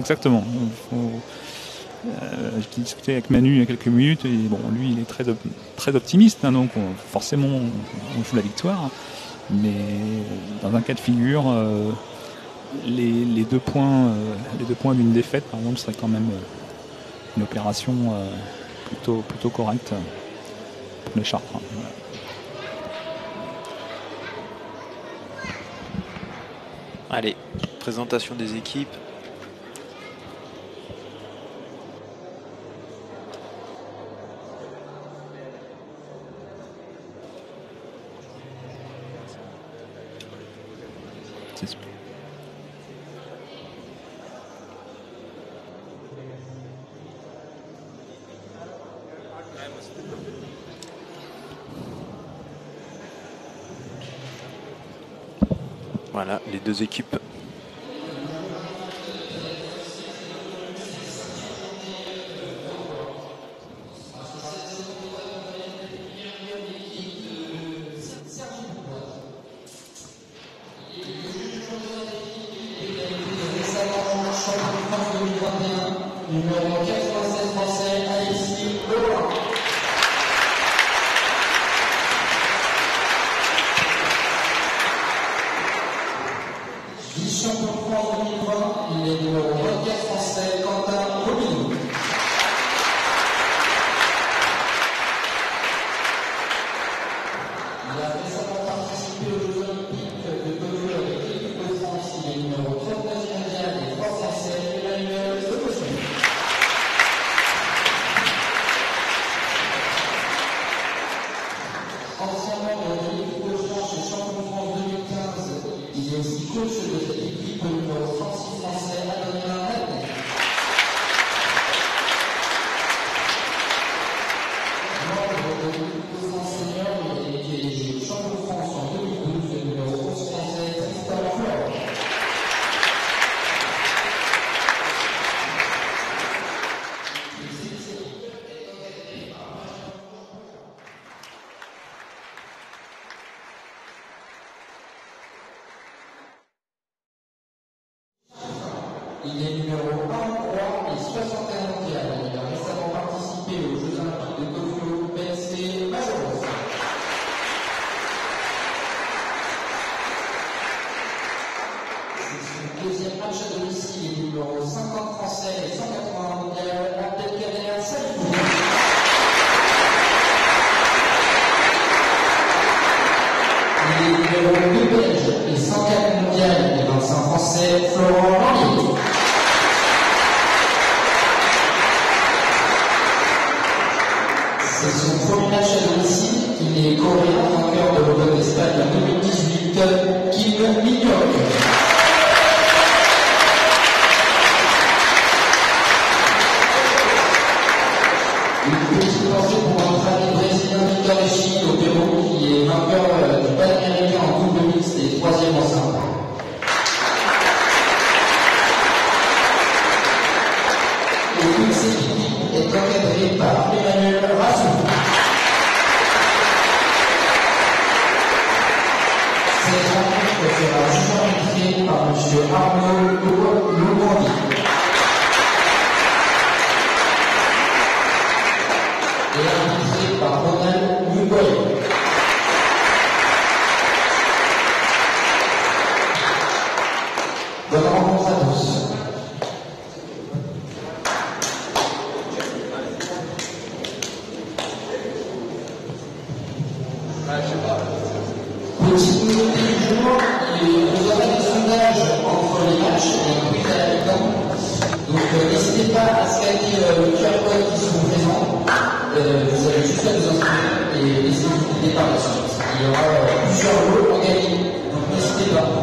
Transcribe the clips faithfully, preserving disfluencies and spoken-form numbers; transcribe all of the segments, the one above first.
exactement. Faut, euh, j'ai discuté avec Manu il y a quelques minutes et bon, lui il est très, op très optimiste, hein, donc on, forcément on, on joue la victoire. Mais dans un cas de figure, euh, les, les deux points, euh, les deux points d'une défaite, par exemple, serait quand même euh, une opération euh, plutôt, plutôt correcte pour les Chartres. Allez, présentation des équipes. Voilà, les deux équipes. Il est numéro vingt-trois et soixante et un mondial. Il a récemment participé aux Jeux Olympiques de Tokyo, P S C Majoros. C'est son deuxième match à domicile. Il est numéro cinquante français et cent quatre-vingts mondial. Abdelkader Salifou. Il est numéro deux belge et cent quatre mondial et vingt-cinq français. Florent Lanlier. C'est son premier match à domicile. Il est coréen, vainqueur de l'Open d'Espagne en deux mille dix-huit, Kim Min-hyuk. Une petite pensée pour notre ami brésilien Victor Echi au Pérou, qui est vainqueur du Pan-américain en double mixte et troisième en simple. Et toute cette équipe est encadrée par Emmanuel Razou. Cette rencontre sera jugementée par M. Arnaud Loubandi. Et arbitrée par Ronald Mugoye. Bonne rencontre à tous. Petite nouveauté du jour, nous avons des sondages entre les matchs et un quiz à la mi-temps. Donc euh, n'hésitez pas à scanner euh, le Q R code qui sont présents. Euh, vous avez juste à vous inscrire et laissez vous guider par la suite. Il y aura euh, plusieurs lots à gagner, donc n'hésitez pas.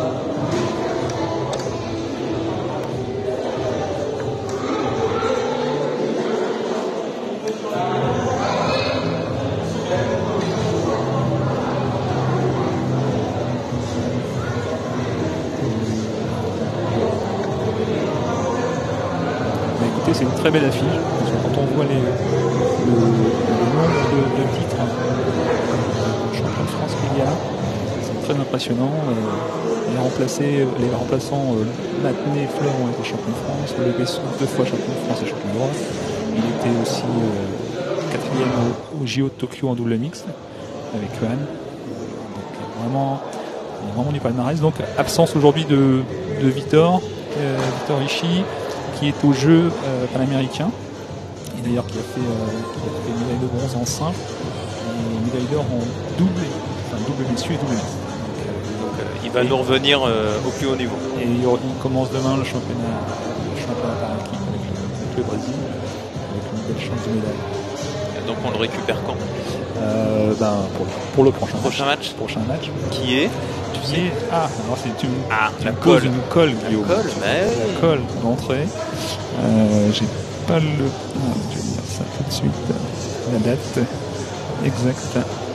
C'est une très belle affiche, parce que quand on voit les, le, le nombre de, de titres, hein, champion de France qu'il y a, c'est très impressionnant. Euh, les, remplacés, les remplaçants euh, Matenay et Fleur ont été champions de France. Le Besson, deux fois champion de France et champion d'Europe. Il était aussi euh, quatrième au, au J O de Tokyo en double mixte avec Johan. Donc vraiment, vraiment du palmarès. Donc absence aujourd'hui de, de Victor, euh, Victor Richie, qui est au jeu euh, panaméricain. Et d'ailleurs qui a fait, euh, qui a fait médaille de bronze en simple et médaille d'or en double, enfin double messieurs et double mixte. Donc, euh, donc, euh, il va et nous revenir euh, au plus haut niveau. Et il, il commence demain le championnat, le championnat par équipe avec, avec le Brésil, avec une belle chance de médaille. Et donc on le récupère quand euh, ben, pour, le, pour le prochain, prochain match. match. Prochain match. Qui est Tu sais Ah, alors c'est une, ah, tu la poses colle. une colle, Guillaume. La colle, mais... La colle d'entrée. Euh, j'ai pas le. Ah, je vais dire ça tout de suite. La date exacte.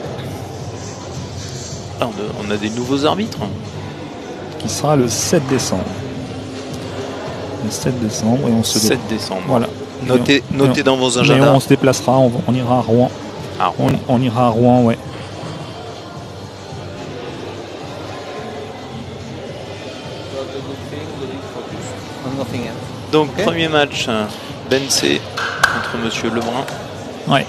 Ah, on, a, on a des nouveaux arbitres. Qui sera le sept décembre. Le sept décembre et on se. sept décembre. Voilà. Notez, on, notez dans vos agendas. On se déplacera, on, on ira à Rouen. Ah, on, on ira à Rouen, ouais. Donc okay. Premier match, Bensé contre Monsieur Lebrun. Ouais.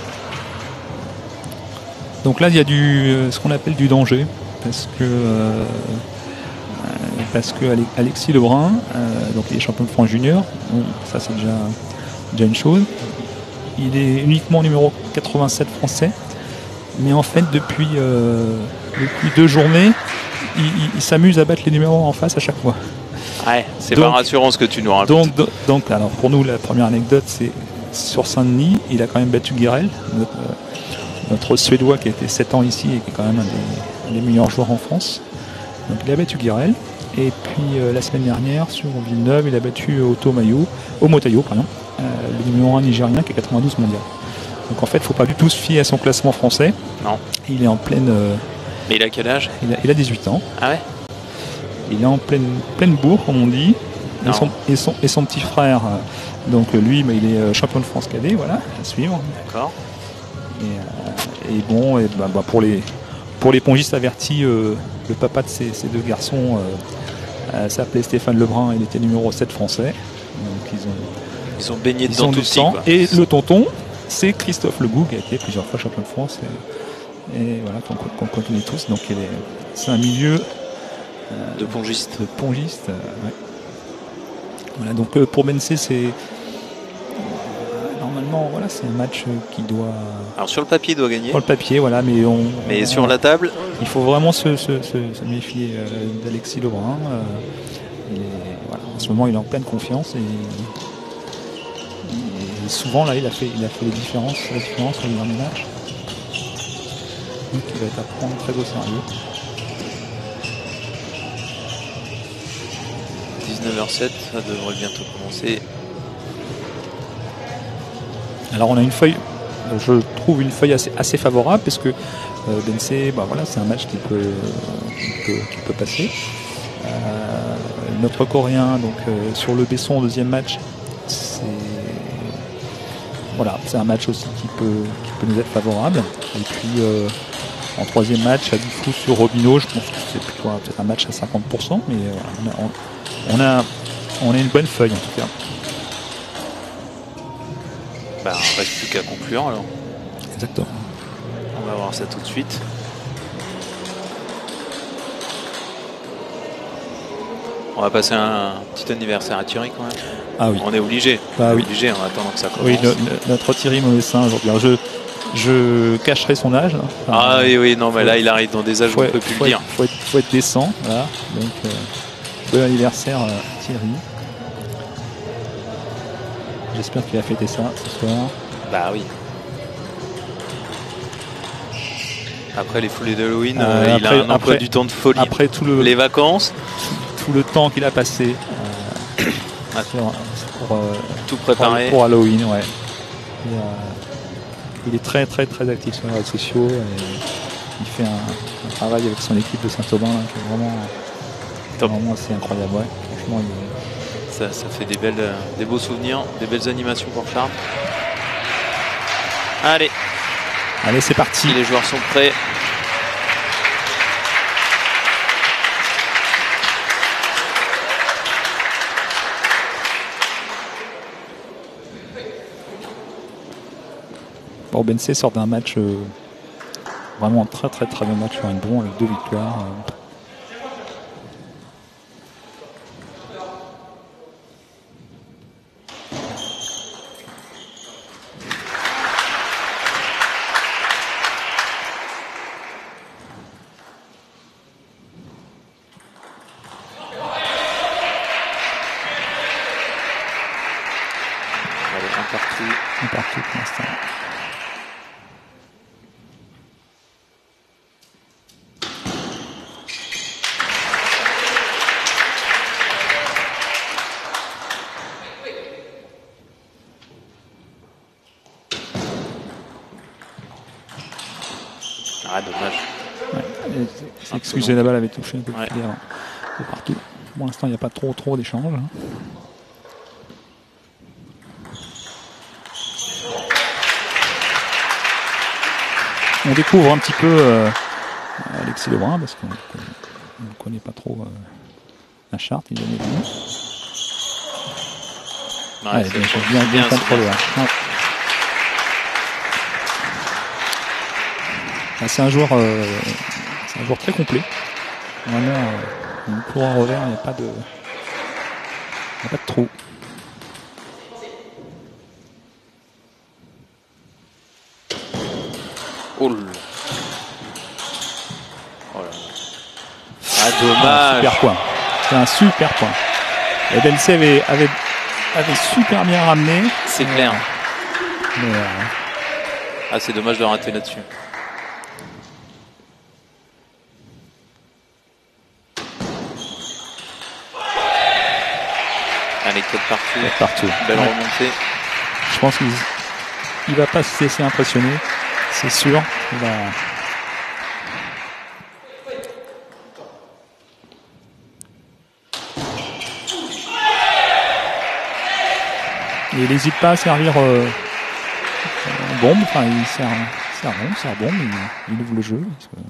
Donc là il y a du ce qu'on appelle du danger parce que euh, parce que Alexis Lebrun, euh, donc il est champion de France junior, bon, ça c'est déjà déjà une chose. Il est uniquement numéro quatre-vingt-sept français, mais en fait depuis euh, depuis deux journées, il, il, il s'amuse à battre les numéros en face à chaque fois. Ouais, c'est pas rassurant ce que tu nous racontes. Donc, donc, donc, alors pour nous, la première anecdote, c'est sur Saint-Denis, il a quand même battu Guirel, notre, euh, notre Suédois qui a été sept ans ici et qui est quand même un des, un des meilleurs joueurs en France. Donc il a battu Guirel. Et puis euh, la semaine dernière, sur Villeneuve, il a battu Otomayo, Omotayo, pardon, euh, le numéro un nigérien qui est quatre-vingt-douze mondial. Donc en fait, il ne faut pas du tout se fier à son classement français. Non. Il est en pleine. Euh, Mais il a quel âge ? il a, il a dix-huit ans. Ah ouais ? Il est en pleine, pleine bourre, comme on dit. Et son, et, son, et son petit frère, donc lui, bah, il est champion de France cadet, voilà, à suivre. D'accord. Et, euh, et bon, et bah, bah, pour, les, pour les pongistes avertis, euh, le papa de ces, ces deux garçons euh, euh, s'appelait Stéphane Lebrun, il était numéro sept français. Donc ils ont, ils ont baigné ils dedans tout le temps. Et le tonton, c'est Christophe Legout, qui a été plusieurs fois champion de France. Et, et voilà, qu'on qu'on connaît tous. Donc c'est un milieu. Euh, de pongiste. De pongiste, euh, ouais. Voilà, donc euh, pour Bensé, c'est euh, normalement voilà, c'est un match qui doit. Alors sur le papier, il doit gagner. Sur le papier, voilà, mais on. Mais on, sur la table, il faut vraiment se, se, se, se méfier euh, d'Alexis Lebrun. Euh, il est, voilà, en ce moment, il est en pleine confiance et, et souvent là, il a fait, il a fait les différences, la différence sur les derniers matchs. Donc, il va être à prendre très au sérieux. dix-neuf heures sept, ça devrait bientôt commencer. Alors on a une feuille, je trouve une feuille assez, assez favorable parce que euh, Bensé, bah voilà, c'est un match qui peut, qui peut, qui peut passer. Euh, notre Coréen, donc euh, sur le Besson, deuxième match, c'est voilà, c'est un match aussi qui peut, qui peut nous être favorable. Et puis euh, en troisième match, à Dufou sur Robineau, je pense que c'est plutôt peut-être un match à cinquante pour cent, mais euh, on, a, on, on, a, on a une bonne feuille en tout cas. Bah, on reste plus qu'à conclure alors. Exactement. On va voir ça tout de suite. On va passer un petit anniversaire à Thierry quand même. Ah oui. On est obligé. Bah, on est oui. obligé en attendant que ça commence. Oui, le, le, notre Thierry Mauvaisin aujourd'hui. Je, je cacherai son âge. Hein. Enfin, ah oui, oui, non, mais là il arrive dans des âges où on ne peut plus le dire. Il faut, faut être décent. Voilà. Donc, euh, bon anniversaire euh, Thierry. J'espère qu'il a fêté ça ce soir. Bah oui. Après les foulées d'Halloween, euh, euh, il après, a un emploi après, du temps de folie. Après tout le, les vacances. Tout, tout le temps qu'il a passé euh, pour, pour, euh, tout préparer. Pour, pour Halloween, ouais. Et, euh, il est très très très actif sur les réseaux sociaux. Et il fait un, un travail avec son équipe de Saint-Aubin là, qui est vraiment, Top. vraiment assez incroyable. Ouais. Franchement, il est... Ça, ça fait des, belles, des beaux souvenirs, des belles animations pour Charles. Allez. Allez, c'est parti. Les joueurs sont prêts. Bon, Obense sort d'un match euh, vraiment très très très bon match sur une bon avec deux victoires. Euh. Un partout pour l'instant. Ah, dommage. Ouais, excusez, la balle avait touché un peu ouais. plus avant. De partout. Pour l'instant, il n'y a pas trop trop d'échanges. Hein. On découvre un petit peu euh, Alexis Lebrun parce qu'on ne connaît pas trop euh, la charte. Il est venu. Ouais, ouais, c'est bien, bien, bien, bien contrôlé. Bien. Ouais. Ouais, c'est un joueur, euh, c'est un joueur très complet. Vraiment, euh, une coureur revers, il n'y a pas de, il n'y a pas de trou. Oh là. Oh là. Ah, dommage. Un super point. C'est un super point. Et Obense avait, avait, avait super bien ramené. C'est clair. Mais, euh, ah, c'est dommage de rater là-dessus. Allez, quatre partout. quatre partout. Belle ouais. remontée. Je pense qu'il il va pas se laisser impressionner. C'est sûr. Il va... Et il n'hésite pas à servir euh, en bombe. Enfin, il sert, sert bombe, sert bombe. Il, il ouvre le jeu. Parce que...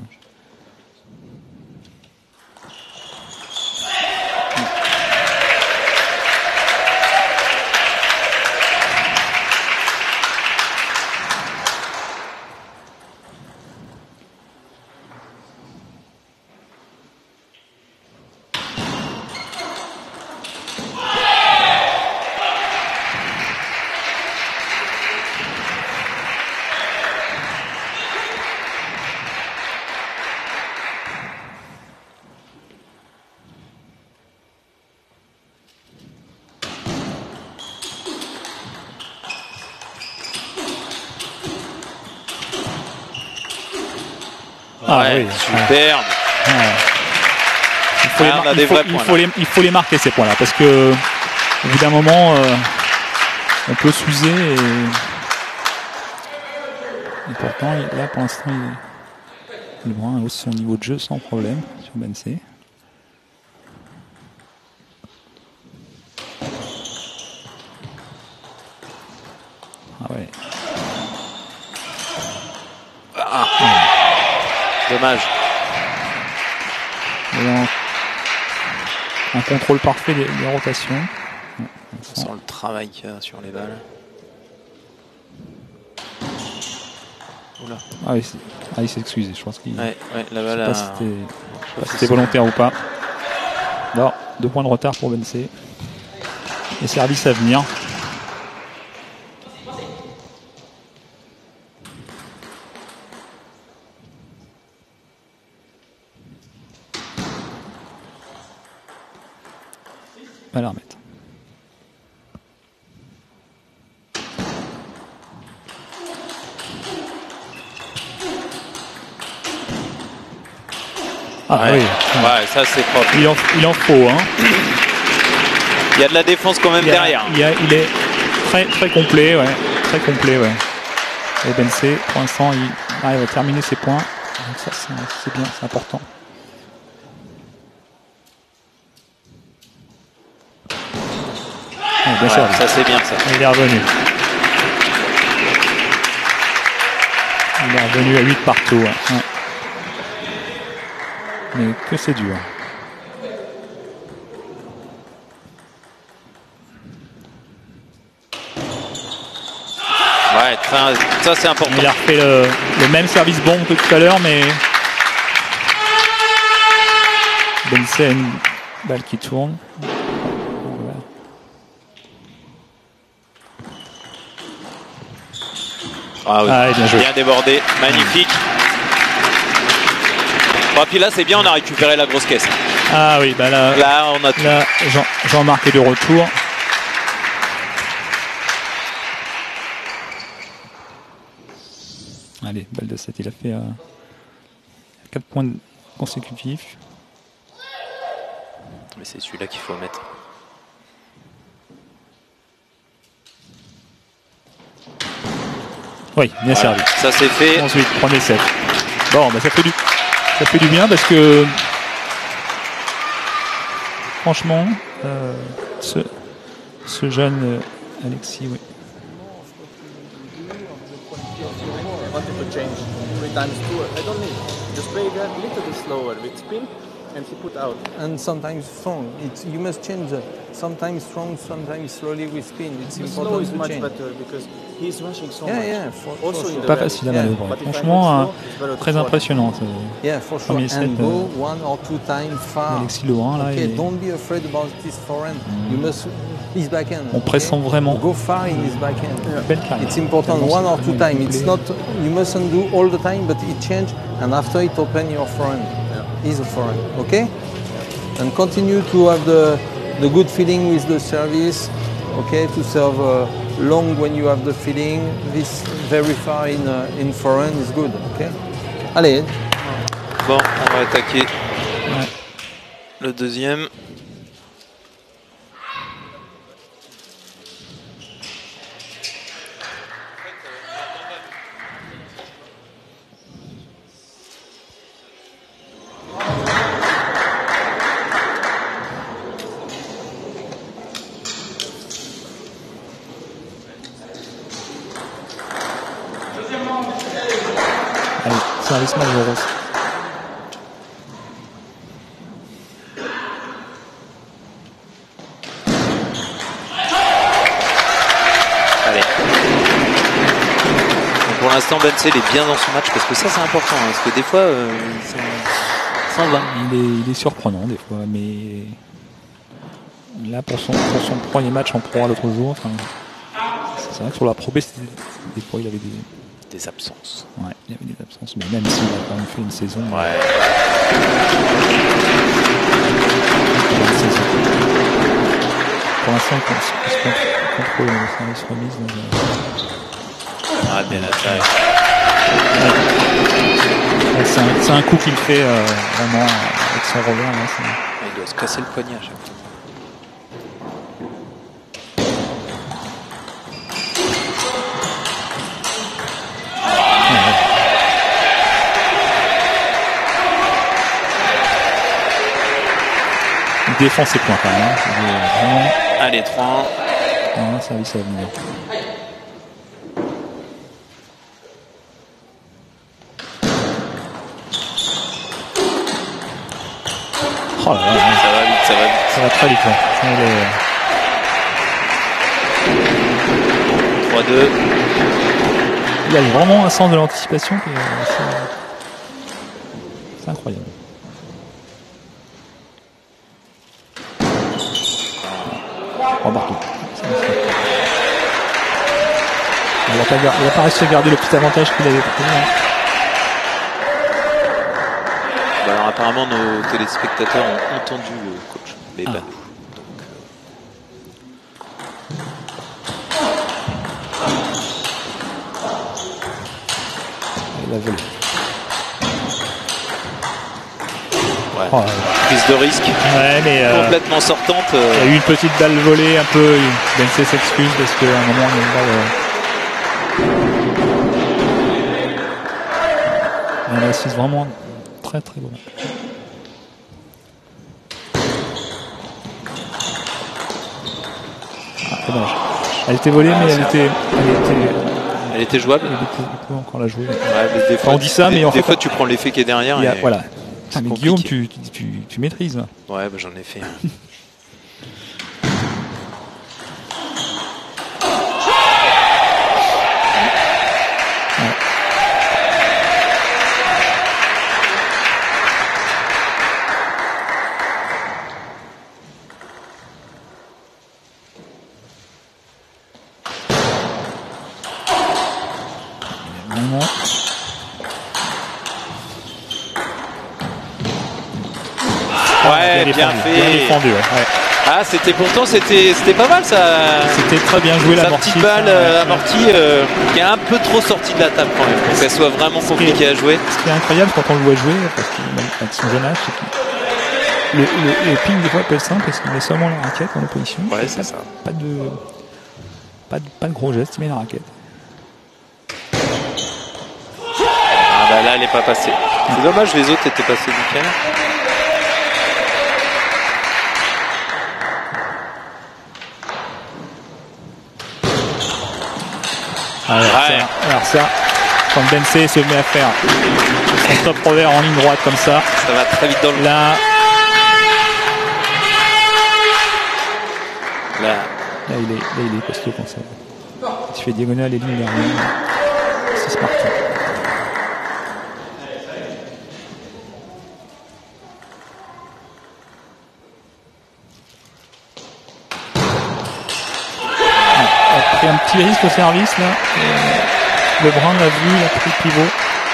Ah ouais, oui, superbe. Ouais. Il, faut ah, les, il, faut, il, faut les, il faut les marquer ces points-là parce que au bout d'un moment, euh, on peut s'user et, et pourtant, il, là pour l'instant, il, Lebrun hausse son niveau de jeu sans problème sur Obense. Ah ouais. Ah. Ouais. Dommage. Un, un contrôle parfait des, des rotations. On sent le travail qu'il y a sur les balles. Oula. Ah oui, ah, il s'est excusé. Je pense qu'il. Ouais, ouais, la balle. Je sais pas si c'était, c'était volontaire ou pas. Non, deux points de retard pour Obense. Et service à venir. À la remettre. Ah ouais. oui. Ouais, ça c'est propre. Il en, il en faut. Hein. Il y a de la défense quand même il a, derrière. Il, a, il est très très complet, ouais. Très complet, ouais. Et Obense, pour l'instant, il arrive à terminer ses points. Donc ça, c'est, c'est bien, c'est important. Ouais, bien ouais, ça c'est bien ça. Il est revenu. Il est revenu à huit partout. Ouais. Ouais. Mais que c'est dur. Ouais, très, ça c'est important. Il a refait le, le même service bombe que tout à l'heure, mais Bensei a une balle qui tourne. Voilà. Ah oui, Ah, bien joué. bien débordé, magnifique. Bon, puis là c'est bien, on a récupéré la grosse caisse. Ah oui, bah là, Là on a tout. là Jean, Jean-Marc est de retour. Allez, balle de sept, il a fait euh, quatre points consécutifs. Mais c'est celui-là qu'il faut mettre. Oui, bien Voilà, servi. ça c'est fait. Ensuite, premier set. Bon, bah ça fait du, ça fait du bien parce que franchement, euh, ce, ce jeune euh, Alexis, oui. Change three times two. I don't need. Just play that a little bit slower with spin and he put out. And sometimes strong. It's, you must change. Uh, sometimes strong, sometimes slowly with spin. It's The slow important is to much change. better because he's rushing so Yeah, much. yeah, for, Also for in sure. the Pas rally. facile à Yeah. manœuvrer. But if I Franchement, go euh, slow, it's better to très follow. impressionnant. ce- Yeah, for sure. Premier set, And go euh, one or two times far. Alexis Lorrain là, Okay, il- don't be afraid about this forehand. You must his backhand. on pressent vraiment. Go far in his backhand. Belle carrière. It's important Tellement one or c'est two vraiment times. It's complet. not you mustn't do all the time, but it change and after it open your forehand. Is a forehand, okay? And continue to have the the good feeling with the service, okay? To serve uh, long when you have the feeling. This very far in uh, in forehand is good, okay? Allez, Bon, on va attaquer Ouais. le deuxième. Allez, service Malheureuse. Allez. Donc pour l'instant, Bensei il est bien dans son match parce que ça c'est important. Hein, parce que des fois, euh, ça, ça va. Il est, il est surprenant des fois, mais là pour son, pour son premier match en Pro A l'autre jour, enfin, c'est vrai que sur la Pro B, c'était- des fois il avait des, Des absences. ouais, il avait des absences, mais même s'il a quand même fait une saison, Ouais. une saison. Pour l'instant, il con- il se con- contrôle le service remise. Donc, euh, Ah, bien attaqué. ouais, c'est un, c'est un coup qu'il fait euh, vraiment avec son revers. Là, c'est- Il doit se casser le poignet à chaque fois. il défend ses points quand même. hein. Il est vraiment Allez, trois. vraiment un service à venir. Oh là là, là, Ça va vite, ça va vite. ça va très vite. Hein. Ça, il est- trois deux. Il a vraiment un sens de l'anticipation qui est assez- c'est incroyable. Oh, Bartou. Il n'a pas, gar- il a pas réussi à garder le petit avantage qu'il avait pris. hein. Bah alors apparemment nos téléspectateurs ont entendu le coach Béban. Ah. Il a volé. Ouais. Oh, là là. Prise de risque Ouais, mais euh, complètement sortante. il y euh, a eu une petite balle volée un peu. Bensei s'excuse parce qu'à un moment, il y a une balle. euh, Elle assise vraiment très très bon. Ah, dommage. Elle était volée, mais elle était, elle était, Elle était jouable. elle était, elle pouvait encore la jouer. Ouais, mais des fois, On dit ça, des, mais en des fait- fois tu prends l'effet qui est derrière. Il y a- et- voilà. c'est Mais compliqué. Guillaume, tu, tu, tu, tu maîtrises. Ouais, bah, j'en ai fait. vraiment. Ouais, bien, bien défendu, fait. bien défendu, ouais. Ouais. Ah, c'était pourtant c'était c'était pas mal ça. C'était très bien joué la Sa amortie. petite balle euh, amortie euh, qui est un peu trop sortie de la table quand même pour qu'elle soit vraiment compliquée à jouer. Ce qui est incroyable quand on le voit jouer, parce qu'avec son jeune âge, c'est que le, le, le ping des fois peut être simple parce qu'il met seulement la raquette en opposition. Ouais, c'est ça. Pas de, pas de pas de gros gestes, il met la raquette. Ah bah là elle est pas passée. C'est dommage, les autres étaient passés nickel. Alors, Ouais. ça, alors ça, quand Bensé se met à faire son top revers en ligne droite comme ça, Ça va très vite dans le... là, Là, là il est, là, il est costaud comme ça. Il fait diagonale et ligne derrière. C'est parti. Après un petit risque au service là. Euh, Lebrun l'a vu, il a pris le pivot.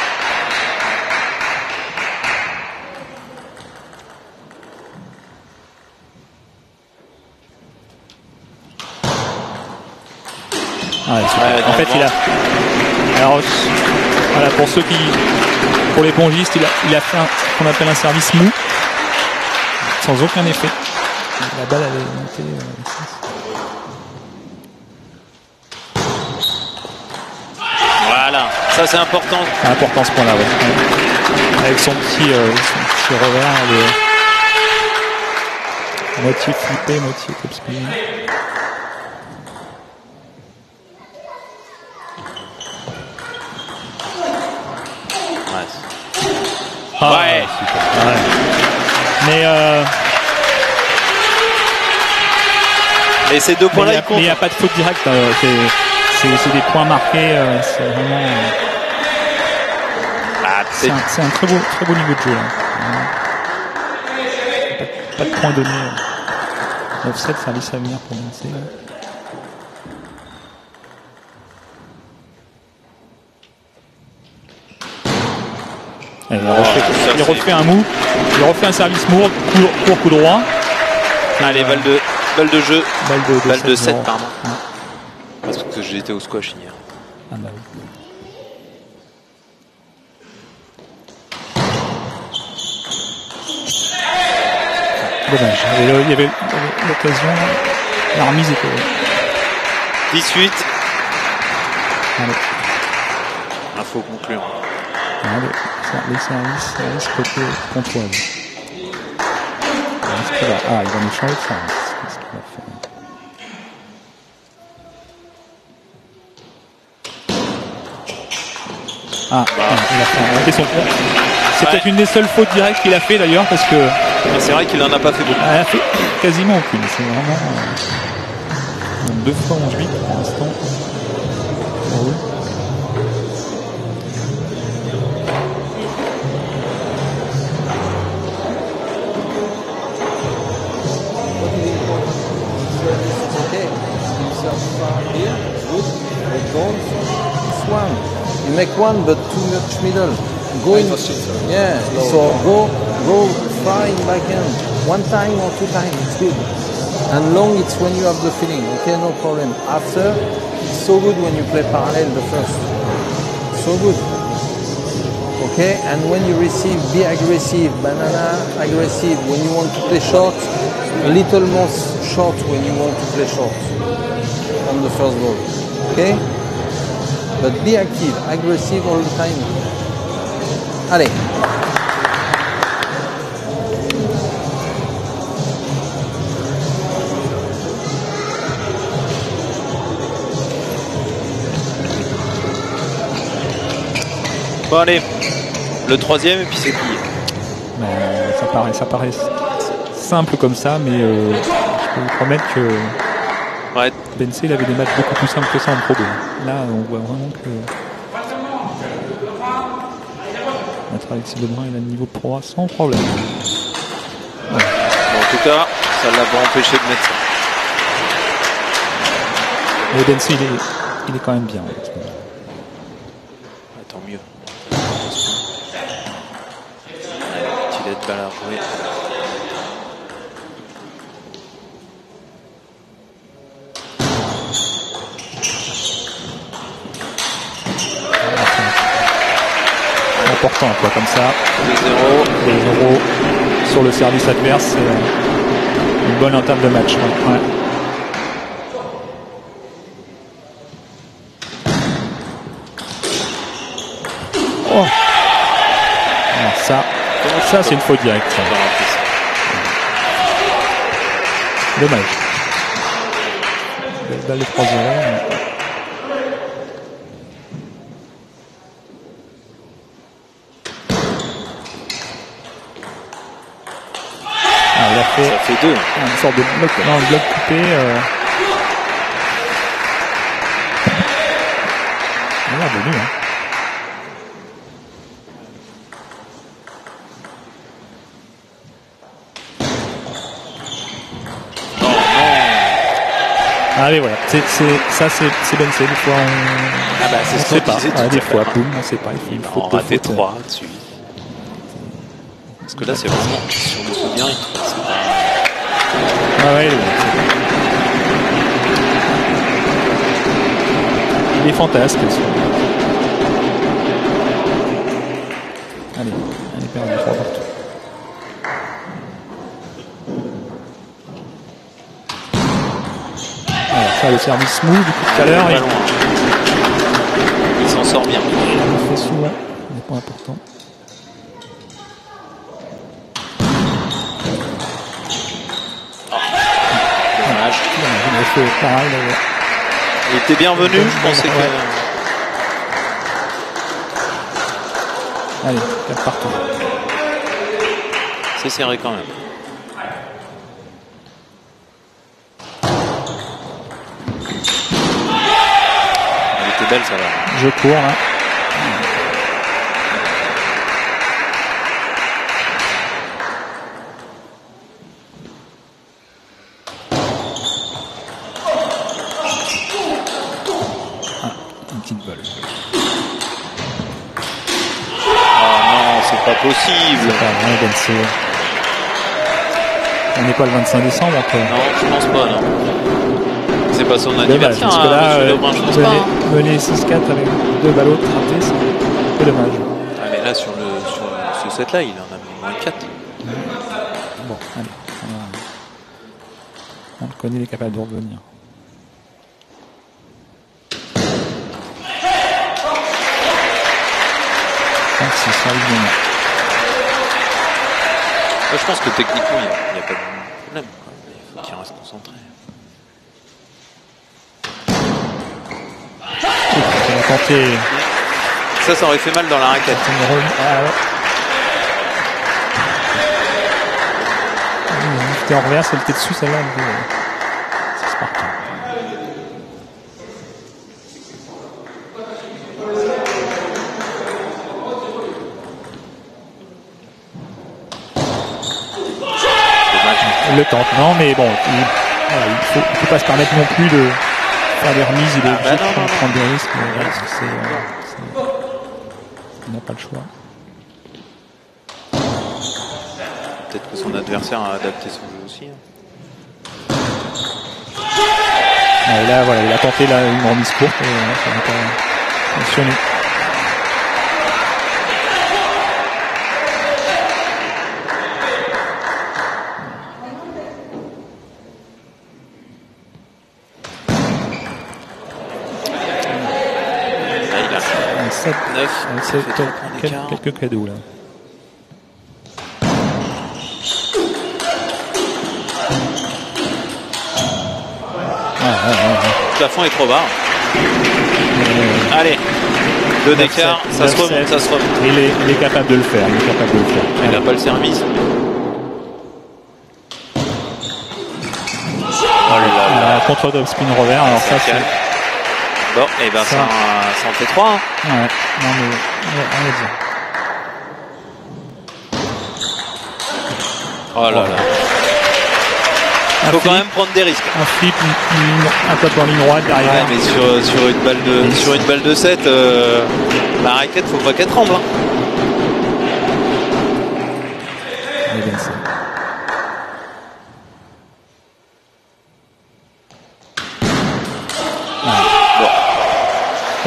Ah ouais, super. Ouais, En fait, il a. Alors, voilà, pour ceux qui. Pour les pongistes, il a, il a fait un, ce qu'on appelle un service mou. Sans aucun effet. La balle, elle est montée. Euh, voilà, ça c'est important. c'est important ce point-là, ouais. Avec son petit, euh, son petit revers, de moitié flippé, moitié top spin. Ah, Ouais. super. Ouais. Mais euh, Et ces deux mais points-là, il ils comptent. n'y a pas de faute directe. euh, c'est, c'est, c'est des points marqués. euh, c'est vraiment. euh, Ah, c'est, c'est un, c'est un très beau, très beau niveau de jeu. Là. Pas, pas de points donnés. euh. Offset, service à venir pour lancer. Il refait, ça, il c'est- refait un mou, il refait un service mou, court, court coup droit. Allez, balle de, balle de jeu. Balle de, de Balle de sept, sept, zéro. pardon. Ouais. Parce que j'étais au squash hier. Ah bah oui. Dommage. Il y avait, il y avait l'occasion, la remise était. dix-huit. Allez, Il faut conclure. allez, les services, services côté contrôle. Est-ce qu'il va- Ah, il va nous changer de service. Qu'est-ce qu'il va faire? Ah, ah, il a fait, il a fait son point. C'est Ouais. peut-être une des seules fautes directes qu'il a fait d'ailleurs parce que Mais c'est vrai qu'il en a pas fait beaucoup. elle a fait quasiment aucune. C'est vraiment euh, donc deux fois onze huit pour l'instant. Oui. Okay. Yourself uh, here, good. With goals. One. You make one, but too much middle. Go in. Yeah. So go, go far in backhand. One time or two times, it's good. And long, it's when you have the feeling. Okay, no problem. After, it's so good when you play parallel the first. So good. Okay, and when you receive, be aggressive, banana aggressive. When you want to play short, a little more short when you want to play short on the first ball. Okay, but be active, aggressive all the time. Allez. Bon, allez. Le troisième, et puis c'est plié. Mais, euh, ça paraît, ça paraît simple comme ça, mais euh, je peux vous promettre que Ouais. Bensé il avait des matchs beaucoup plus simples que ça en Pro deux. Là, on voit vraiment que notre Alexis Lebrun il a le niveau de Pro A sans problème. Bon, en tout cas, ça l'a pas empêché de mettre ça. Mais Bensé il est, il est quand même bien. En ce moment. être balle à jouer. Important quoi, comme ça. deux zéro. deux zéro sur le service adverse, c'est une bonne entame de match. Ouais. Ouais. Oh. Alors ça, ça c'est une faute directe. Ça. Dommage. Belle balle de trois zéro. Ah, il a fait, ça fait deux. Une sorte de bloc, non, un bloc coupé. Euh... Il a l'air venu, hein. Allez, voilà, c'est, c'est, ça c'est Ben C. Des fois on ah bah, c'est ne ce sait pas. Ouais, des fois, boum, on ne sait pas. Il fait une on faute. a fait trois dessus. Parce que là, c'est vraiment sur le souvenir. Ah ouais, ouais. Il est fantasque. Allez, allez, perdu trois partout. Alors ça, le service smooth du coup tout à l'heure. Il, il s'en sort bien. Il fait souvent, mais pas important. Dommage. Il a fait pareil d'ailleurs. Il était bienvenu, je pensais que. Allez, quatre partout. C'est serré quand même. Elle était belle, ça va. Je cours là. Pas possible. Pas vrai, Ben C. On n'est pas le vingt-cinq décembre encore. Non, je pense pas, non. C'est pas son anniversaire, parce que là, hein, euh, Lebrun, je pense mener, pas. mener six quatre avec deux ballots ratées, c'est un peu dommage. Ah, mais là, sur, le, sur ce set-là, il en a mis moins quatre. Bon, allez. On, va... on le connaît, il est capable de revenir. C'est ça, évidemment. Je pense que techniquement, il n'y a, a pas de problème. Il faut qu'il reste concentré. Il a tenté. Ça, ça aurait fait mal dans la raquette. Ah ouais. Il était en revers, elle était dessus, celle-là. C'est Spartan. Il le tente, non mais bon, il, voilà, il faut, il faut pas se permettre non plus de faire des remises, il est obligé ah bah de non, prendre, non, prendre non. des risques, mais voilà, c'est, c'est, il n'a pas le choix. Peut-être que son adversaire a adapté son jeu aussi. Hein. Et là, voilà, il a tenté là, une remise courte et voilà, ça n'a pas fonctionné. sept neuf, quelques, quelques cadeaux là. Ah, ah, ah. Le plafond est trop bas. Euh, Allez, deux d'écart, ça se remonte, ça se remonte. Il est, il est capable de le faire, il est capable de le faire. Il n'a pas le service. Oh là là. Contre top spin revers, alors ça, ça c'est... Bon, et ben ça, ça, ça en fait trois. Hein. Ouais, non mais ouais, on va dire. Oh là là. Il faut quand même prendre des risques. Un flip, un top en ligne droite derrière. Ouais, mais sur, sur une balle de sur une balle de sept, euh, la raquette, faut pas qu'elle tremble. Hein.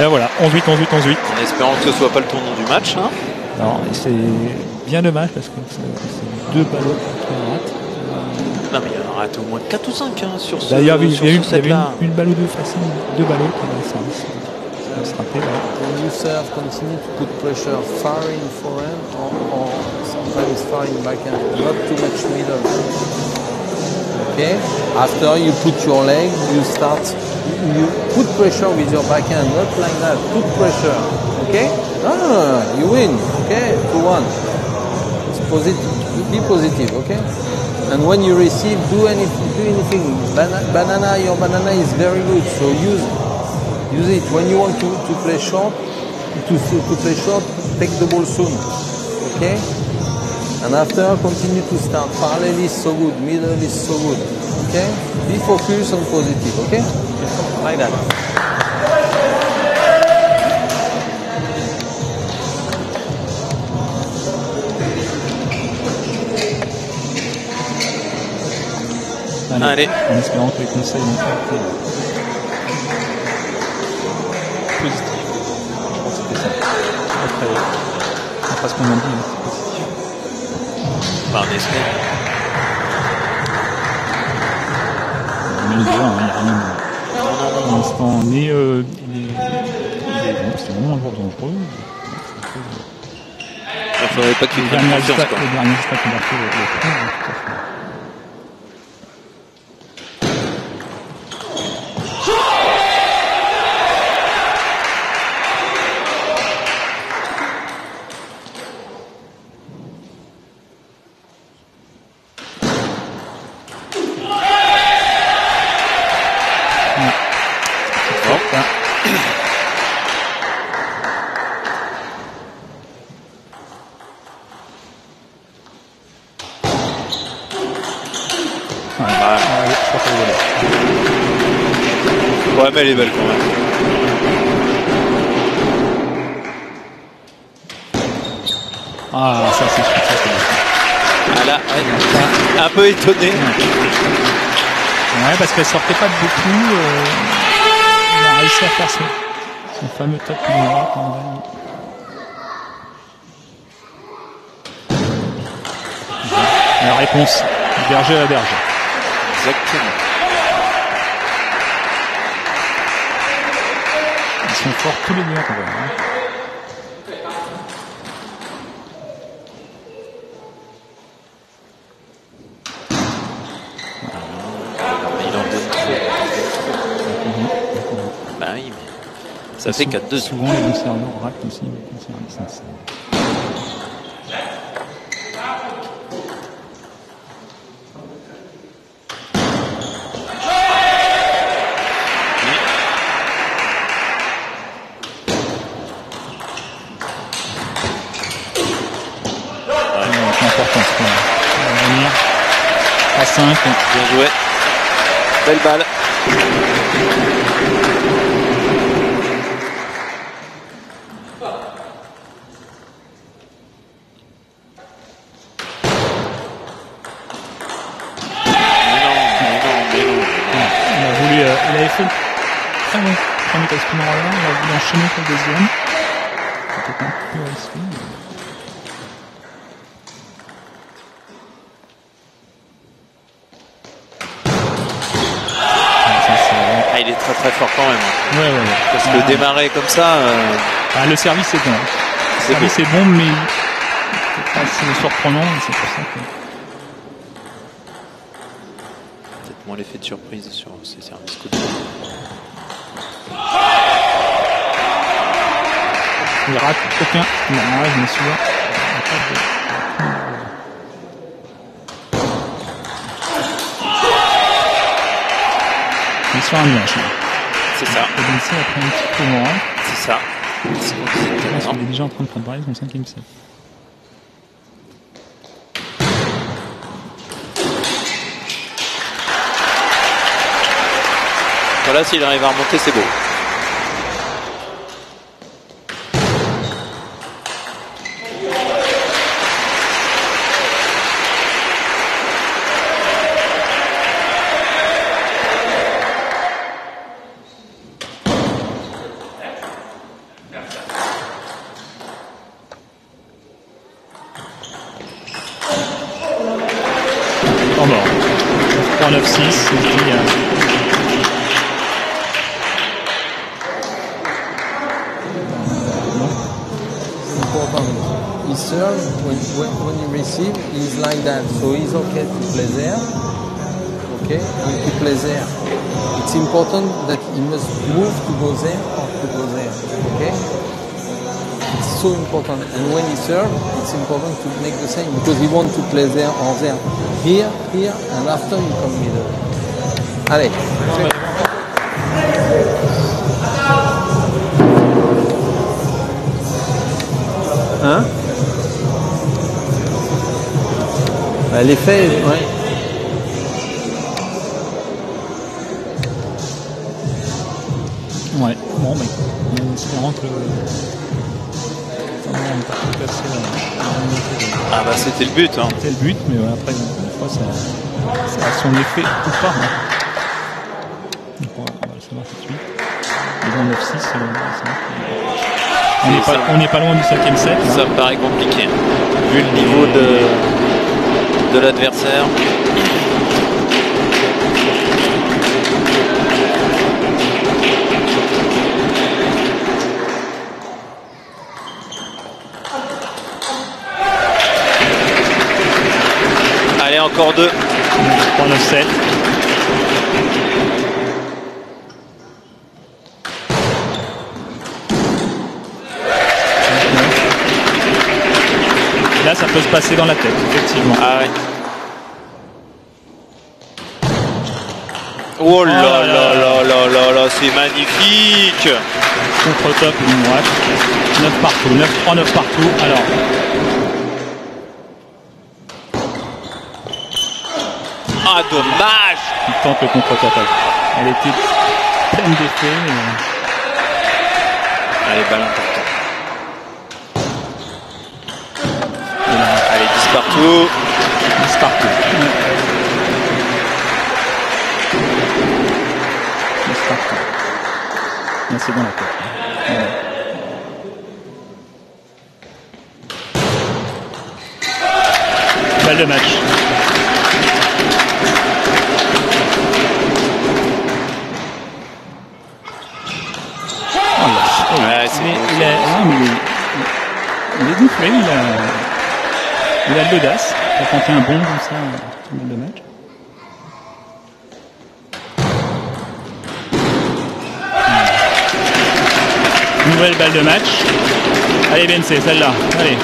Et voilà, onze huit, onze huit, onze huit. En espérant que ce soit pas le tournant du match. Hein. Alors, c'est bien dommage parce que c'est c'est deux ballots qui ratent. Non mais il y en aura au moins quatre ou cinq hein, sur ce, D'ailleurs, il y sur a eu ce set-là. une, une balle ou deux facile, deux ballots qui avaient ça. Ça va se rater. Voilà. When you serve, continue to put pressure far in forehand or, or sometimes far in backhand, not too much middle. Okay? After you put your leg, you start, you put pressure with your backhand, not like that, put pressure. Okay? No, no, no, no. You win. Okay? two one. It's positive. Be positive, okay? And when you receive, do anything. Do anything. Bana banana, your banana is very good, so use use it. When you want to, to play short, to to play short, take the ball soon, okay? And after, continue to start. Parallel is so good, middle is so good, okay? Be focused and positive, okay? Like that. Allez. En espérant que les conseils vont être positifs. Je pense que c'était ça. Après, après ce qu'on a dit, c'est positif. Bah, on espère. Mais déjà, il n'y a rien pour l'instant. Mais euh, il est, il est bon, c'est vraiment un joueur dangereux. Il ne faudrait pas qu'il Le prenne dernier confiance. résultat Quoi. le dernier résultat qu'on a fait, le le tout à fait. Ouais, mais elle est belle quand même. Ah, ça c'est sûr, ça c'est bien. Ah là, ouais, un peu étonné. Ouais, parce qu'elle sortait pas de beaucoup. Euh, il a réussi à faire son, son fameux top droit. La réponse, berger à berger. Exactement. Ils sont forts tous les deux. Hein. Il en donne trop. Bah oui, mais ça fait quatre deux. Souvent, les bons serveurs ratent aussi. Ça, ça. à cinq. Bien joué. Belle balle. Il a voulu, euh, il avait fait très bon premier test là, il a voulu enchaîner sur le deuxième. C'était un peu risqué. Ah, il est très très fort quand même. Ouais, ouais, ouais. Parce que ah, démarrer comme ça. Euh... Ah, le service est bon. Le service est bon, mais c'est assez surprenant. C'est pour ça que. Peut-être moins l'effet de surprise sur ces services côté. Il rate aucun. Non, là, je me souviens. Il est sur un nuage. C'est ça. Et donc, ça, après un petit peu moins. C'est ça. C'est Il est déjà en train de préparer son cinquième set. Voilà, s'il arrive à remonter, c'est beau. neuf six. C'est dit, euh... important. He serves when, when, when he receives, he's like that. So he's okay to play there. Okay, and to play there. It's important that he must move to go there or to go there. Okay? It's so important. And when he serves, it's important to make the same because he wants to play there or there. Here, here, and after you come middle. Allez. Hein? Bah, l'effet, ouais. Ouais, bon, mais en espérant que le. Ah bah c'était le but. Hein. C'était le but, mais ouais, après, une fois, ça, ça a son effet ou pas. Hein. Donc, on va le savoir tout de suite. Les neuf six, on n'est pas, on n'est pas loin du cinquième set. Ça hein. me paraît compliqué, vu le niveau de, de l'adversaire. Allez, encore deux. trois neuf sept. Là, ça peut se passer dans la tête, effectivement. Ah ouais. Oh là là là là là là, c'est magnifique. Contre-top, ligne droite. neuf partout, neuf trois neuf partout. Alors. Ah, dommage. Il tente le contre-top. Elle était pleine d'effets. Mais... Allez, ballon important. Allez, dix partout. dix partout. dix partout. Là, c'est dans la tête. Ouais. Balle de match. Oh, ouais, c'est mais bon, il, a, ouais, mais il, il est gonflé, il a, il a de l'audace pour tenter un bon comme ça, tout le match. Nouvelle balle de match. Allez B N C, celle-là. Allez.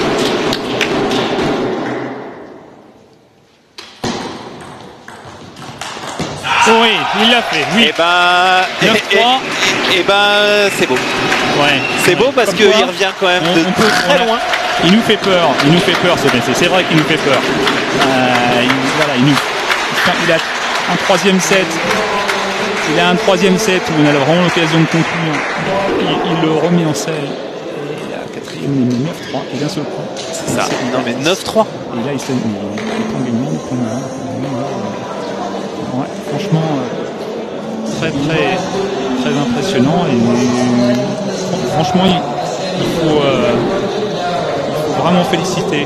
Oh oui, il l'a fait. Oui. Et ben, neuf trois. Et, et ben, c'est beau. Ouais. C'est beau parce qu'il revient quand même on, de on peut, très a, loin. Il nous fait peur. Il nous fait peur ce B N C. C'est vrai qu'il nous fait peur. Euh, il, voilà, il nous. Il a un troisième set. Il a un troisième set où on a vraiment l'occasion de conclure. Il, il le remet en selle. Et la quatrième, il met neuf trois. Et d'un seul coup. C'est ça. Non mais neuf trois. Et là, il s'est mis. Il tombe une ligne. Ouais, franchement, euh, très très très impressionnant. Et franchement, il, il, faut, euh, il faut vraiment féliciter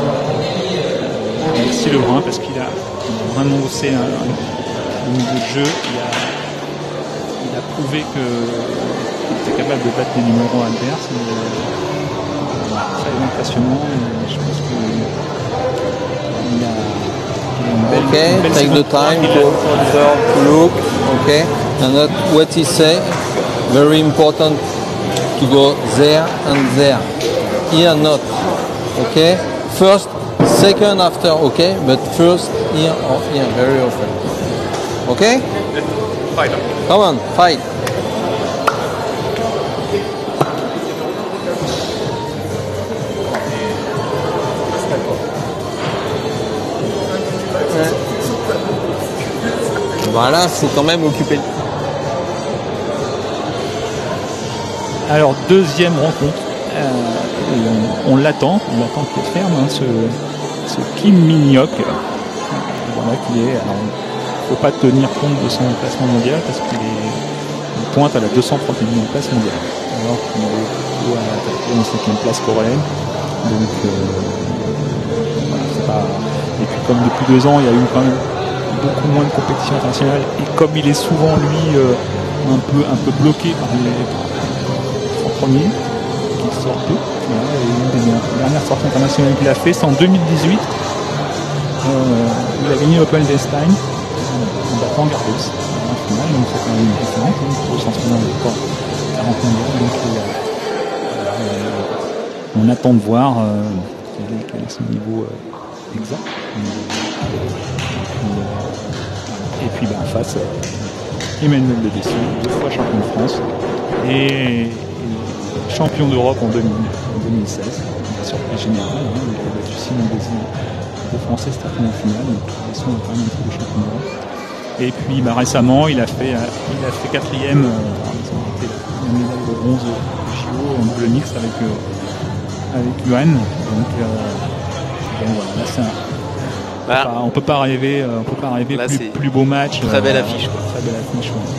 euh, Alexis Lebrun parce qu'il a vraiment haussé un, un, un niveau de jeu. Il a, il a prouvé que qu'il était capable de battre les numéros adverses. Et, euh, très impressionnant. Et je pense qu'il a Okay, take the time to observe, to look, okay, and that what he say, very important to go there and there, here not, okay, first, second after, okay, but first here or here, very often, okay, Fight. Come on, fight. Voilà, il faut quand même occuper. Alors, deuxième rencontre. Euh, on, on l'attend, on l'attend de ferme, hein, ce, ce Kim Min-hyuk. Voilà qu'il est. Alors, il ne faut pas tenir compte de son classement mondial parce qu'il est, il pointe à la deux cent trente et unième place mondiale. Alors qu'il est à la quatrième ou cinquième place coréenne. Donc, euh, voilà, c'est pas. Et puis, comme depuis deux ans, il y a eu quand même beaucoup moins de compétition internationale. Et comme il est souvent, lui, euh, un, peu, un peu bloqué par les trois premiers, qui sortent peu. Voilà, et une des dernières sorties internationales qu'il a fait, c'est en deux mille dix-huit. Euh, il a gagné l'Open d'Estein en battant Garros en finale, donc c'est quand même une différence. Hein, le championnat n'est pas quarante mondial, donc il a, euh, on attend de voir euh, quel, est, quel est son niveau euh, exact. Et puis ben, en face, euh, Emmanuel Le Besson, deux fois champion de France et, et champion d'Europe en, deux mille seize. La surprise générale, hein, il a battu Simon Bézi, le français c'était en finale, donc ils sont quand même un peu de champion d'Europe. Et puis bah, récemment, il a fait, euh, il a fait quatrième, euh, ils ont été la médaille de bronze au J O en double mix avec, euh, avec Yuan. Donc, euh, donc voilà, là c'est un. Bah, Enfin, on peut pas rêver, euh, on peut pas rêver là, plus, plus beau match. Très belle euh, affiche, quoi. Très belle affiche, ouais.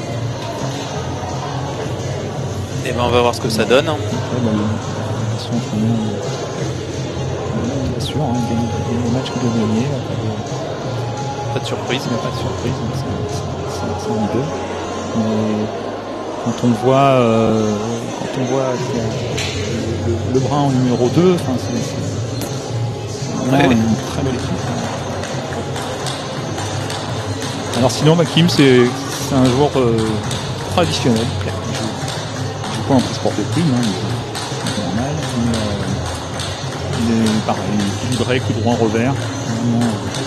Et ben on va voir ce que ça donne. Hein. Ouais, bah, ils sont vraiment, euh, bien sûr, hein, il gagne le match qu'il doit gagner. Pas de surprise. Il n'y a pas de surprise, donc c'est un leader. Mais quand on voit, euh, quand on voit qu'il y a le, le, le Brun en numéro deux, enfin, c'est vraiment ouais. une très belle équipe. Alors sinon, Makim, c'est un joueur euh, traditionnel, clair. Il joue, il joue pas en sport de prime, hein, c'est normal. Mais, euh, il est pareil, équilibré, coup droit, revers. Vraiment, euh,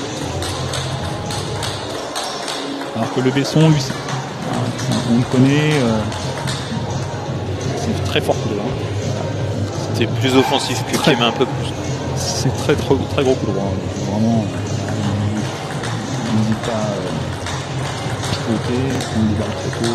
alors que Le Besson, lui, on le connaît, euh, c'est très fort coup droit. C'est plus offensif que Kim, un peu plus. C'est très, très très gros coup droit. Vraiment, il n'hésite pas à pivoter, il libère très tôt.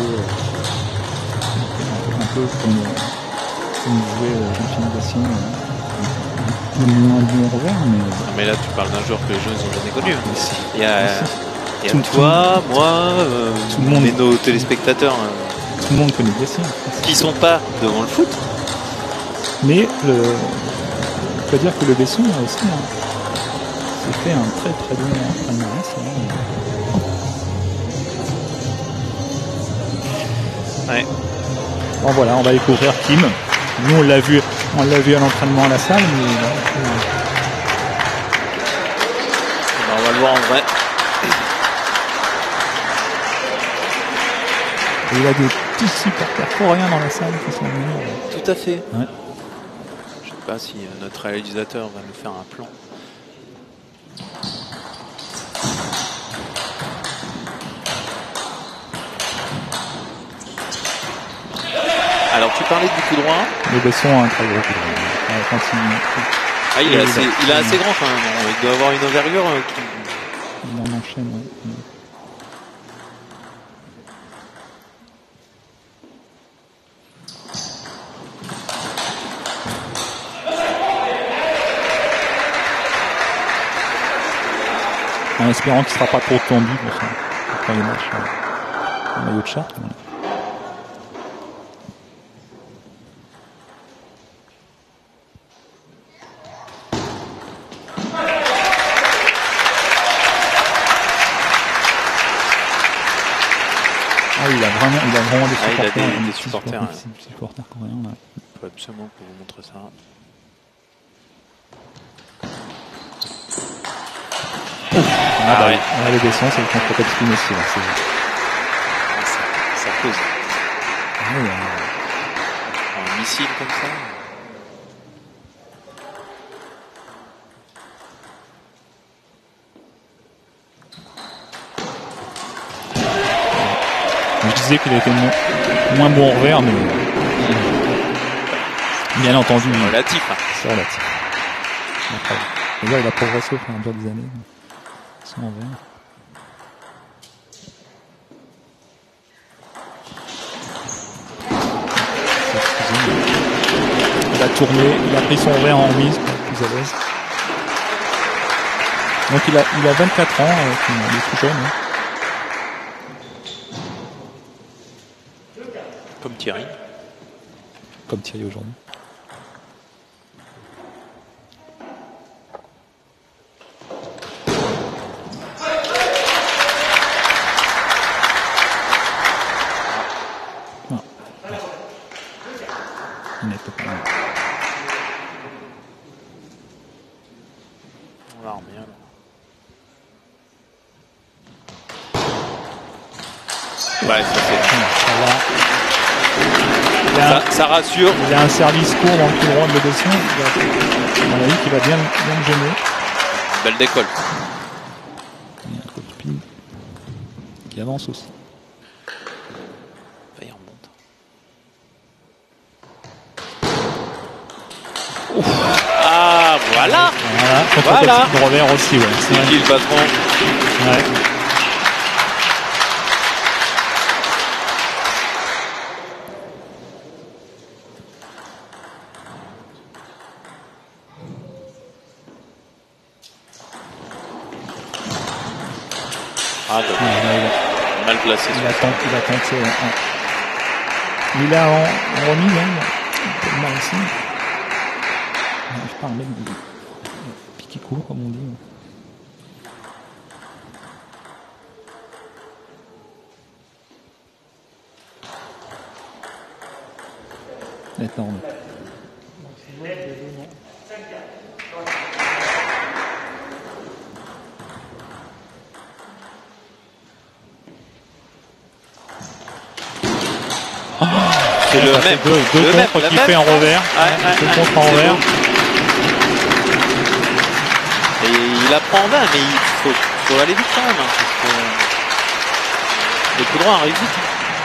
Un peu comme, comme jouait Jean-Philippe Bassin. Il y a un bon revers, mais. Mais là, tu parles d'un joueur que les gens n'ont jamais connu. Ici. Il y a. Ici. Il y a tout, toi, tout, moi, euh, tout le monde, et nos téléspectateurs. Euh, tout le monde connaît Gassi. Qui sont pas devant le foot. Mais le, on peut dire que Le Besson a aussi hein, fait un très très bon palmarès. Ouais. Bon voilà, on va découvrir Kim. Nous on l'a vu, on l'a vu à l'entraînement à la salle, mais euh, on va le voir en vrai. Et il a des petits supporters coréens dans la salle qui sont venus. Tout à fait. Ouais. Je sais pas si notre réalisateur va nous faire un plan. Alors tu parlais du coup droit. Le Besson a un très gros coup droit. Quand il... Ah, il, est assez, il est assez grand quand même. Il doit avoir une envergure qui... Il en enchaîne, ouais. En espérant qu'il ne sera pas trop tendu pour ça, après les matchs en maillot de charte. Voilà. Ah, il a vraiment, il a vraiment des supporters. Ah, il a des, des supporters, des supporters, ouais. supporters coréens. Ouais. Il faut absolument qu'on vous montre ça. Ah, ah bah, ouais. On a les descentes, c'est le contre-top spin aussi. Là, ça, ça pose. Ah, ouais, ouais. Un missile comme ça. Je disais qu'il était moins, moins bon en revers, mais bien entendu. C'est relatif. Hein. C'est relatif. Et là, il a progressé au fur et à mesure des années. Son envers. Il a tourné, il a pris son revers en remise, plus à l'aise. Donc il a, il a vingt-quatre ans, euh, il est tout jeune. Hein. Comme Thierry. Comme Thierry aujourd'hui. net. Ouais. On l'a remis alors. Ouais, ça fait. Ça, va. Il a, Ça, ça rassure. il a un service court dans le coup droit de l'Aubesson. À mon avis, qui va bien, bien le gêner. Belle décolle. Il y a un coup de spin qui avance aussi. Il remonte. Ah, voilà. Voilà, contre Voilà. de revers aussi, ouais. C'est C'est vrai. qui le patron? Ouais. Ah, bah, Ouais, ouais, mal placé. il a tenté, il a tenté. Ouais. Ouais. Il a en, en remis, hein, un peu de mal aussi. Il n'arrive pas à remettre du piqué court, comme on dit. Maintenant, on est. C'est le Ça fait même. Deux, deux le même, contres le qu'il même. fait en revers. Ouais, ouais, deux ouais, contres en c'est revers. beau. Et il apprend en vain, mais il faut, faut aller vite quand même. Hein, parce que les coups droits arrivent vite.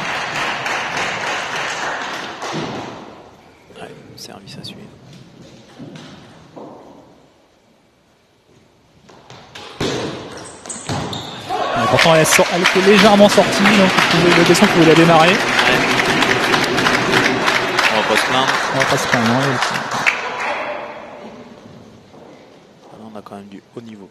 Ouais, service à suivre. Et pourtant, elle, sort, elle était légèrement sortie, donc pouvait, le descend pouvait la démarrer. Ouais. On va pas se plaindre. On va pas se plaindre. Hein, Ah non, on a quand même du haut niveau.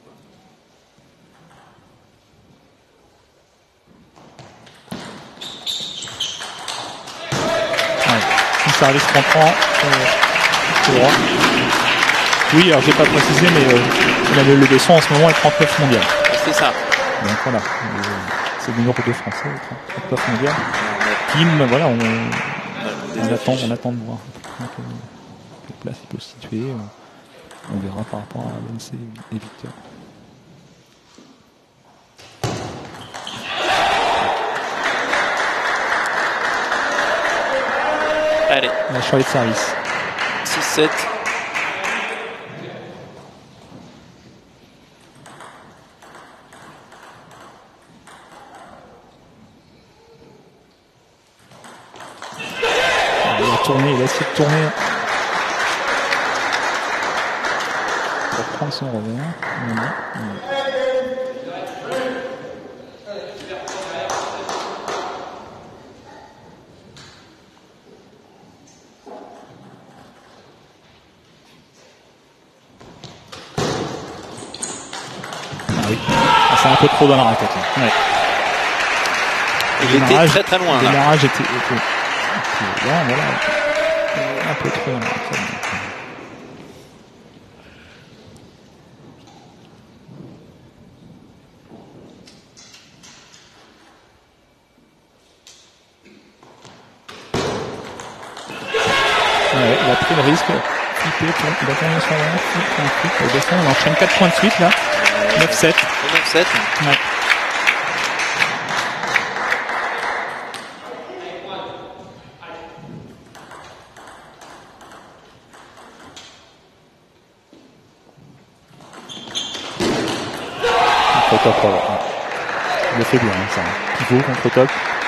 ouais. Un service rentrant. Euh, c'est droit. Oui, alors j'ai pas précisé, mais euh, la le descend en ce moment est trente-neuf mondial. C'est ça. Donc voilà, euh, c'est le numéro deux français, trente-neuf mondial. Kim, voilà, on, on, attend, on attend de voir à quelle, quelle place il peut se situer. On verra par rapport à l'N C et Victor. Allez, La choix de service. six sept. Il va tourner, il va essayer de tourner pour prendre son revers. Voilà. Ah oui, ah, c'est un peu trop dans la raquette. Là. Ouais. Il était très très loin Le là. démarrage était, était, était là, voilà, un peu trop dans la raquette. Ouais, il a pris le risque. Il a tourné son revers, flip, un flip, il descend, on enchaîne quatre points de suite là. neuf sept. neuf sept. Ouais. Contre top, ouais. Il le fait bien, hein, ça. Pivot contre top.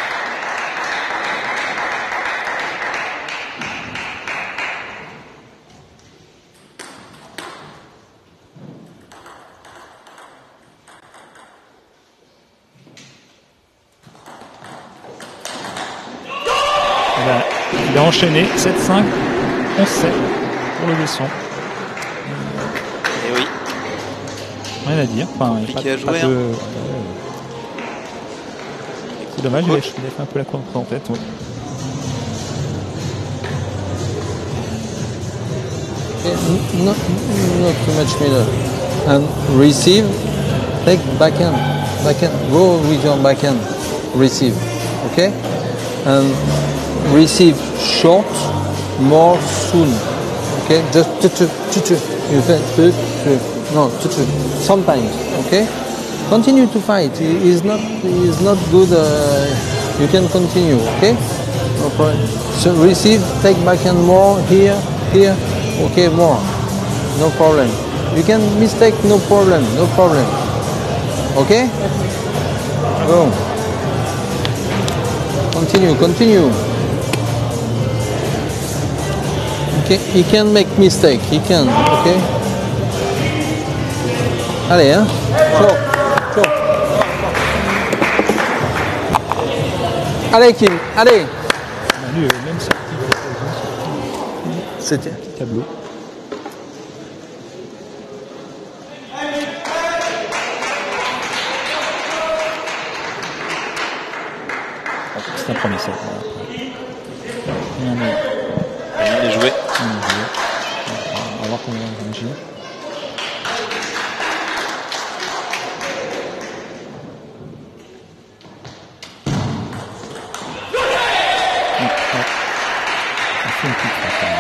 Il a, il a enchaîné sept cinq, onze sept pour le Besson. Et oui. Rien à dire. Enfin, il y a Compliqué pas, à jouer, pas de- hein. ouais. C'est dommage, il a, il a fait un peu la contre en tête. Ouais. Okay, n- not, not too much middle. And receive, take backhand, backhand, go with your backhand, receive, okay? And receive short, more soon. Okay, just touch it, touch it. You can touch it. No, touch it. Sometimes. Okay, continue to fight. He is not. He is not good. Uh, you can continue. Okay, no problem. So receive, take backhand more here, here. Okay, more. No problem. You can mistake. No problem. No problem. Okay. Go. Continue. Continue. Okay, he can make mistake, he can, ok. Allez, hein. Chaud, chaud. Allez, Kim, allez. Manu avait même sorti de l'occasion, C'était. petit tableau. C'est un premier set. Voilà. Il est joué. On va voir comment il va réagir. On fait une petite frappe quand même.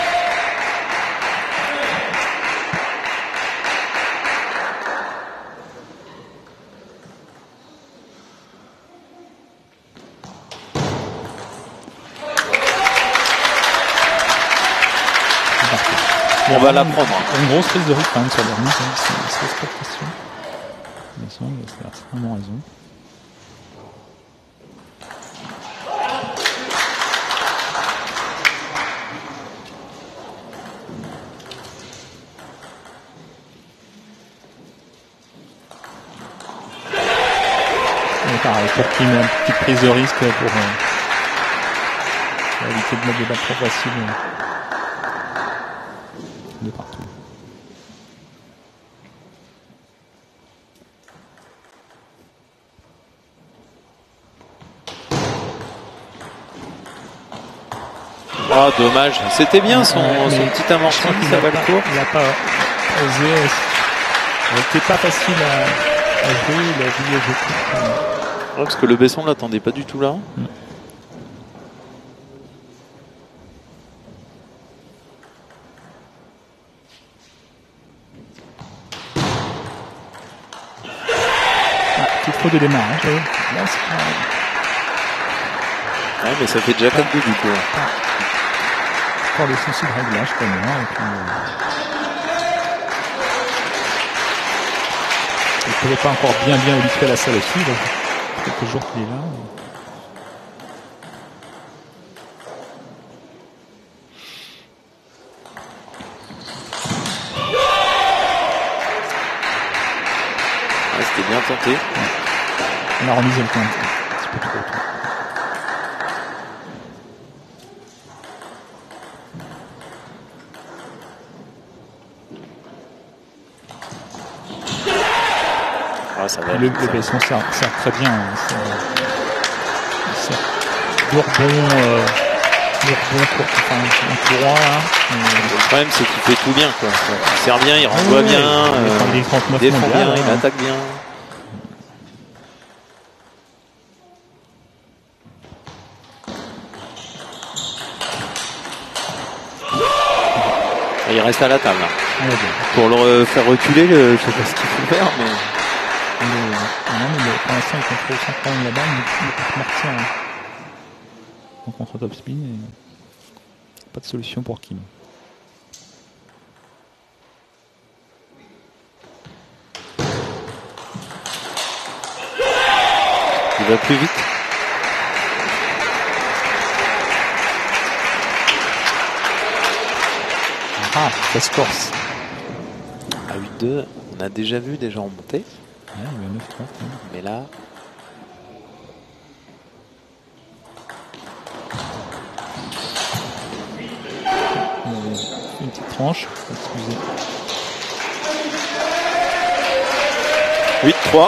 On va la prendre. Une grosse prise de rythme quand même sur les remises, hein, c'est c'est expectation. Mais ça, il a certainement raison. Et pareil, pour qu'il ait une petite prise de risque pour, euh, pour éviter de mettre des balles trop faciles euh, de partout. Ah, dommage. C'était bien son, Ouais, son mais petit amorti, je crois qu'il ça a va le pas- court. Il n'a pas osé. C'était pas facile à, à jouer. Il a vu le jeu court. Ouais, parce que le Besson l'attendait pas du tout là. Ah, petite faute de démarrage. Oui. Là, c'est pas... Ouais, mais ça fait déjà quatre buts du coup. Encore des soucis de réglage pour moi. Et puis, euh... il ne pouvait pas encore bien bien habituer à la salle aussi. Donc, quelques jours qu'il est là. Ouais, c'était bien tenté. On a remisé le temps un petit peu trop tôt. Ah, ça va. Le, vite, le ça. Besson sert, sert très bien. Hein, sert, il sert Bourbon, euh, Bourbon pour, enfin, un droit. Hein, Le problème, c'est qu'il fait tout bien, quoi. Il sert bien, il renvoie ouais, bien, il euh, défend les trente-neuf il défend mondiales, bien, il ouais. attaque bien. Et il reste à la table, là. on va bien. Pour le re- faire reculer, le, je sais pas ce qu'il faut faire, mais Il est- non, mais le- pour l'instant, il contrôle sans problème la balle, mais il peut marquer en, en contre-top spin. Et pas de solution pour Kim. il va plus vite. Ah, ça se corse. À huit deux, on a déjà vu des gens monter, Ouais, il y a neuf trois. mais là, Une petite tranche, excusez. huit trois.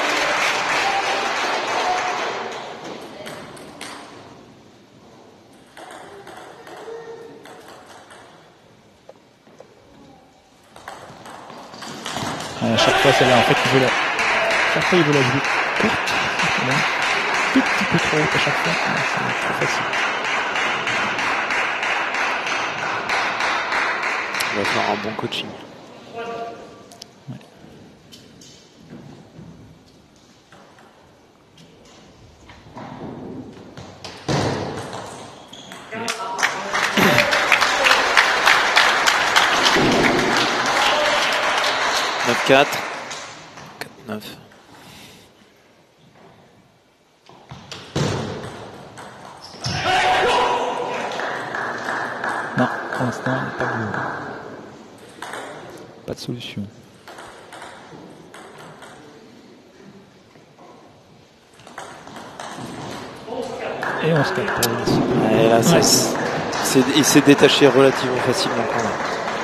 Ouais, à chaque fois, celle-là, en fait, il veut la, chaque fois, il veut la jouer courte. Voilà. Tout petit peu trop haute à chaque fois. Ouais, c'est trop facile. Il va faire un bon coaching. Ouais. neuf quatre. quatre neuf. Non, pour l'instant, pas de, pas de solution. Et on se quatre pour les Et là, ça, Ouais. c'est- il s'est détaché relativement facilement quand même.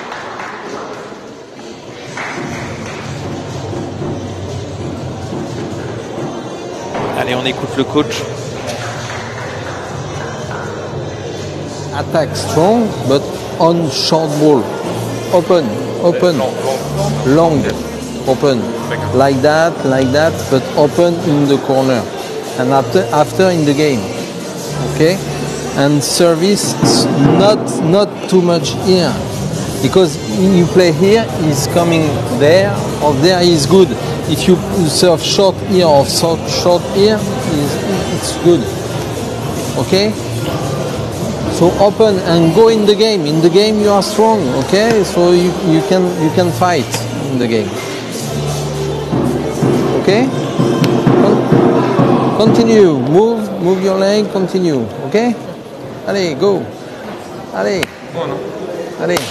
Allez, on écoute le coach. Attack strong, but on short ball. Open, open, long, open. Like that, like that, but open in the corner. And after, after in the game. Okay? And service not not too much here. Because you play here, he's coming there, or there is good. If you serve short here or short, short here, it's good. Okay? So open and go in the game. In the game you are strong, okay? So you, you can you can fight in the game. Okay? Con- continue. Move, move your leg, continue. Okay? Allez, go. Allez. Allez.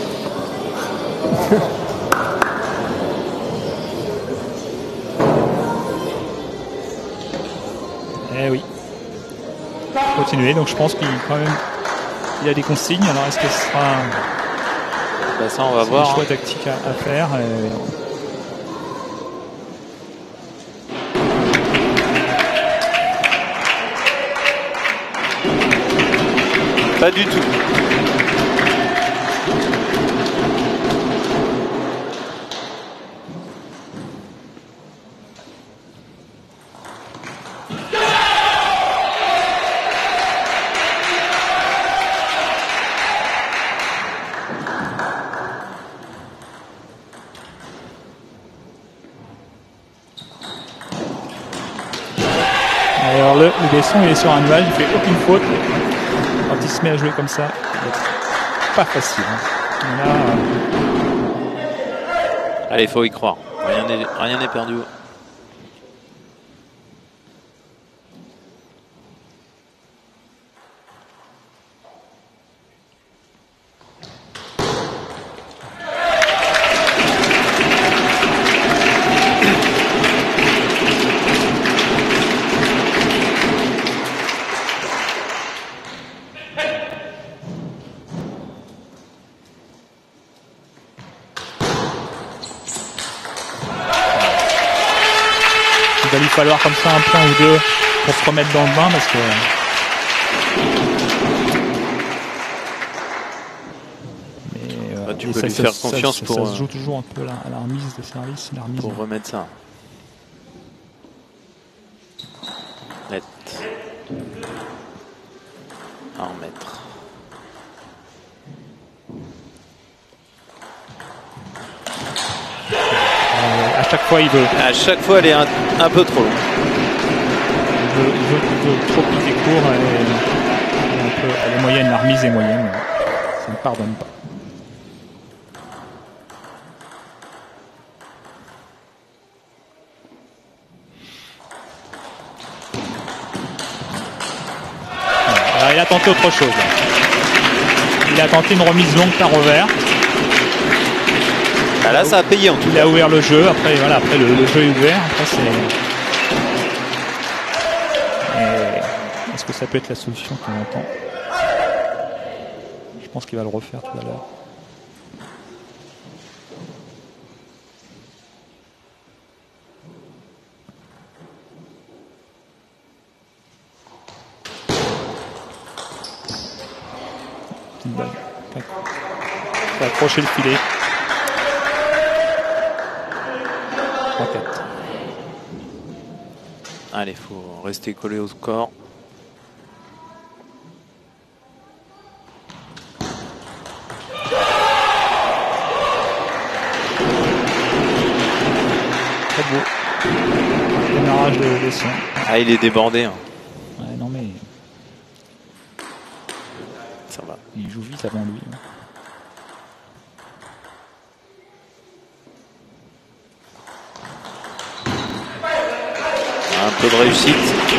Eh oui. Continuer, donc je pense qu'il quand même il y a des consignes. Alors est-ce que ce sera Bah, ça, on va c'est voir. des choix hein. tactiques à, à faire et... Pas du tout. Alors le, le Besson il est sur un nuage, il fait aucune faute. Quand il se met à jouer comme ça, c'est pas facile. Hein. Là, euh, Allez, il faut y croire. Rien n'est rien n'est perdu. il va lui falloir comme ça un point ou deux pour se remettre dans le bain parce que mais, euh, Bah, tu et peux ça, lui ça- faire ça- confiance ça- pour, ça euh, se joue toujours un peu là, à la remise de service, la remise. Pour remettre ça. Net. À remettre. Euh, à chaque fois il veut, À chaque fois, elle est un, un peu trop longue. il veut, il veut, il veut trop piquer court et, et un peu, elle est moyenne, la remise est moyenne, ça ne pardonne pas. Alors, il a tenté autre chose. Là. Il a tenté une remise longue par revers. Ah, là, ça a payé en tout Il cas. a ouvert le jeu. Après, voilà, après le, le jeu est ouvert. Après, c'est. Et est-ce que ça peut être la solution qu'on entend? Je pense qu'il va le refaire tout à l'heure. Petite balle. Il va accrocher le filet. trois quatre. Allez, il faut rester collé au score. beau. Démarrage de, de son. Ah, il est débordé. Hein. Ouais, non mais Ça va. il joue vite avant lui. Hein. Un peu de réussite.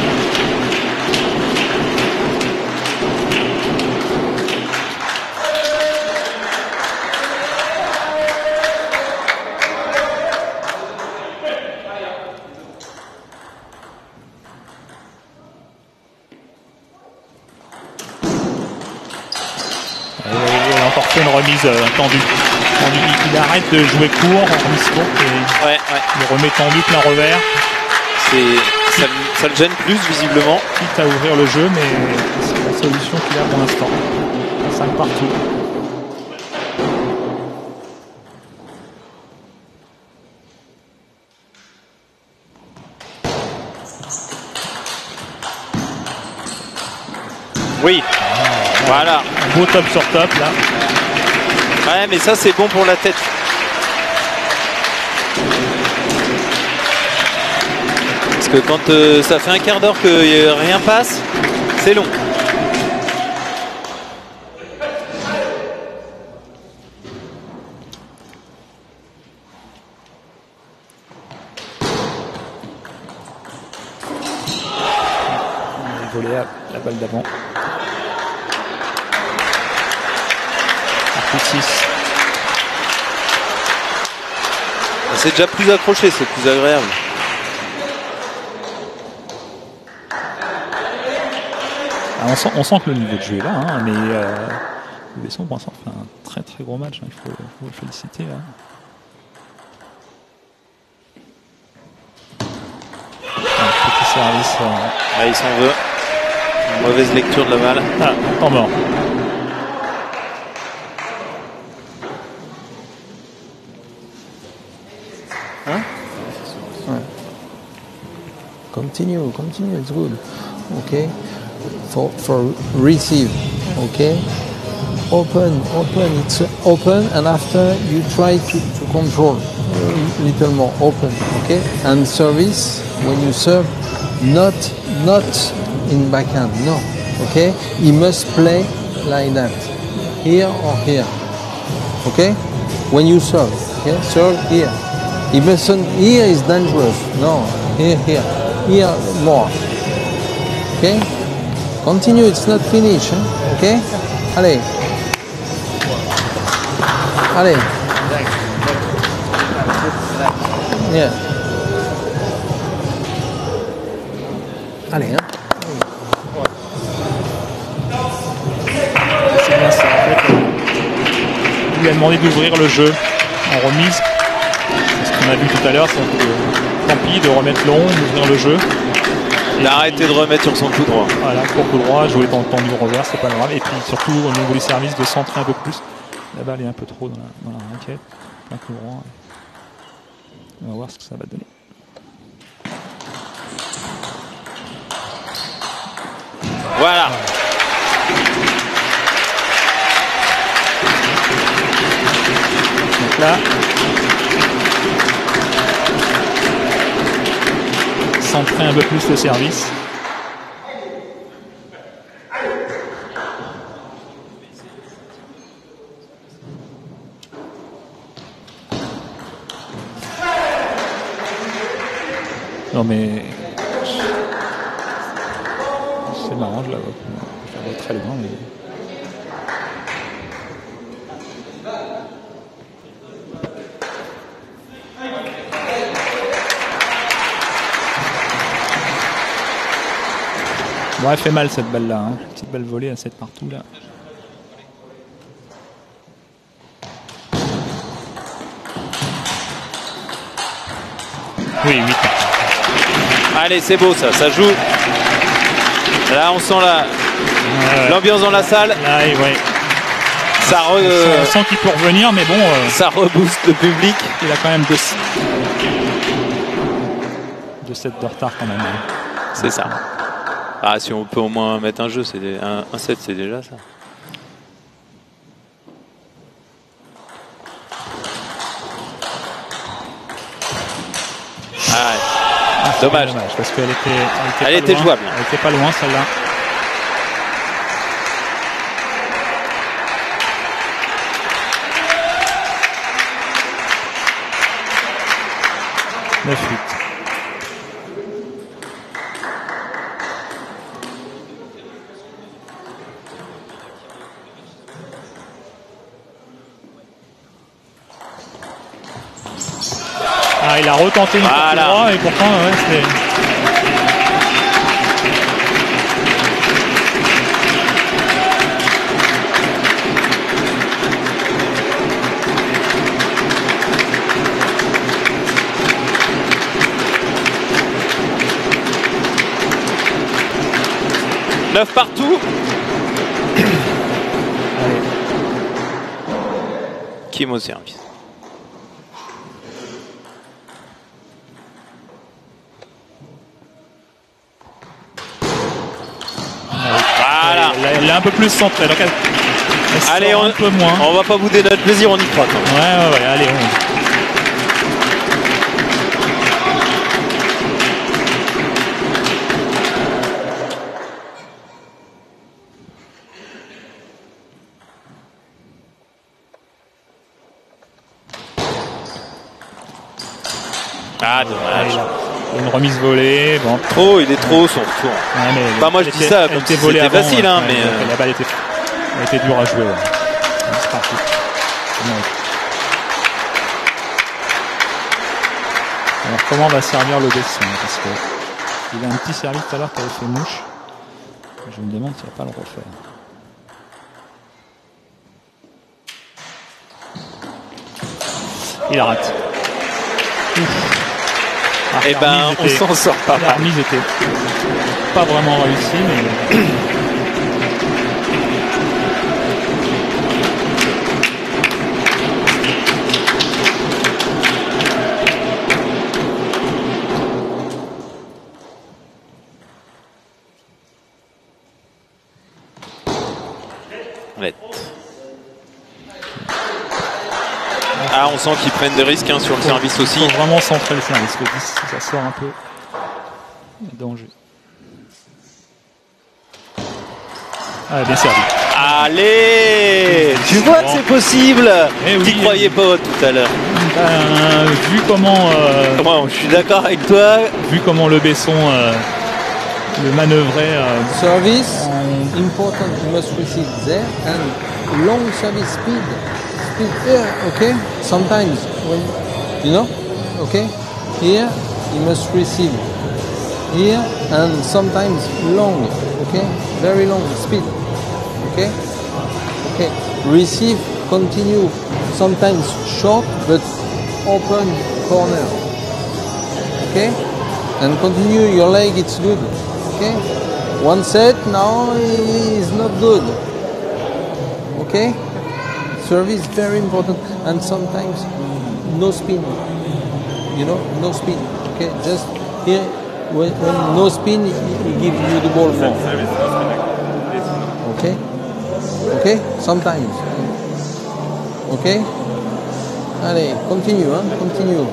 Il a encore fait une remise euh, tendue. tendue. Il arrête de jouer court en remise courte et Ouais, ouais. il remet tendu plein revers. C'est, ça, ça le gêne plus visiblement. Quitte à ouvrir le jeu, mais c'est la solution qu'il a pour l'instant. cinq partout. Oui. Voilà. Un beau top sur top là. Ouais, mais ça c'est bon pour la tête. Parce que quand euh, ça fait un quart d'heure que euh, rien passe, c'est long. Il a volé à la balle d'avant. six. C'est déjà plus accroché, c'est plus agréable. Alors on, sent, on sent que le niveau de jeu est là, hein, mais euh, le Besson pour l'instant fait un très très gros match, hein, il faut, faut le féliciter. Là. Un petit service. Euh... Ah, il s'en veut. Une mauvaise lecture de la balle. Ah, temps mort. Huh? Right. Continue, continue, it's good. Okay. For for receive, okay. Open, open, it's open, and after you try to, to control a little more open, okay. And service when you serve, not not in backhand, no, okay. He must play like that, here or here, okay. When you serve, okay, serve here. He mustn't, here is dangerous. No, here, here, here more. Okay? Continue, it's not finished. Hein? Okay? Allez. Allez. Yeah. Allez, hein? C'est bien ça, en fait. Il lui a demandé d'ouvrir le jeu en remise. On a vu tout à l'heure, c'est que tant pis de remettre long, d'ouvrir le jeu. Il a arrêté de remettre sur son coup droit. Voilà, pour coup droit, jouer dans le temps du revers, c'est pas grave. Et puis surtout au niveau du service, de centrer un peu plus. La balle est un peu trop dans la, dans la raquette. Un coup droit. On va voir ce que ça va donner. Voilà. Donc là, centrer un peu plus le service. Non mais c'est marrant, je la vois, je la vois très loin. Mais... Bon, elle fait mal cette balle là, hein. Petite balle volée à sept partout là. Oui, huit. Allez, c'est beau ça, ça joue. Là, on sent la Euh, l'ambiance dans la salle. Là, ouais. Ça, re, On sent, sent qu'il peut revenir, mais bon. Euh, ça rebooste le public. Il a quand même deux, deux sets de retard quand même. Hein. C'est ça. Ah, si on peut au moins mettre un jeu, c'est des, un, un set, c'est déjà ça. c'est Dommage. dommage parce qu'elle était, elle était, Elle pas était loin. jouable. Elle était pas loin celle-là. neuf huit. Ah, il a retenté une Voilà. fois droit et pourtant, ouais, c'était. neuf partout. Allez. Kim au service. Voilà. Elle, elle est un peu plus centrée. Donc elle, elle Allez, sort on, un peu moins. on va pas bouder notre plaisir, on y croit. Quand même. Ouais, ouais, ouais, allez, on. Ah, dommage. Une remise volée. Bon. Trop, il est trop son retour. Ouais, mais Bah, moi, je elle dis était- ça elle comme était si volée c'était avant, facile, hein, ouais, mais, donc euh, La balle était, elle était dure à jouer. Ouais. C'est parti. Ouais. Alors, comment va servir le Besson? Parce que il a un petit service tout à l'heure qui avait fait mouche. Je me demande s'il va pas le refaire. Il rate. Ah, Eh la ben, remise on était- s'en sort pas La mal. remise était pas vraiment réussie, mais. Ouais. Ah, on sent qu'ils prennent des risques hein, sur le service aussi. Il faut vraiment centrer le service. Le dix, ça sort un peu. Il y a danger. Ah, bien servi. Allez, tu vois que c'est possible. Eh oui. T'y croyais pas tout à l'heure. Ben, vu comment, euh, Moi, je suis d'accord avec toi. vu comment le Besson euh, le manœuvrait. euh, Service, important, you must receive there, and long service speed. Speed here, okay? Sometimes, when, you know, okay? Here, you must receive. Here, and sometimes long, okay? Very long speed, okay? Okay, receive, continue, sometimes short, but open corner, okay? And continue your leg, it's good, okay? One set now is not good, okay? Service very important, and sometimes no spin, you know, no spin, okay? Just here, when, when no spin, he, he gives you the ball more, okay? Okay, sometimes. Okay? Allez, continue, hein, continue.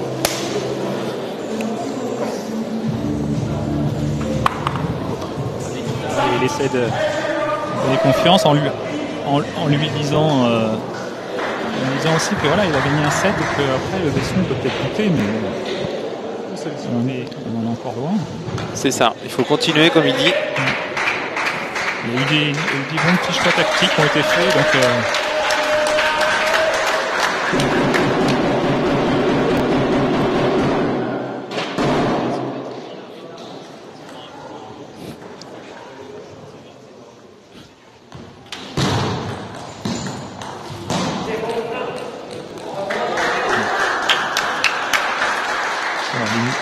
il essaie de donner confiance en lui, en, en lui disant, euh, en lui disant aussi que voilà, il a gagné un set et qu'après le Besson peut peut-être monter, mais on, est, on en est encore loin. C'est ça, il faut continuer comme il dit. Il y a eu des, il y a eu des bons petits choix tactiques qui ont été faits, donc euh, voilà, limite.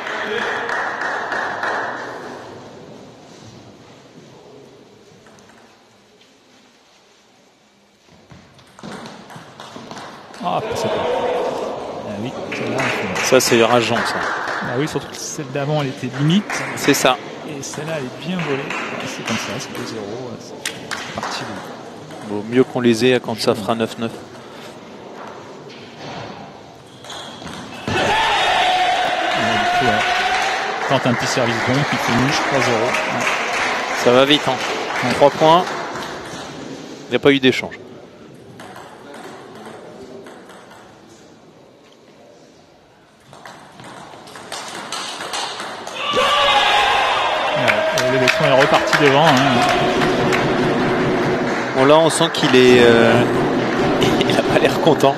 Ah, c'est pas. Ah oui, celle-là, elle fait- Ça, c'est rageant, ça. ah oui, surtout que celle d'avant, elle était limite. C'est ça. Et celle-là, elle est bien volée. Ah, c'est comme ça, c'est deux zéro. C'est c'est parti. Vaut mieux qu'on les ait quand ça fera neuf neuf. tente un petit service bon, puis finish trois zéro. Ouais. Ça va vite, hein. Ouais. trois points. Il n'y a pas eu d'échange. Ouais, le Besson est reparti devant. Hein. Bon, là, on sent qu'il est. Euh... il n'a pas l'air content.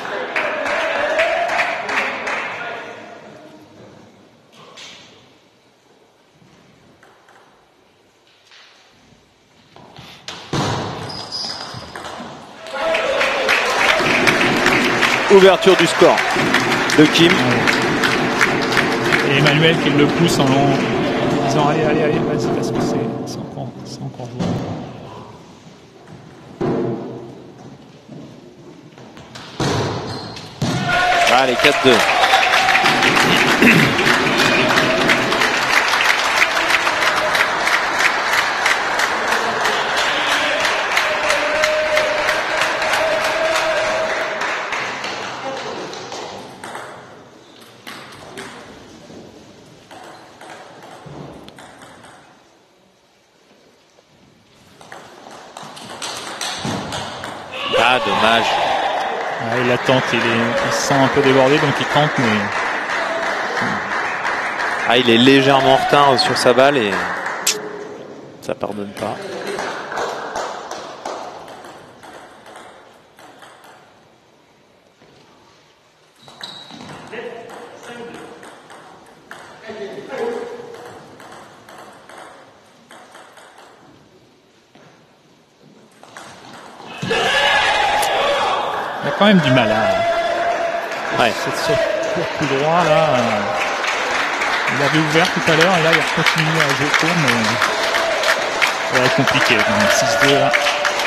Ouverture du score de Kim. Et Emmanuel qui le pousse en disant allez, allez, allez, vas-y, parce que c'est encore, c'est encore joué. Allez, quatre deux. Ah, dommage. Ah, il attend, il, est, il se sent un peu débordé, donc il tente, mais... Ah, il est légèrement en retard sur sa balle et ça pardonne pas. Il a quand même du mal à... Ouais. Cette saute court tout droit, là... Euh... Il avait ouvert tout à l'heure, et là, il continue à jouer court, mais... Ça va être compliqué, quand même. six deux, là.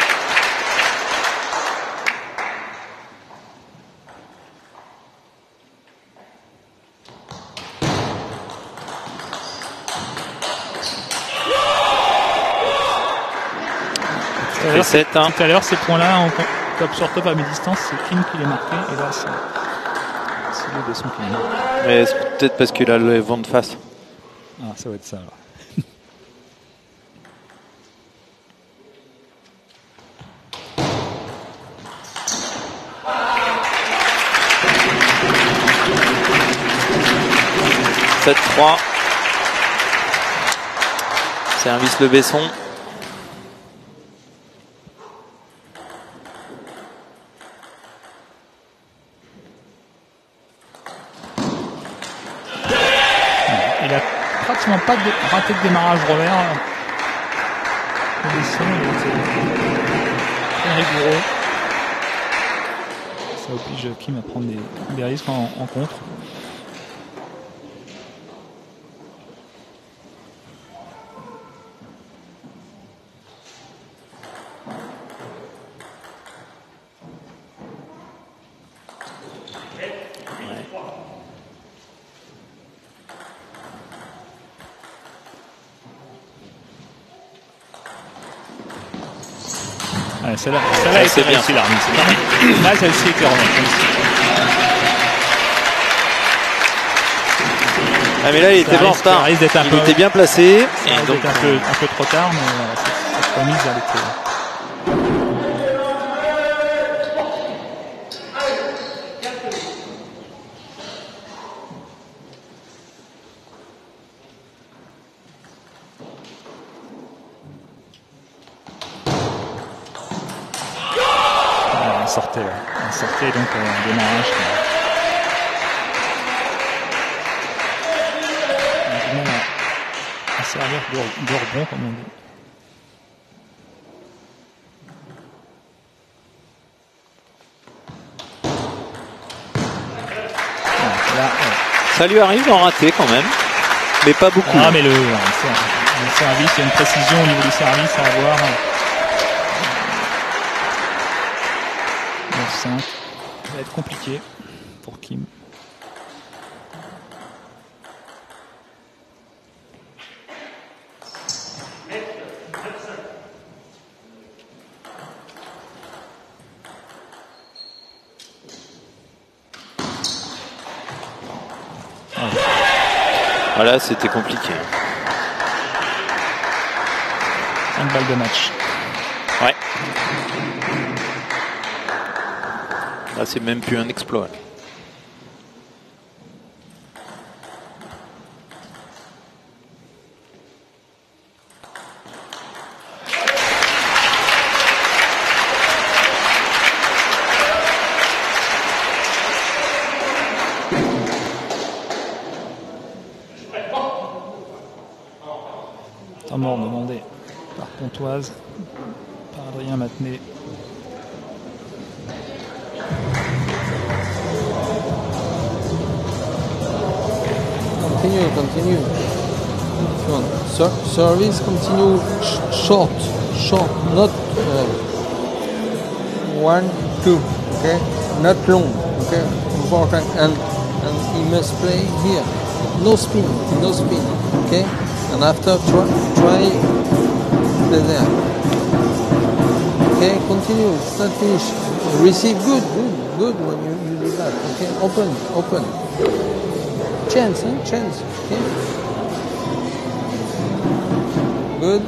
sept, hein. Tout à l'heure, ces points-là, en top sur top à mi-distance, c'est Kim qui les marqué, et là, c'est le Besson qui les marque. Mais c'est peut-être parce qu'il a le vent de face. Ah, ça va être ça, alors. sept trois. Service le Besson. Il a pratiquement pas de raté de démarrage revers. Le Besson, il était très rigoureux. Ça oblige Kim à prendre des, des risques en, en contre. Ouais, celle-là, celle-là c'est bien. Là, là celle-ci était vraiment. Ah mais là il Ça était pas en risque- retard. ça risque d'être un Il peu- était bien placé. Et Et donc, un peu, un peu trop tard, mais voilà, cette, cette remise, elle était. Voilà, on sortait là. On sortait donc euh, un démarrage. euh, on a du mal à, à servir de, de rebond, comme on dit. Voilà, là, ouais. ça lui arrive d'en rater quand même. Mais pas beaucoup. Ah, mais le, le service, il y a une précision au niveau du service à avoir. neuf cinq. Ça va être compliqué pour Kim. Voilà, c'était compliqué. cinq balles de match. Ouais. Là, c'est même plus un exploit. Temps mort demandé par Pontoise, par Adrien Matenet. Continue, continue. Come on. Ser service, continue. Sh short, short, not uh, one, two. Okay, not long. Okay, important. And and he must play here. No spin, no spin. Okay, and after try try play there. Okay, continue. It's not finished. Receive good, good, good when you, you do that. Okay, open, open. Chance, huh? Chance. Okay. Good.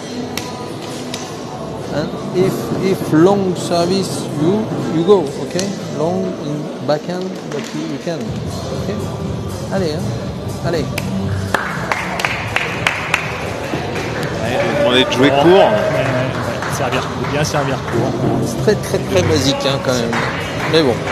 And if if long service, you you go. Okay. Long in backhand, but you, you can. Okay. Allez, hein. Allez. On est de jouer Bon, court. ouais, ouais, ouais. Servir, bien servir court. C'est très très très basique, hein, quand même. Mais bon.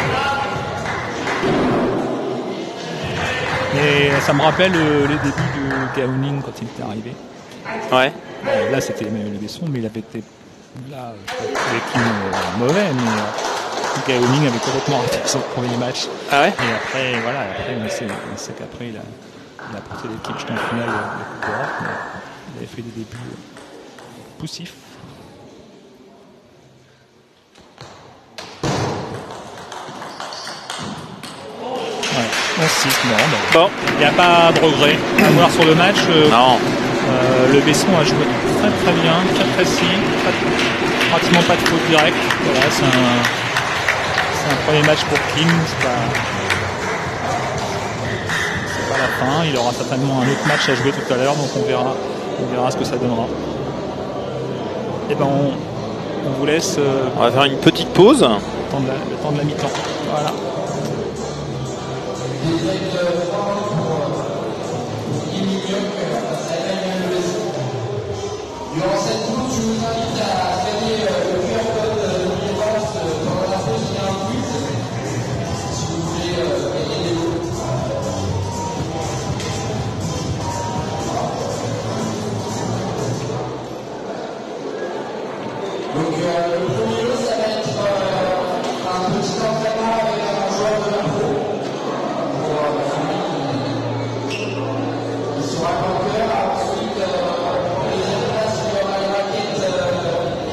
Et ça me rappelle euh, les débuts de Gao Ning quand il était arrivé. Ouais. Bon, là, c'était Emmanuel Besson, mais il avait été là, je crois, avec une euh, mauvais, mais euh, Gao Ning avait complètement raté son premier match. Ah ouais. Et après, voilà, après, on sait, on sait qu'après, il a, il a porté l'équipe jusqu'en finale de la Coupe d'Europe, mais il avait fait des débuts euh, poussifs. Ouais, on six, non, bah, Bon. il n'y a pas de regret à voir sur le match. Euh, Non. euh, le Besson a joué très très bien, très précis, très, pratiquement pas de faute directe. Voilà, c'est un, c'est un premier match pour Kim. C'est pas, c'est pas la fin. Il aura certainement un autre match à jouer tout à l'heure, donc on verra, on verra ce que ça donnera. Et ben on, on vous laisse euh, On va faire une petite pause. le temps de la, le temps de la mi-temps. Voilà. Durant cette course, je vous invite à scanner le Q R code de l'Universe pendant la pause, il y a un quiz. Si vous voulez gagner des lots. Donc euh, le premier lot, ça va être euh, un petit entraînement avec un joueur de l'impro. Pour euh, celui qui, qui sera vainqueur. Ensuite, euh, pour les deuxième place, il y aura une raquette euh,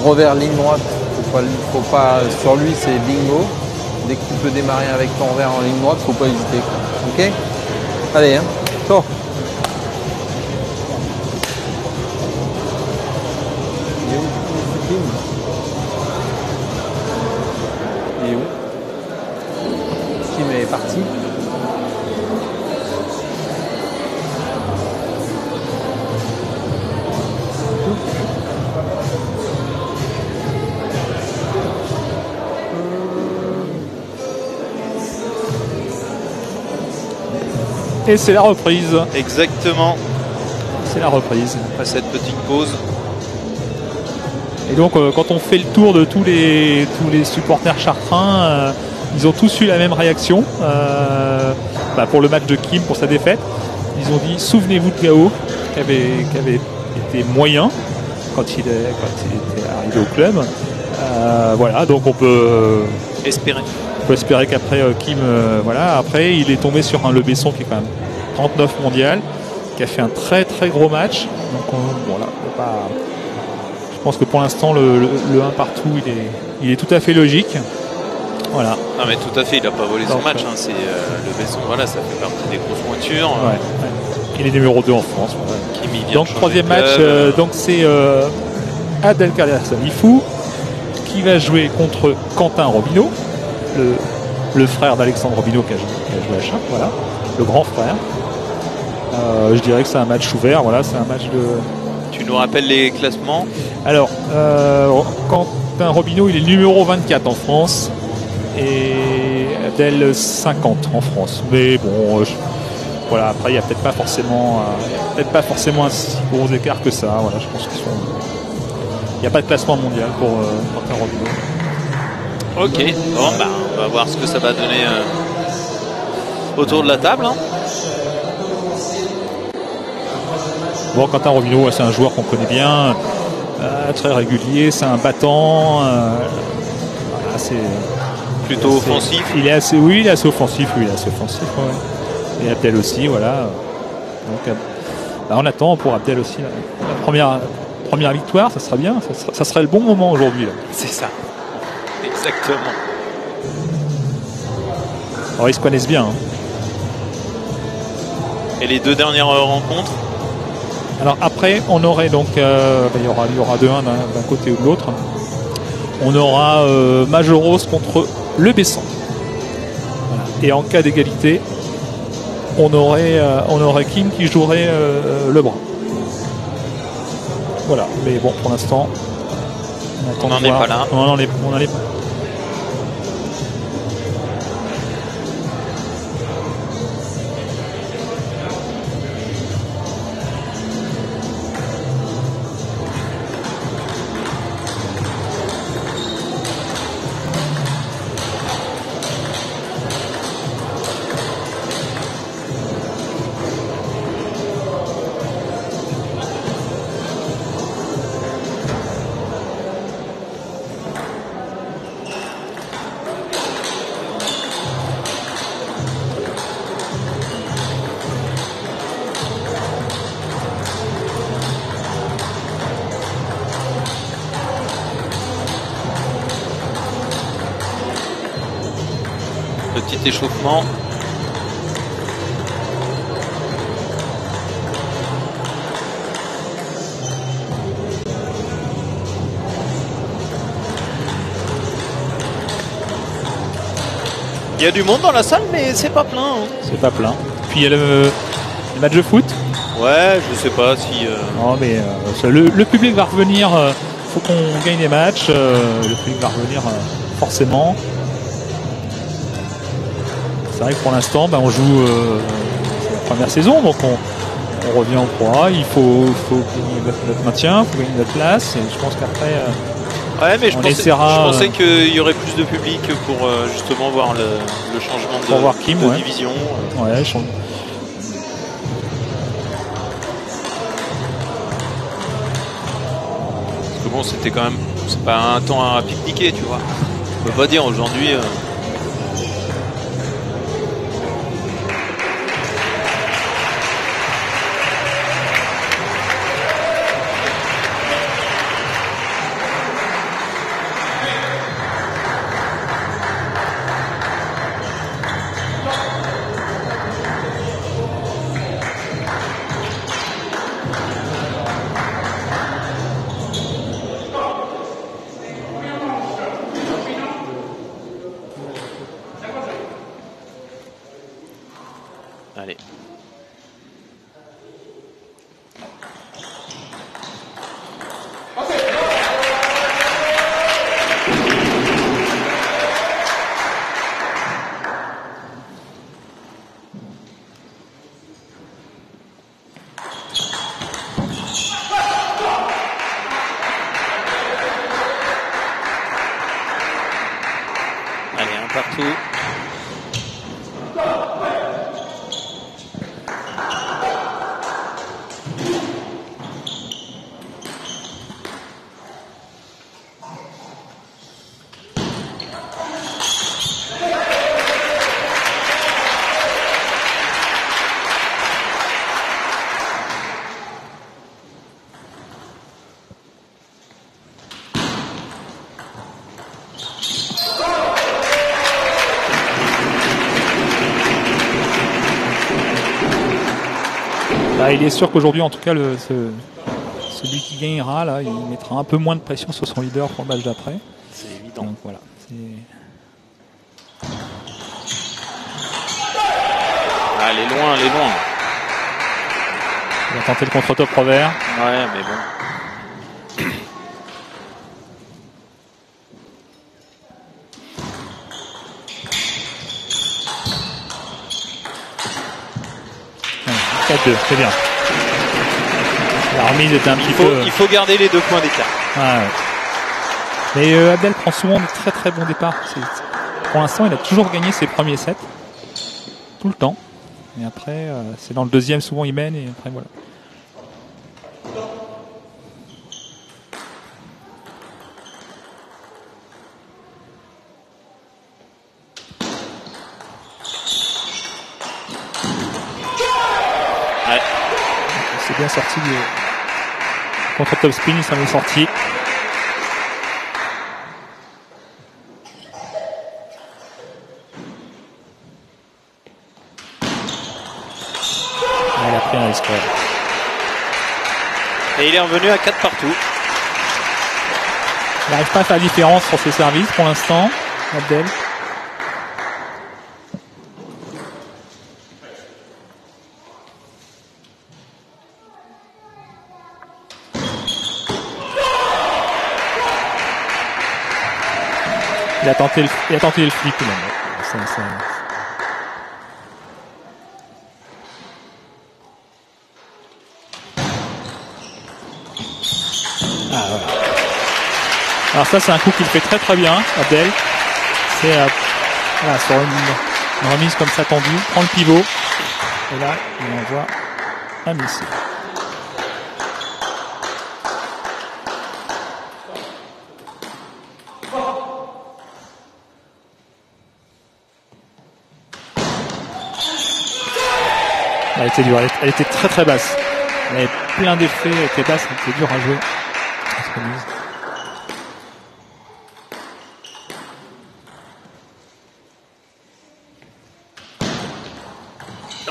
revers ligne droite, faut pas, faut pas, sur lui c'est bingo. Dès que tu peux démarrer avec ton revers en ligne droite, faut pas hésiter. Ok? Allez, hein, ciao. Il est où? Il est où? Kim est parti. Et c'est la reprise. Exactement. C'est la reprise. Après cette petite pause. Et donc euh, quand on fait le tour de tous les tous les supporters chartrains, euh, ils ont tous eu la même réaction euh, bah, pour le match de Kim, pour sa défaite. Ils ont dit souvenez-vous de Gao qui avait, qui avait été moyen quand il, est, quand il était arrivé au club. Euh, voilà, donc on peut espérer. On peut espérer qu'après euh, Kim, euh, voilà, après il est tombé sur un Le Besson qui est quand même trente-neuf mondial, qui a fait un très très gros match. Donc on, voilà, on pas, je pense que pour l'instant le, le, le un partout il est, il est tout à fait logique. Voilà. Non mais tout à fait, il n'a pas volé donc, son match. Hein, c'est euh, Le Besson, voilà, ça fait partie des grosses pointures. Ouais, ouais. Il est numéro deux en France. Voilà. Kim, il vient donc de changer troisième de match, club. euh, donc c'est euh, Abdelkader Salifou qui va jouer contre Quentin Robineau, le le frère d'Alexandre Robineau qui a, joué, qui a joué à Chartres, voilà, le grand frère. Euh, je dirais que c'est un match ouvert, voilà, c'est un match de... Tu nous rappelles les classements? Alors, euh, Quentin Robineau, il est numéro vingt-quatre en France et Abdel cinquante en France. Mais bon, je... voilà, après il n'y a peut-être pas forcément, euh, peut-être pas forcément un si gros écart que ça. Voilà, je pense qu'ils sont... Il n'y a pas de classement mondial pour euh, Quentin Robineau. Ok, bon bah on va voir ce que ça va donner euh, autour de la table. Hein. Bon, Quentin Robineau, c'est un joueur qu'on connaît bien, euh, très régulier, c'est un battant. Euh, voilà, c'est plutôt c'est, offensif. Il est assez, oui, il est assez offensif, oui, il est assez offensif. Ouais. Et Abdel aussi, voilà. Donc, euh, bah, on attend pour Abdel aussi la, la première, première victoire, ça sera bien, ça, sera, ça serait le bon moment aujourd'hui. Là. C'est ça. Exactement. Alors ils se connaissent bien. Hein. Et les deux dernières rencontres? Alors après, on aurait donc, euh, il y aura, il y aura deux un d'un, d'un côté ou de l'autre. On aura euh, Majoros contre Le Besson. Voilà. Et en cas d'égalité, on aurait, euh, on aurait Kim qui jouerait euh, le bras. Voilà. Mais bon, pour l'instant, on n'en est pas là. On n'en est, on n'en est pas. Petit échauffement. Il y a du monde dans la salle, mais c'est pas plein. Hein. C'est pas plein. Puis il y a le, le match de foot. Ouais, je sais pas si. Euh... Non, mais euh, le, le public va revenir. Il euh, faut qu'on gagne des matchs. Euh, le public va revenir euh, forcément. C'est vrai que pour l'instant, ben, on joue euh, la première saison, donc on, on revient en Pro A. Il faut, faut gagner notre maintien, il faut gagner notre place. Et je pense qu'après, euh, ouais, mais je on pensais, essaiera. Je pensais qu'il y aurait plus de public pour euh, justement voir le, le changement de, pour voir Kim, de ouais. division. Ouais, je... Parce que bon, c'était quand même, c'est pas un temps à pique-niquer, tu vois. On peut pas dire aujourd'hui. Euh, partout. Bah, il est sûr qu'aujourd'hui, en tout cas, le, ce, celui qui gagnera, là, il mettra un peu moins de pression sur son leader pour le match d'après. C'est évident. Donc voilà. Ah, elle est loin, elle est loin. Il va tenter le contre-top revers. Ouais, mais bon. quatre deux, c'est bien. La remise était un il petit faut, peu... Il faut garder les deux points d'écart. Ah, ouais. Mais euh, Abdel prend souvent de très très bons départs. C'est, pour l'instant, il a toujours gagné ses premiers sets. Tout le temps. Et après, euh, c'est dans le deuxième, souvent il mène. Et après, voilà. Ouais. C'est bien sorti du contre top spin, il s'en est sorti. Il a pris un risque. Et il est revenu à quatre partout. Il n'arrive pas à faire la différence sur ses services pour l'instant, Abdel. Il a tenté le, il a tenté le flip. Là. Ça, ça... Ah, voilà. Alors ça, c'est un coup qu'il fait très très bien, Abdel. C'est euh, voilà, sur une, une remise comme ça tendue, prend le pivot et là il envoie un missile. Elle était dure, elle était, elle était très très basse. Elle avait plein d'effets, elle était basse, elle était dure à jouer. Oh.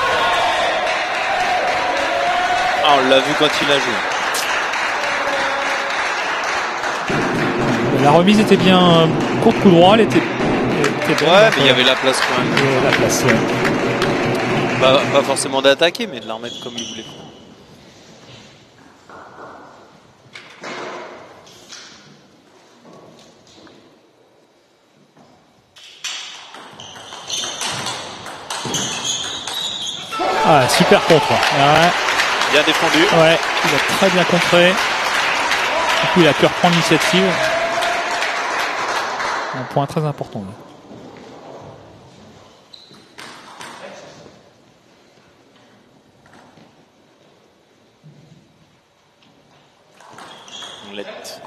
Ah, on l'a vu quand il a joué. La remise était bien courte coup droit, elle était, elle était bien. Ouais, mais il y avait la place quand même. Il y avait la place, ouais. Pas, pas forcément d'attaquer, mais de la remettre comme il voulait. Ah, super contre. Ouais. Bien défendu. Ouais, il a très bien contré. Du coup, il a pu reprendre l'initiative. Un point très important. Là. Omelette.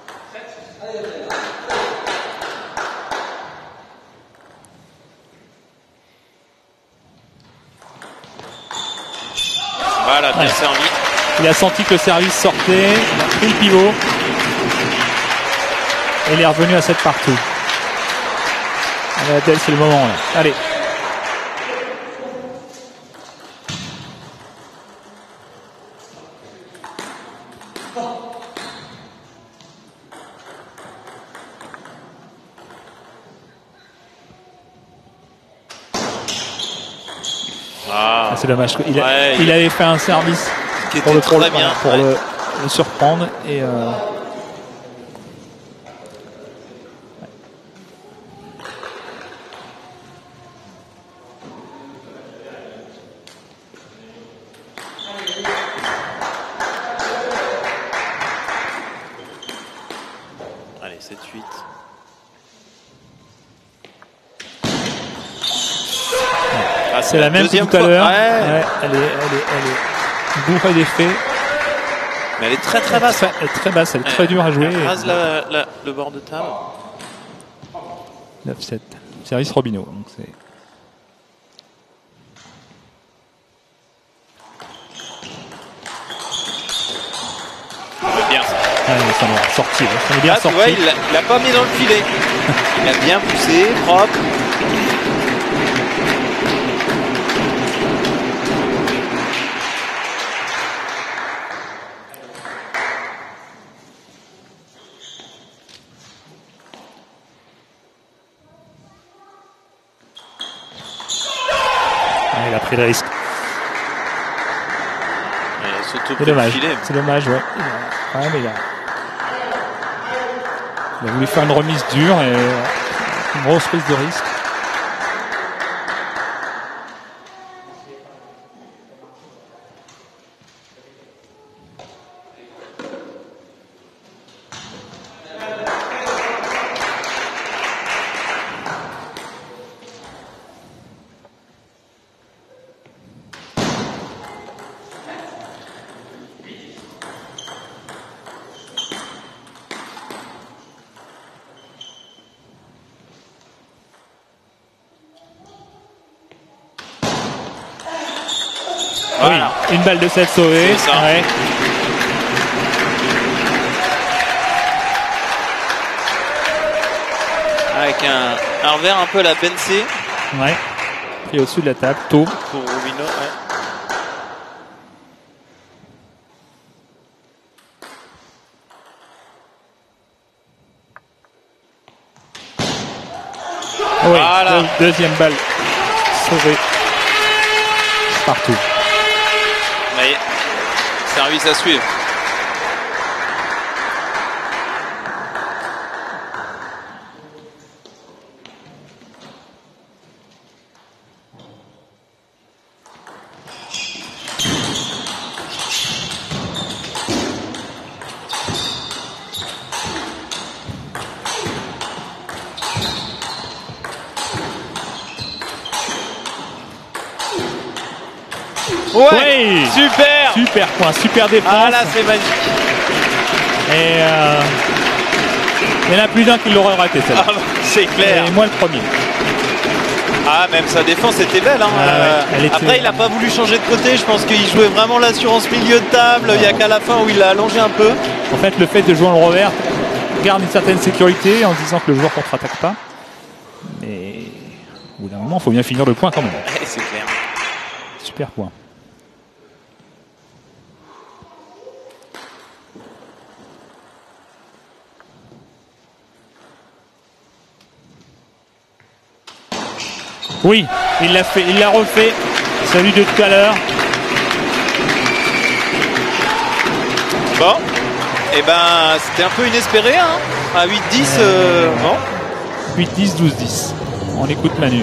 Voilà, bien ouais. servi. Il a senti que le service sortait, il a pris le pivot et il est revenu à sept partout. Allez, Abdel, c'est le moment là. Allez. Ah. Ah, c'est dommage. Il, a, ouais, il il... avait fait un service qui pour, le, pour, très le, bien, pour ouais. le, le surprendre et euh... Allez, sept huit. Ah, c'est la même que deuxième tout à fois. l'heure. Ouais. Ouais, elle est, elle est, elle est bourrée d'effets. Mais elle est très très basse. Elle est très basse, elle est très Ouais. dure à jouer. Elle rase la, la, le bord de table. neuf sept. Service Robinho. Donc c'est... Bien. Ah, ça m'a sorti. Ouais. Ça m'est bien Ah, tu sorti. vois, il l'a- il l'a pas mis dans le filet. Il a bien poussé, propre. Ah, il a pris le risque. Ouais, surtout C'est près du dommage. filet. C'est dommage, ouais. Il a- ouais, mais il a... il a voulu faire une remise dure et une grosse prise de risque. Voilà. Oui, une balle de sept sauvée. C'est ça. Ouais. Avec un, un revers un peu à la Bensé Ouais. Pris au-dessus de la table, tôt. pour Rubino. Ouais. Oui, Voilà. deux- deuxième balle sauvée. Partout. Mais service à suivre. Ouais, Oui. super. Super point, super défense. Ah là, c'est magique. Et euh, il y en a plus d'un qui l'aurait raté celle-là. Ah, bah, c'est clair. Et moi le premier. Ah, même sa défense était belle. Hein. Ah ouais, Euh, elle était- Après, il n'a pas voulu changer de côté. Je pense qu'il jouait vraiment l'assurance milieu de table. Il n'y a qu'à la fin où il l'a allongé un peu. En fait, le fait de jouer en revers garde une certaine sécurité en se disant que le joueur contre-attaque pas. Mais au bout d'un moment, il faut bien finir le point quand même. Ouais, c'est clair. Super point. Oui, il l'a fait, il l'a refait. Celui de tout à l'heure. Bon. Et ben, c'était un peu inespéré. Hein. À huit dix, euh, bon. huit dix, douze dix. On écoute Manu.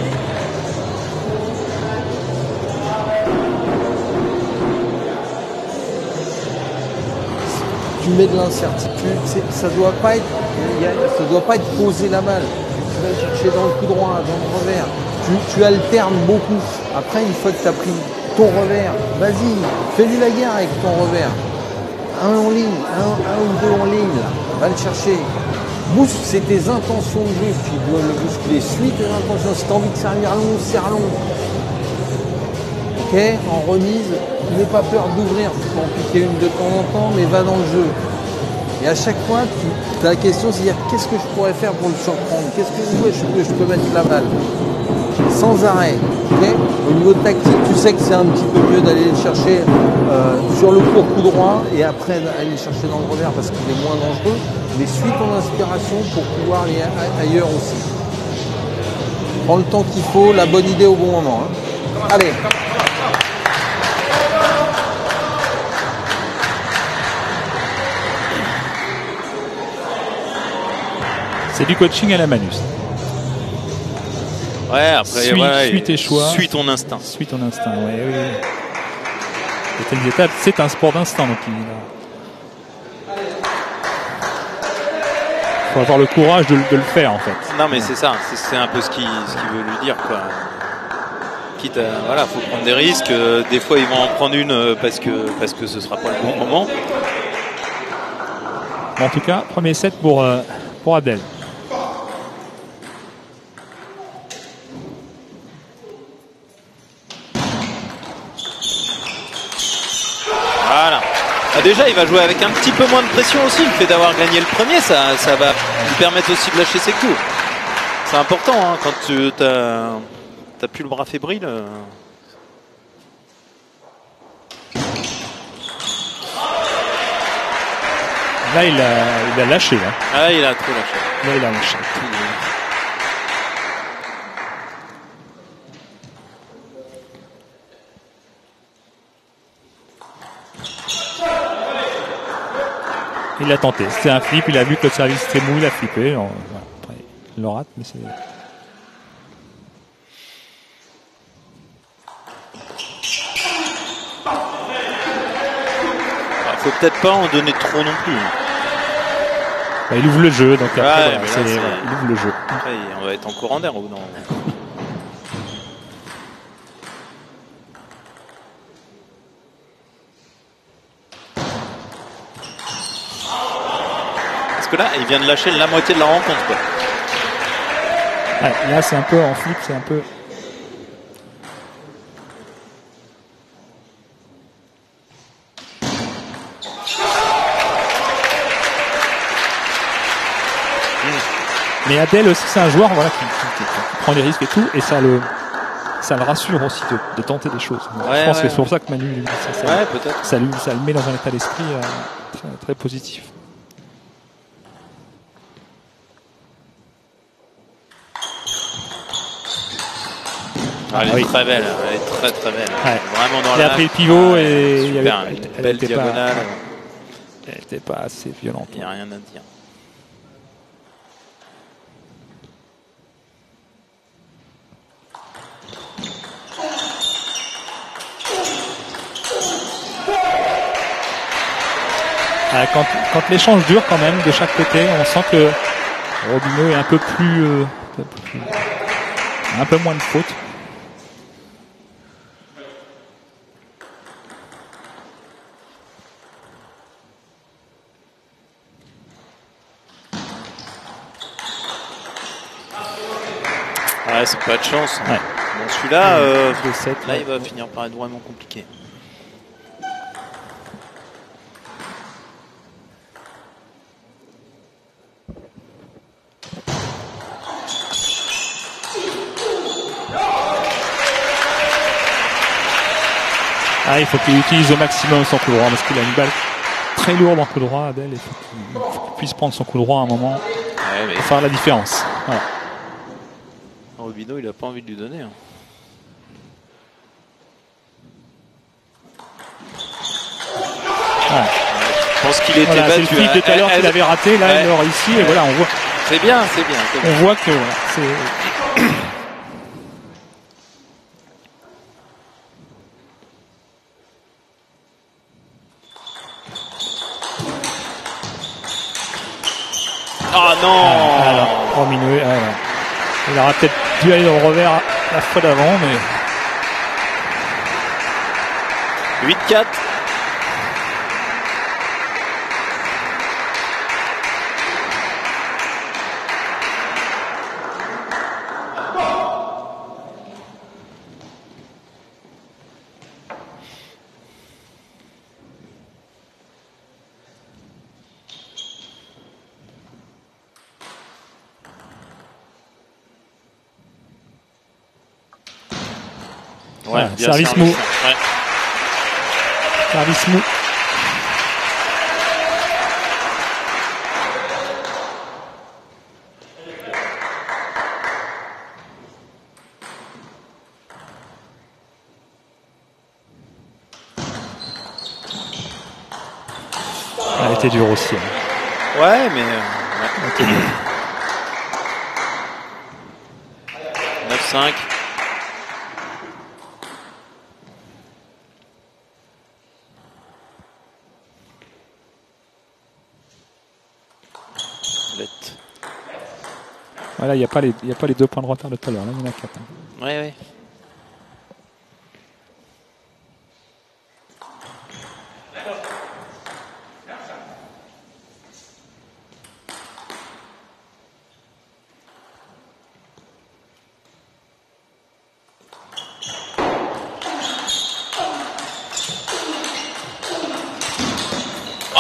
Tu mets de l'incertitude, c'est- ça doit pas être, il y a- ça doit pas être posé la balle. Tu vas chercher dans le coup droit, dans le revers. Tu, tu alternes beaucoup. Après, une fois que tu as pris ton revers, vas-y, fais-lui la guerre avec ton revers. Un en ligne, un, un ou deux en ligne, là. Va le chercher. Bousque, c'est tes intentions de jeu. Tu dois le bousculer. Suis tes intentions. Si tu as envie de servir long, serre long. Ok, en remise, n'aie pas peur d'ouvrir. Tu peux en piquer une de temps en temps, mais va dans le jeu. Et à chaque fois, tu, la question c'est de dire qu'est-ce que je pourrais faire pour le surprendre? Qu'est-ce que où est-ce que je peux mettre la balle? Sans arrêt. Ok, au niveau tactique, tu sais que c'est un petit peu mieux d'aller le chercher euh, sur le court coup droit et après aller le chercher dans le revers parce qu'il est moins dangereux. Mais suis ton inspiration pour pouvoir aller a- ailleurs aussi. Prends le temps qu'il faut, la bonne idée au bon moment. Hein. Allez. C'est du coaching à la Manus. Ouais, après, Suis- ouais, suis tes choix. Suis ton instinct. Suis ton instinct, ouais, oui. oui. Le tennis de table, c'est un sport d'instinct, donc il faut avoir le courage de, le- de le faire, en fait. Non, mais c'est ça. C'est, c'est un peu ce qu'il, ce qu'il veut lui dire, quoi. quitte à, voilà, faut prendre des risques. Euh, des fois, ils vont en prendre une euh, parce que parce que ce sera pas le bon moment. En tout cas, premier set pour euh, pour Abdel. Voilà. Ah, déjà, il va jouer avec un petit peu moins de pression aussi. Le fait d'avoir gagné le premier, ça, ça va lui permettre aussi de lâcher ses coups. C'est important hein, quand tu t'as, t'as plus le bras fébrile. Euh... Là, il a, il a lâché. Là. Ah, il a trop lâché. Là, il a lâché. Il a tenté. C'était un flip. Il a vu que le service était mou. Il a flippé. Alors, voilà. Après, il le rate, mais c'est. Faut peut-être pas en donner trop non plus. Bah, il ouvre le jeu, donc après, ouais, voilà, c'est, c'est... voilà, il ouvre le jeu. Après, on va être en courant d'air ou non? Parce que là, il vient de lâcher la moitié de la rencontre, quoi. Ouais, là, c'est un peu en flip, c'est un peu. Mais Abdel aussi, c'est un joueur voilà, qui, qui, qui, qui prend des risques et tout, et ça le, ça le rassure aussi de, de tenter des choses. Ouais, je pense ouais, que c'est pour ça que Manu, ça, ça, ouais, peut-être. Ça, lui, ça le met dans un état d'esprit euh, très, très positif. Ah, elle est ah, oui. très belle, elle est très très belle. Ouais. Vraiment dans il a pris le pivot ah, et super, il y avait une elle, belle elle diagonale. Pas, elle n'était pas assez violente. Il n'y a rien à dire. Ah, quand, quand l'échange dure quand même de chaque côté, on sent que Robineau est un peu plus, euh, un, peu plus un peu moins de fautes. Ouais, c'est pas de chance. Ouais. Bon, celui-là, euh, sept, là, ouais. il va finir par être vraiment compliqué. Ah, il faut qu'il utilise au maximum son coup droit parce qu'il a une balle très lourde en coup droit, Abdel. Il faut qu'il, faut qu'il puisse prendre son coup droit à un moment Ouais, mais... pour faire la différence. Voilà. Robineau, il a pas envie de lui donner. Hein. Ouais. Je pense qu'il était Voilà, battu. c'est le flip de tout à l'heure qu'il avait raté, là ouais. il l'a réussi et voilà, on voit. C'est bien, c'est bien. C'est bien. On voit que voilà, c'est. Ah non Ah, alors, Robineau, ah, alors. Il aura peut-être dû aller dans le revers la fois d'avant, mais. huit quatre. Ouais, Ah, bien service sûr, mou. Ouais. Service mou. Elle était dure aussi. Hein. Ouais, mais. Euh, ouais. neuf cinq. Voilà, il n'y a, a pas les deux points de retard de tout à l'heure. Là, il y en a quatre. Hein. Ouais, ouais.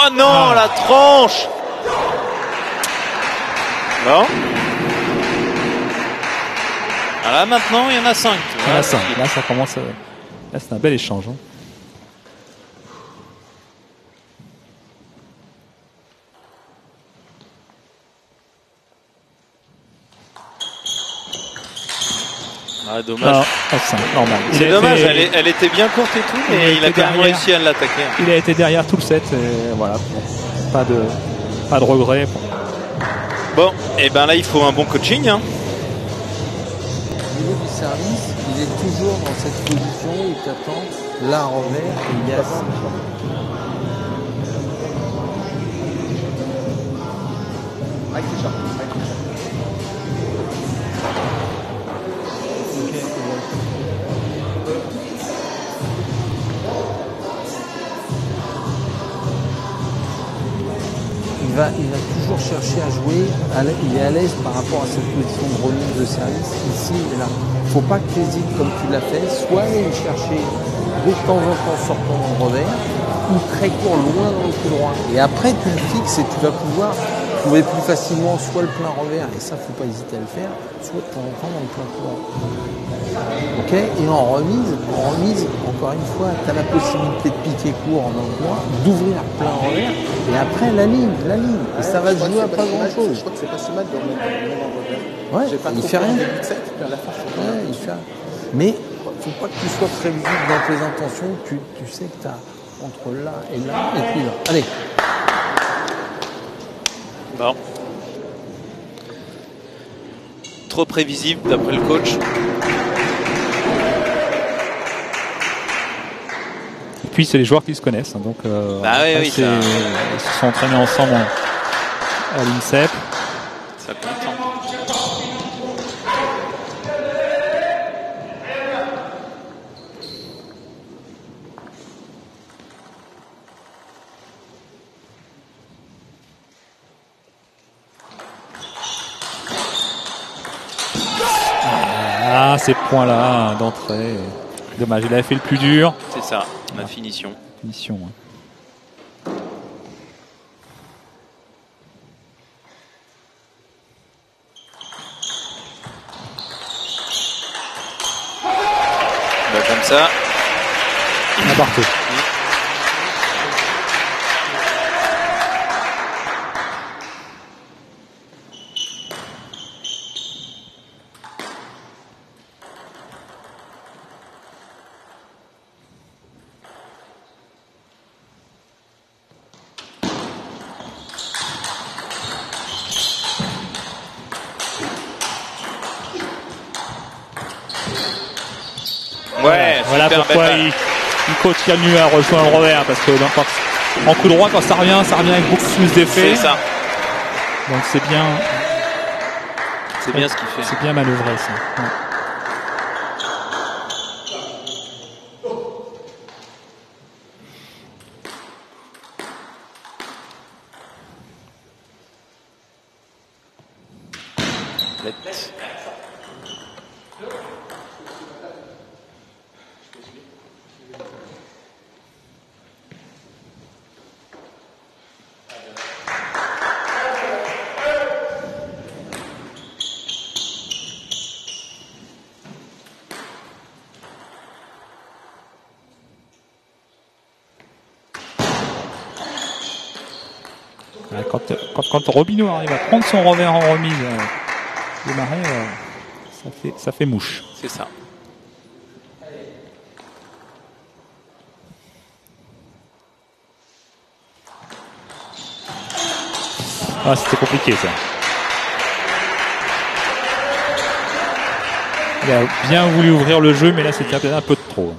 Oh non, Ah. la tranche. Bon. Ah, là maintenant, il y en a cinq. Là, ça, là, ça commence. À... Là, c'est un bel échange. Hein. Ah, dommage. Ah, ça, normal. Il C'est a dommage, été- elle, est- elle était bien courte et tout, Il a mais il a été quand même derrière. réussi à l'attaquer. Il a été derrière tout le set. Et voilà. Pas de, pas de regret. Bon, et ben là, il faut un bon coaching. Hein. Au niveau du service, il est toujours dans cette position où il t'attend, là revers, et il y a il va, il va toujours chercher à jouer, à l'- il est à l'aise par rapport à cette position de remise de service, ici et là. Il ne faut pas que tu hésites comme tu l'as fait, soit aller le chercher de temps en temps sortant dans le revers, ou très court, loin dans le coup droit. Et après tu le fixes et tu vas pouvoir trouver plus facilement soit le plein revers, et ça il ne faut pas hésiter à le faire, soit de temps en temps dans le plein coup droit. Ok, et en remise, en remise, encore une fois, tu as la possibilité de piquer court en un point, d'ouvrir plein revers, et après la ligne, la ligne. Et ça va se jouer à pas grand chose. Je crois que c'est pas si mal de remettre le en revers. Ouais, J'ai pas il trop fait peur rien. en début de set, puis à la fin, je suis Ouais, il fait rien. Mais faut pas que tu sois prévisible dans tes intentions, tu, tu sais que tu as entre là et là, et puis là. Allez, Bon. Trop prévisible d'après le coach. Et puis, c'est les joueurs qui se connaissent. Hein, donc, euh, Bah oui, après, oui, c'est- ça- ils se sont entraînés ensemble en- à l'INSEP. Ça compte. hein. Ah, ces points-là hein, d'entrée. Dommage, il avait fait le plus dur. C'est ça, la finition. Finition. Hein. Bah, comme ça. Un partout. Ouais, Voilà super pourquoi belle balle. il, il continue à rejoindre le revers. Parce que dans- quand- en coup droit, quand ça revient, ça revient avec beaucoup plus d'effet. C'est ça. Donc c'est bien, C'est bien ce qu'il fait. c'est bien manœuvré ça. Ouais. Complète. Ouais, Quand, quand, quand Robinho arrive à prendre son revers en remise, euh, démarrer, euh, ça, fait, ça fait mouche. C'est ça. Ah, c'était compliqué ça. Il a bien voulu ouvrir le jeu, mais là c'était peut-être un peu de trop.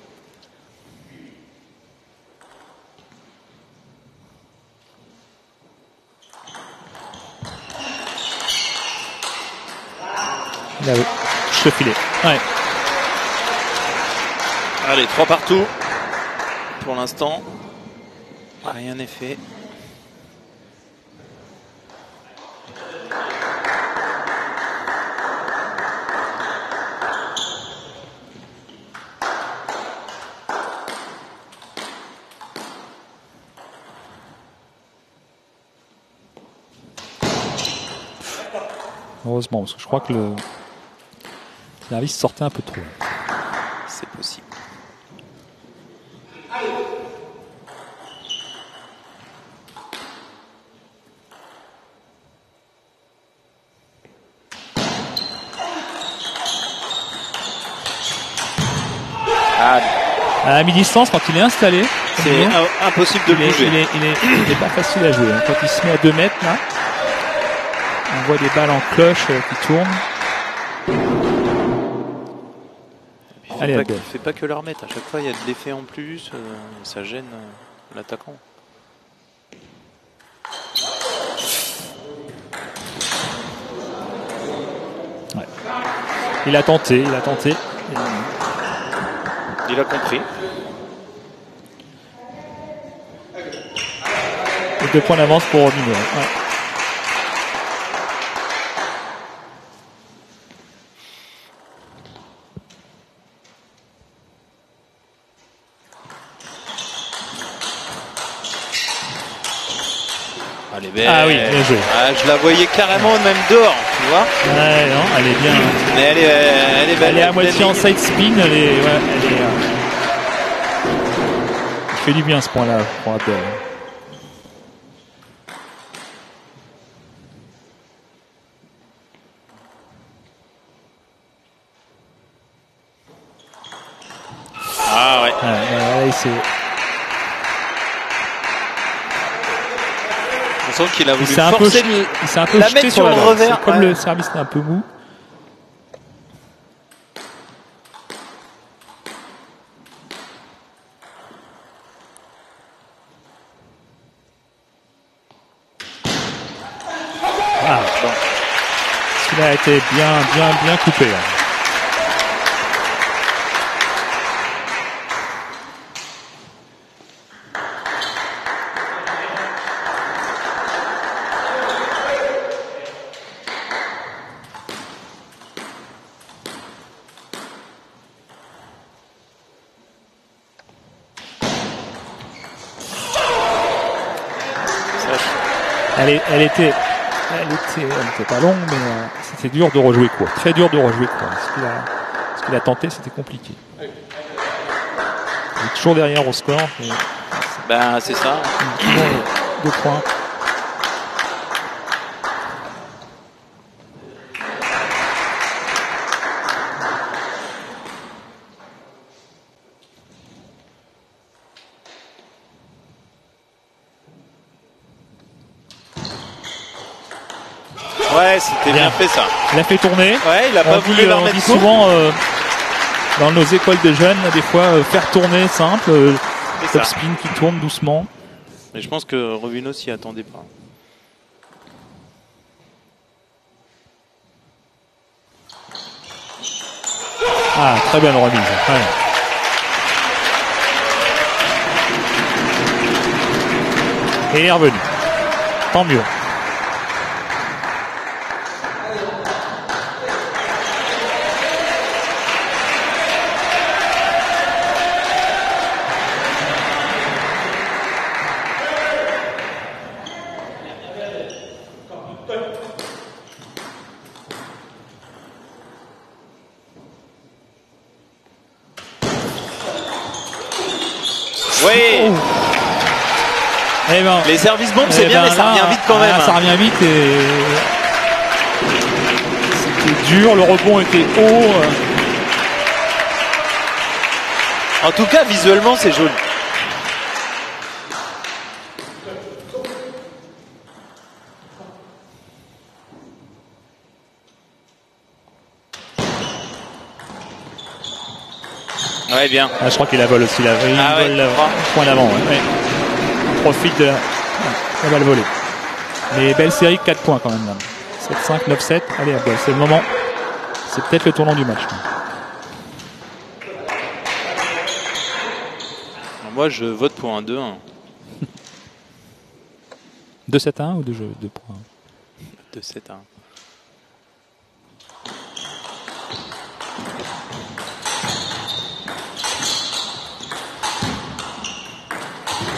Là, oui. Je te filais. Ouais. Allez, trois partout. Pour l'instant, rien n'est fait. Heureusement, parce que je crois que le service sortait un peu trop. C'est possible. Ah, À mi-distance, quand il est installé, c'est impossible de il le est, bouger. il, est, il, est, il est pas facile à jouer. Quand il se met à deux mètres, là, on voit des balles en cloche euh, qui tournent. Il fait, Allez, pas, Abdel. il fait pas que leur remettre. À chaque fois, il y a de l'effet en plus. euh, ça gêne euh, l'attaquant. Ouais. Il a tenté, il a tenté. Il a compris. Et deux points d'avance pour Robinho. Ouais. Elle est belle. Ah oui, bien joué. Ah, je la voyais carrément même dehors, tu vois. Ouais, non, elle est bien. Mais elle est, elle est belle. Elle est à belle moitié en ligne. side spin. Elle est, ouais, elle est. Euh... Il fait du bien ce point-là pour Abdel. Ah ouais. Ouais, ouais, ouais, c'est. On sent qu'il a Il voulu s'est un peu, forcer je- le- il s'est un peu la jeté mettre sur sur la le balle. revers, C'est comme ouais. le service est un peu mou. Ah, bon. Celui-là a été bien, bien, bien coupé. Là. Elle, est, elle était, elle était, elle était pas longue, mais euh, c'était dur de rejouer court. Très dur de rejouer court. Ce qu'il a, ce qu'il a tenté, c'était compliqué. Il est toujours derrière au score. Et Ben, c'est ça. toujours deux points. Ouais, c'était bien. Bien. fait ça. Il a fait tourner. Ouais, il a On pas dit, voulu leur on mettre dit court. souvent euh, dans nos écoles de jeunes, des fois, euh, faire tourner simple, euh, C'est top ça. spin qui tourne doucement. Mais je pense que Robinho s'y attendait pas. Ah, très bonne remise. Ouais. Et il est revenu. Tant mieux. Oui. Eh ben, Les services bombes, c'est eh bien, ben mais ça là, revient vite quand même. là, hein. ça revient vite et c'était dur, le rebond était haut. En tout cas, visuellement, c'est joli. Ouais, bien. Ah, je crois qu'il a vol aussi là. Il Ah vole ouais, là, je crois. point d'avant. Ouais. Ouais. Il profite de la, la balle volée. Mais belle série, quatre points quand même. Là. sept cinq, neuf sept. Allez, Abdel, c'est le moment. C'est peut-être le tournant du match. Moi, je vote pour un deux un. deux sept à un ou deux points? deux sept à un.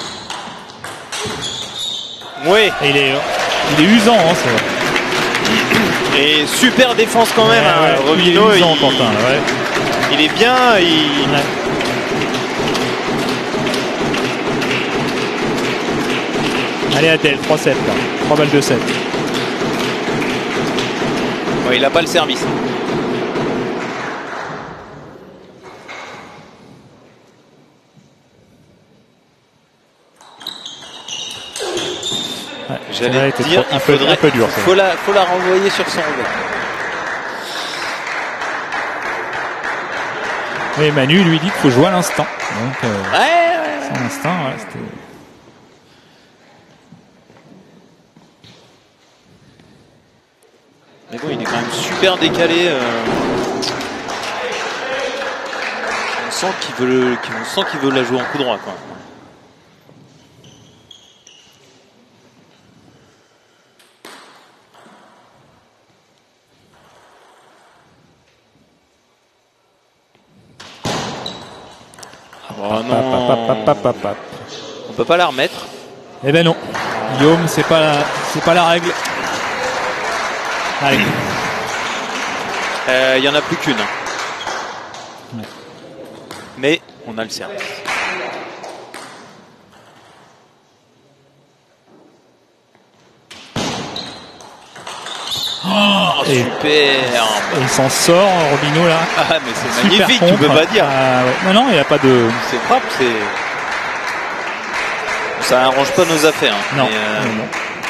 Oui. Et il est, il est usant, hein, c'est vrai. Et super défense quand même, Ouais, hein. ouais. Robino, Il est usant, il, Quentin, là, ouais. il est bien. Il... Ouais. Allez, Adèle, trois sept, là. trois balles de sept. Ouais, il n'a pas le service. Ouais, J'allais celle-là te était dire, trop- il un peu, faudrait, un peu dur. faut la, faut la renvoyer sur son revers. Et Manu lui dit qu'il faut jouer à l'instant. Donc, euh, Ouais, ouais, ouais. sans l'instant, ouais, c'était. Mais bon, il est quand même super décalé. Euh... On sent qu'il veut, on sent qu'il veut la jouer en coup droit, quoi. Oh non. Pap, pap, pap, pap, pap. On peut pas la remettre. Eh ben non, Guillaume, c'est pas la, c'est pas la règle. Allez. Il euh, y en a plus qu'une. Ouais. Mais on a le service. Oh, Et- super. Et il s'en sort, Robino là. Ah, mais c'est Super magnifique, tu contre. peux pas dire. Ah, ouais. Non, non, il n'y a pas de. C'est propre, c'est. Ça arrange pas nos affaires. hein. Non. Mais, euh, non, non.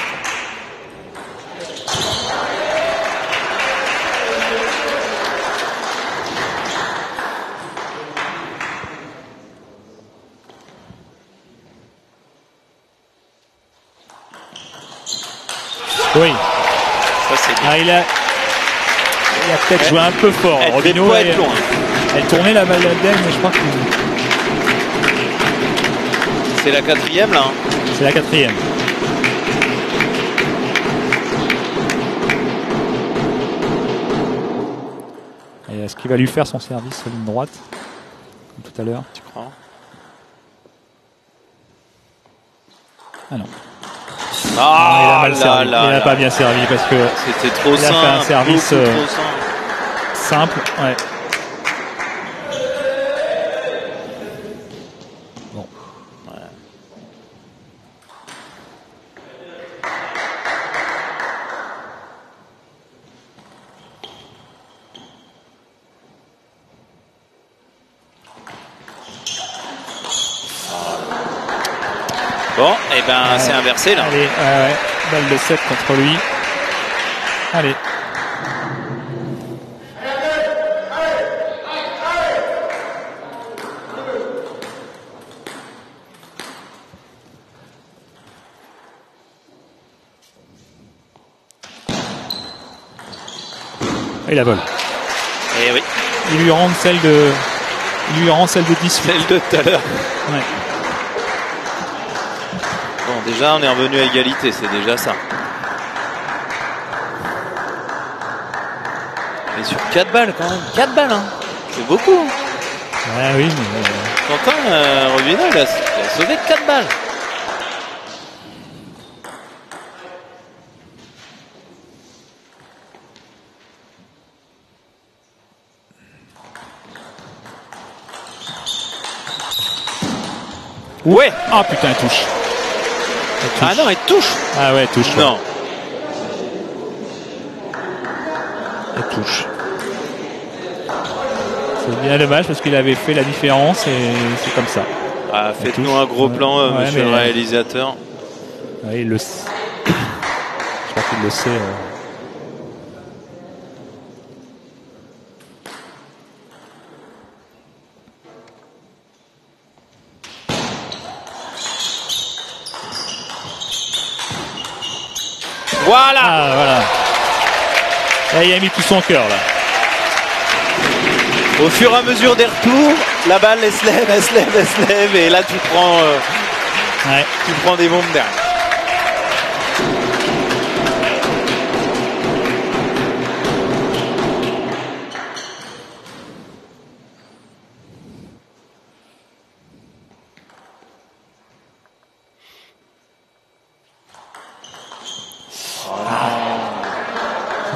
Oui. Ça, c'est bien. Ah, il a, il a peut-être Elle- joué un peu fort. Elle Robino, devait pas elle, être loin. elle tournait la balle d'elle, mais je crois que C'est la quatrième là. hein. c'est la quatrième. Et est-ce qu'il va lui faire son service sur ligne droite, comme tout à l'heure? Tu crois? Ah non. Ah, il a mal là, servi. là, il n'a là. pas bien servi parce que C'était trop Il a simple. fait un service, beaucoup euh, trop simple. simple. Ouais. Bon. Bon, et ben c'est inversé là. Allez, ouais, ouais. Balle de sept contre lui. Allez. Et la vole. Et oui, Il lui rend celle de. Il lui rend celle de dix. celle de tout à l'heure. Ouais. Bon, déjà on est revenu à égalité, c'est déjà ça. Et sur quatre balles quand même. quatre balles, hein. C'est beaucoup. hein. Ah oui, mais. euh, Quentin, euh, Robino, il a, il a sauvé quatre balles. Ouais. Ah putain, elle touche. Elle touche. Ah non, il touche. Ah ouais, elle touche. ouais. Non. Elle touche. C'est bien dommage parce qu'il avait fait la différence et c'est comme ça. Ah, Elle faites-nous touche. un gros Ouais. plan, euh, Ouais, monsieur mais- le réalisateur. Ouais, il le sait. Je crois qu'il le sait. euh. Voilà. Ah voilà. Là, il a mis tout son cœur là. Au fur et à mesure des retours, la balle elle se lève, elle se lève, elle se lève, et là tu prends, euh, Ouais. tu prends des bombes derrière.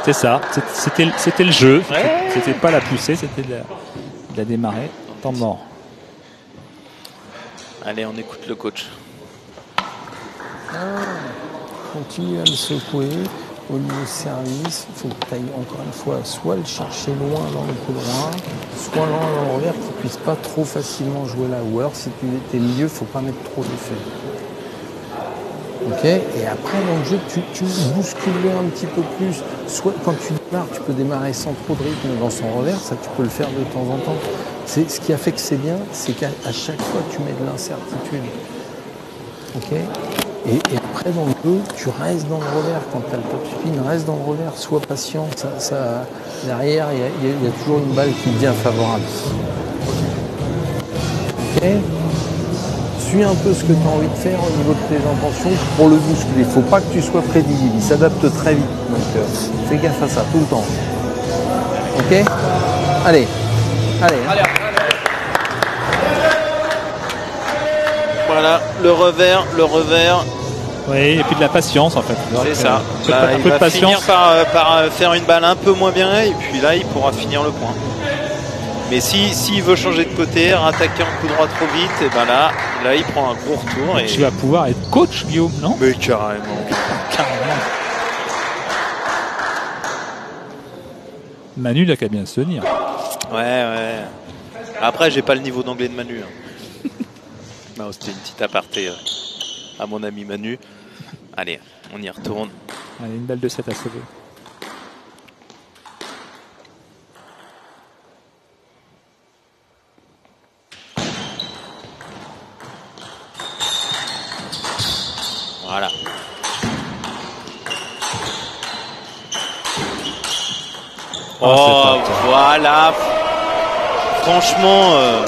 C'est ça, c'était c'était le jeu. Ouais. C'était pas la poussée, c'était de la, de la démarrer. Temps mort. Allez, on écoute le coach. Ah, continue à le secouer. Au niveau service, il faut que tu ailles encore une fois soit le chercher loin dans le coup droit, soit loin dans le revers, qu'il ne puisse pas trop facilement jouer là. Ou alors, si tu es milieu, il ne faut pas mettre trop d'effet. Ok. Et après, dans le jeu, tu, tu bouscules un petit peu plus. Soit quand tu démarres, tu peux démarrer sans trop de rythme dans son revers, ça tu peux le faire de temps en temps. C'est, ce qui a fait que c'est bien, c'est qu'à à chaque fois, tu mets de l'incertitude. Ok. Et, et après, dans le jeu, tu restes dans le revers. Quand tu as le top spin, reste dans le revers, sois patient. Ça, ça, derrière, il y, y, y a toujours une balle qui devient favorable. Ok. Suis un peu ce que tu as envie de faire au niveau de tes intentions pour le bousculer. Il ne faut pas que tu sois prévisible. Il s'adapte très vite. Donc, euh, fais gaffe à ça tout le temps. Ok. Allez. Allez. Hein. Voilà, le revers, le revers. Oui, et puis de la patience en fait. C'est ça. Un peu, Là, un il peu va de patience. finir par, par faire une balle un peu moins bien et puis là, il pourra finir le point. Mais si s'il veut changer de côté, rattaquer en coup droit trop vite, et ben là, là, il prend un gros retour. Et tu vas pouvoir être coach, Guillaume, non? Mais carrément. Carrément. Manu n'a qu'à bien se tenir. Ouais, ouais. Après, j'ai pas le niveau d'anglais de Manu. Hein. Non, c'était une petite aparté euh, à mon ami Manu. Allez, on y retourne. Allez, une balle de sept à sauver. Voilà. Oh, Oh, voilà. Franchement, euh,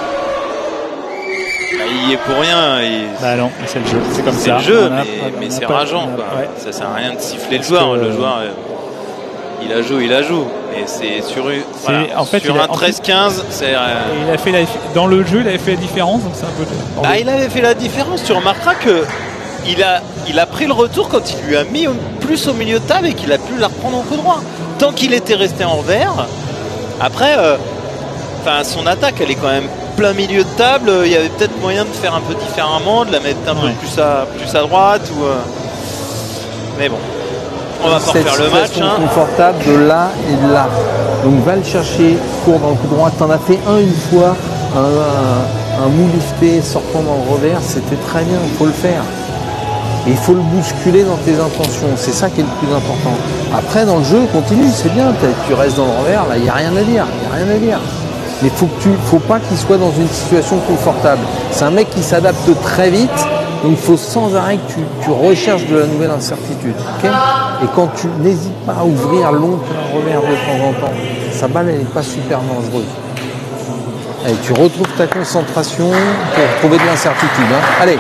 bah, il y est pour rien. Il... Bah non, c'est le jeu, c'est comme C'est ça. le jeu, On a- mais, on mais a c'est pas- rageant. on a- Quoi. ouais. Ça sert à rien de siffler le Parce joueur. que- Le joueur, euh, il la joue, il la joue. Et c'est sur, une- voilà, en fait, sur il a- un en treize quinze, c'est. euh, Et il a fait la, dans le jeu, il avait fait la différence, donc c'est un peu. Bah, il avait fait la différence. Tu remarqueras que il a, il a pris le retour quand il lui a mis au- plus au milieu de table et qu'il a pu la reprendre en coup droit. Tant qu'il était resté en vert, après, euh, enfin, son attaque, elle est quand même plein milieu de table. Il y avait peut-être moyen de faire un peu différemment, de la mettre un Ouais. peu plus à, plus à droite. Ou, euh, mais bon, on va pas Cette refaire le match. situation Hein. confortable de là et de là. Donc va le chercher, cours dans le coup droit. T'en as fait un une fois, un, un, un mou lifté sortant dans le revers, c'était très bien, il faut le faire. Et il faut le bousculer dans tes intentions, c'est ça qui est le plus important. Après dans le jeu, continue, c'est bien, tu restes dans le revers, là il n'y a rien à dire, il n'y a rien à dire. Mais faut que tu, faut pas qu'il soit dans une situation confortable. C'est un mec qui s'adapte très vite, donc il faut sans arrêt que tu, tu recherches de la nouvelle incertitude. Okay, et quand tu n'hésites pas à ouvrir long plein revers de temps en temps, sa balle elle n'est pas super dangereuse. Et tu retrouves ta concentration pour trouver de l'incertitude. Hein. Allez.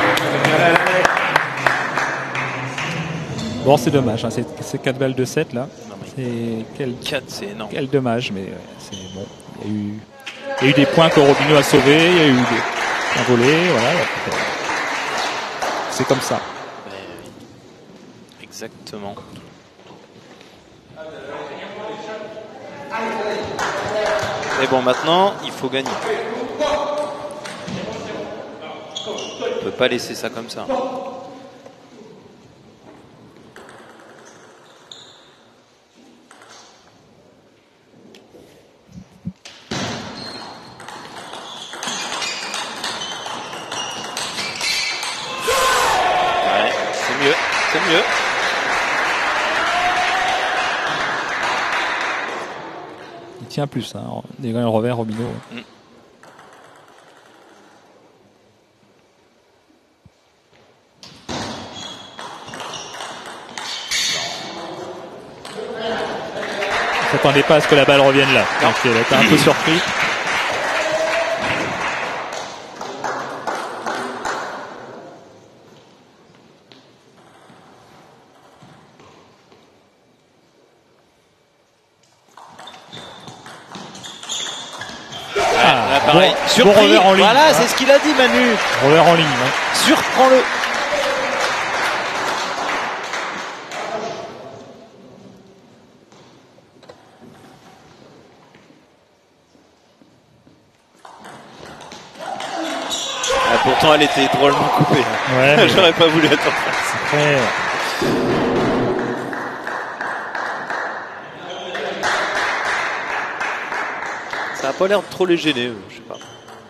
Bon, c'est dommage, hein, c'est c'est quatre balles de sept là. Non, mais C'est quel, quatre, c'est énorme. quel dommage, mais ouais, c'est bon. Il y a eu, il y a eu des points que Robinho a sauvés, il y a eu des, un volé, voilà. C'est comme ça. Ouais, exactement. Et bon, maintenant, il faut gagner. On peut pas laisser ça comme ça. Ouais, c'est mieux, c'est mieux. Il tient plus, hein. Des gars, le revers, Robinho. Mm. Je m'attendais pas à ce que la balle revienne là. Donc elle était un peu surpris. Là, pareil. bon- Surpris. bon revers en ligne, Voilà, hein. c'est ce qu'il a dit, Manu. Revers en ligne. hein. Surprends-le. pourtant, elle était drôlement coupée. Ouais, mais- J'aurais pas voulu être en face. Après, Ça a pas l'air de trop les gêner, eux, je sais pas.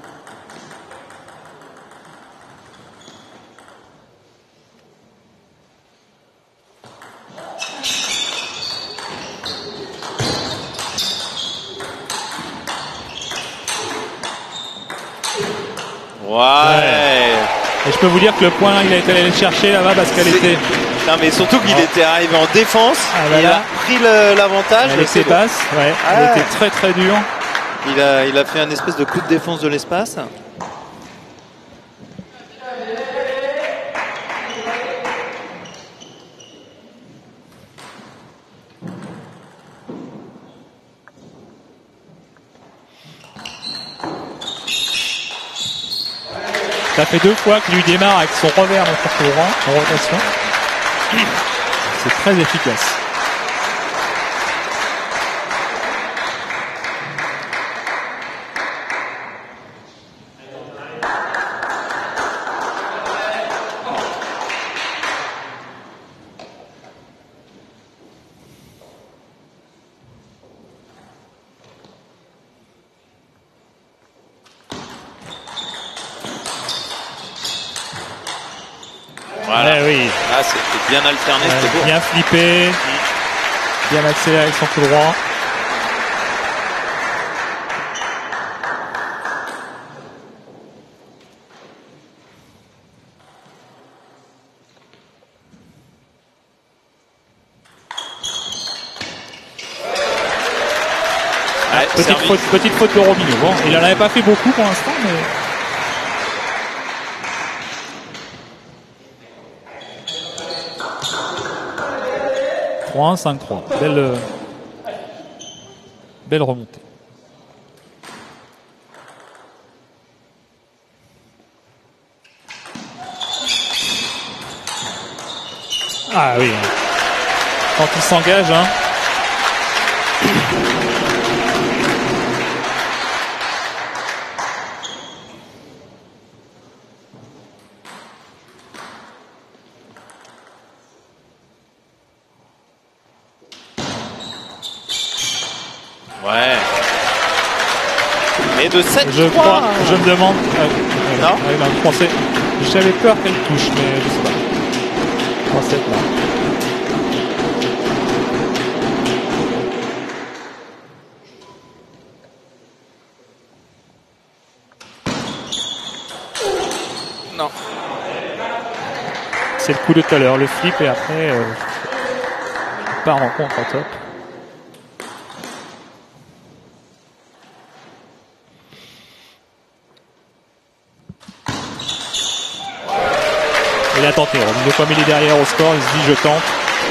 Ouais. et je peux vous dire que le point, il a été allé le chercher là-bas parce qu'elle C'est- était, Non mais surtout qu'il Oh. était arrivé en défense, Ah, là, il là. a pris le- l'avantage. elle c'est était bon. basse, ouais, Ah. elle était très très dure. Il a, il a fait un espèce de coup de défense de l'espace. Ça fait deux fois qu'il lui démarre avec son revers en contre-courant, en rotation. C'est très efficace. Voilà. Ouais, oui. Ah, c'était bien alterné, Ouais, c'était beau. bien flippé, bien accéléré avec son coup droit. Ouais, Petite servi. faute, petite faute de Robinho. Bon, il en avait pas fait beaucoup pour l'instant, mais trois un, cinq trois. Belle, euh, belle remontée. Ah oui. Quand il s'engage, hein. Ouais. Et de sept Je trois. crois, je me demande. euh, Non ouais, non, je pensais, j'avais peur qu'elle touche, mais je sais pas. trois sept là. Non. C'est le coup de tout à l'heure, le flip et après, euh, il part en contre-top. Il a tenté, Robinho, comme il est derrière au score, il se dit je tente.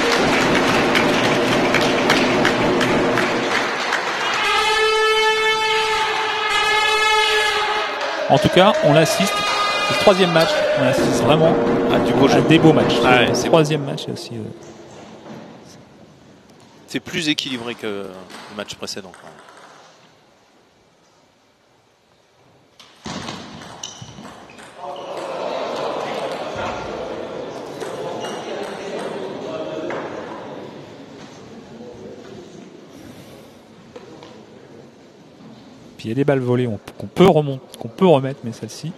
En tout cas, on l'assiste. C'est le troisième match. On assiste vraiment Ah, du beau à jeu. des beaux matchs. Ah ouais, le c'est troisième match est aussi. euh, C'est plus équilibré que le match précédent. quand même. Puis il y a des balles volées on- qu'on peut remonter, qu'on peut remettre, mais celle-ci.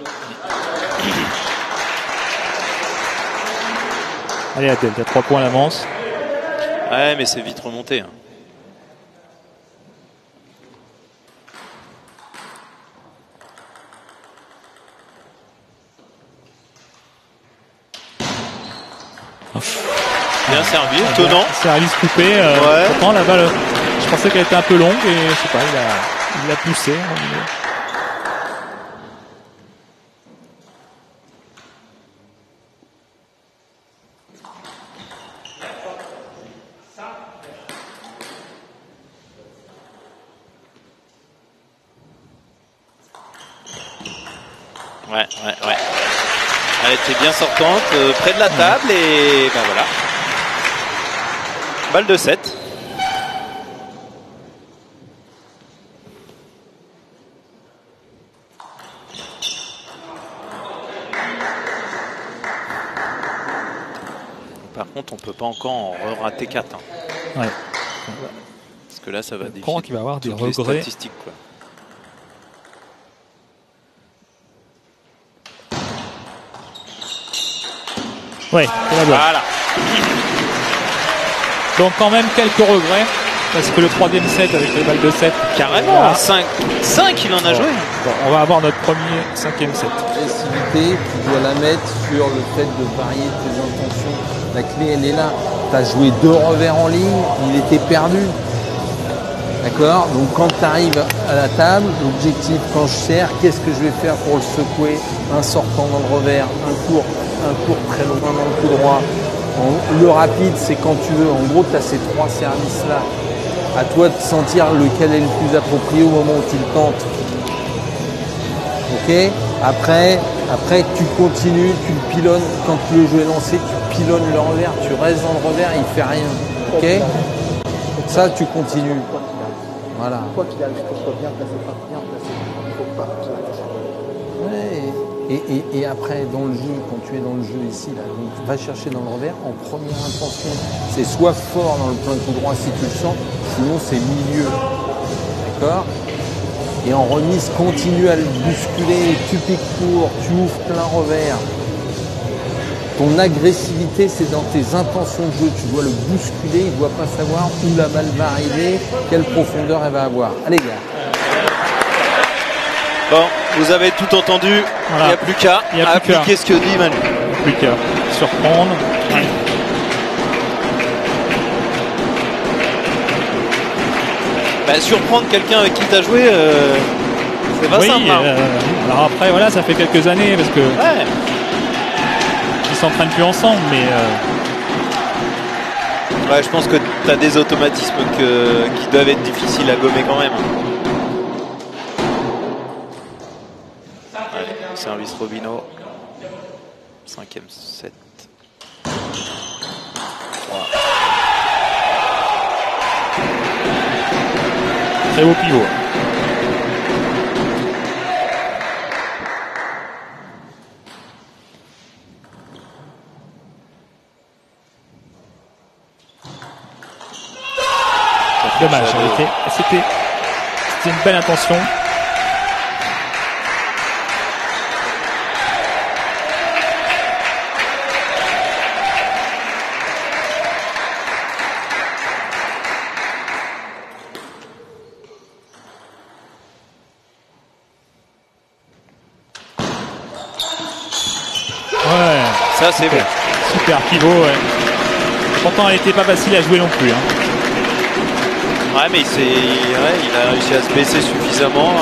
Allez Adèle, t'as trois points à l'avance. Ouais, mais c'est vite remonté. hein. Bien servi, étonnant. Service coupé. Euh, Ouais. Pourtant la balle, je pensais qu'elle était un peu longue et je sais pas, il a, il a poussé. Robinho. Ouais, ouais, ouais. Elle était bien sortante, euh, près de la table et ben voilà. Balle de sept. contre, on peut pas encore en rater quatre. Hein. Ouais. Parce que là, ça va Je crois qu'il va avoir des regrets. Statistiques, quoi. Ouais, c'est la bonne. Voilà. Donc quand même quelques regrets. Parce que le troisième set avec les balles de sept. Carrément, voilà. cinq, cinq il en a bon. joué. Bon, on va avoir notre premier cinquième set. L'agressivité, tu dois la mettre sur le fait de varier tes intentions. La clé, elle est là. Tu as joué deux revers en ligne, il était perdu. D'accord? Donc quand tu arrives à la table, l'objectif, quand je serre, qu'est-ce que je vais faire pour le secouer? Un sortant dans le revers, un court, un court très loin dans le coup droit. Le rapide, c'est quand tu veux. En gros, tu as ces trois services-là. À toi de sentir lequel est le plus approprié au moment où tu le tentes. Ok? Après, après, tu continues, tu le pilonnes. Quand le jeu est lancé, tu pilonnes le revers. Tu restes dans le revers, il ne fait rien. Ok? Ça, tu continues. Voilà. Quoi qu'il arrive, que ce soit bien placé, pas bien placé. Il ne faut pas que ça ouais. Et, et, et après, dans le jeu, quand tu es dans le jeu ici, là, donc, va chercher dans le revers. En première intention, c'est soit fort dans le plein coup droit si tu le sens, sinon c'est milieu. D'accord? Et en remise, continue à le bousculer. Tu piques court, tu ouvres plein revers. Ton agressivité, c'est dans tes intentions de jeu. Tu dois le bousculer, il ne doit pas savoir où la balle va arriver, quelle profondeur elle va avoir. Allez, gars. Bon, vous avez tout entendu, voilà. Il n'y a plus qu'à appliquer ce que dit Manu. Plus qu'à surprendre. Ouais. Bah, surprendre quelqu'un avec qui tu as joué, euh, c'est pas oui, simple. Hein. Euh, alors après, voilà, ça fait quelques années parce que ouais. ils s'entraînent plus ensemble, mais. Euh... Ouais, je pense que tu as des automatismes que, qui doivent être difficiles à gommer quand même. Service Robino, cinquième set. Wow. Très beau pivot. Dommage, c'était une belle intention. Ça c'est bon. Super pivot, ouais. Pourtant elle n'était pas facile à jouer non plus. Hein. Ouais mais c'est, ouais, il a réussi à se baisser suffisamment.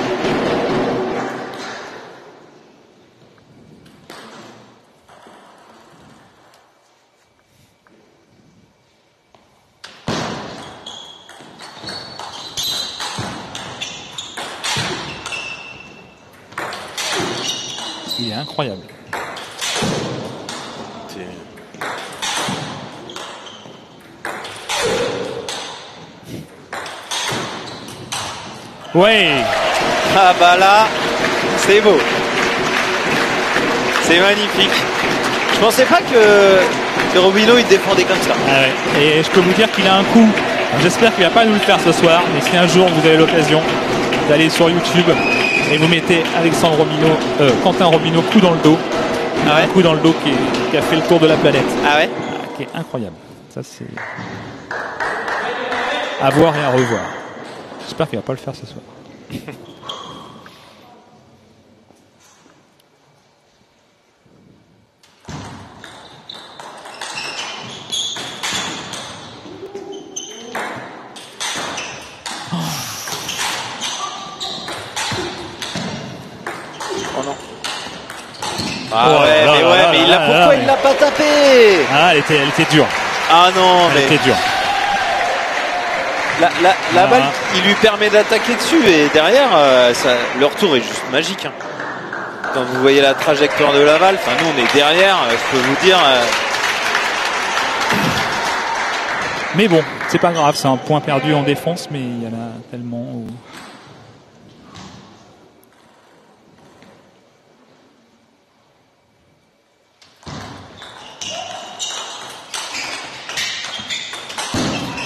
Il est incroyable. Ouais. Ah bah là, c'est beau. C'est magnifique. Je pensais pas que, que Robino il défendait comme ça. Ah ouais. Et je peux vous dire qu'il a un coup. J'espère qu'il va pas nous le faire ce soir. Mais si un jour vous avez l'occasion d'aller sur YouTube et vous mettez Alexandre Robino, euh, Quentin Robino coup dans le dos. Ah ouais. Un coup dans le dos qui, est, qui a fait le tour de la planète. Ah ouais. Ah, qui est incroyable. Ça c'est à voir et à revoir. J'espère qu'il va pas le faire ce soir. Oh non. Ah ouais, ouais mais ouais, mais il l'a, pourquoi il l'a pas tapé? Ah, elle était, elle était dure. Ah non, elle mais était dure. La, la, la ah. balle, il lui permet d'attaquer dessus et derrière, euh, ça, le retour est juste magique. Hein. Quand vous voyez la trajectoire de la balle, enfin nous on est derrière, euh, je peux vous dire. Euh... Mais bon, c'est pas grave, c'est un point perdu en défense, mais il y en a tellement. Où...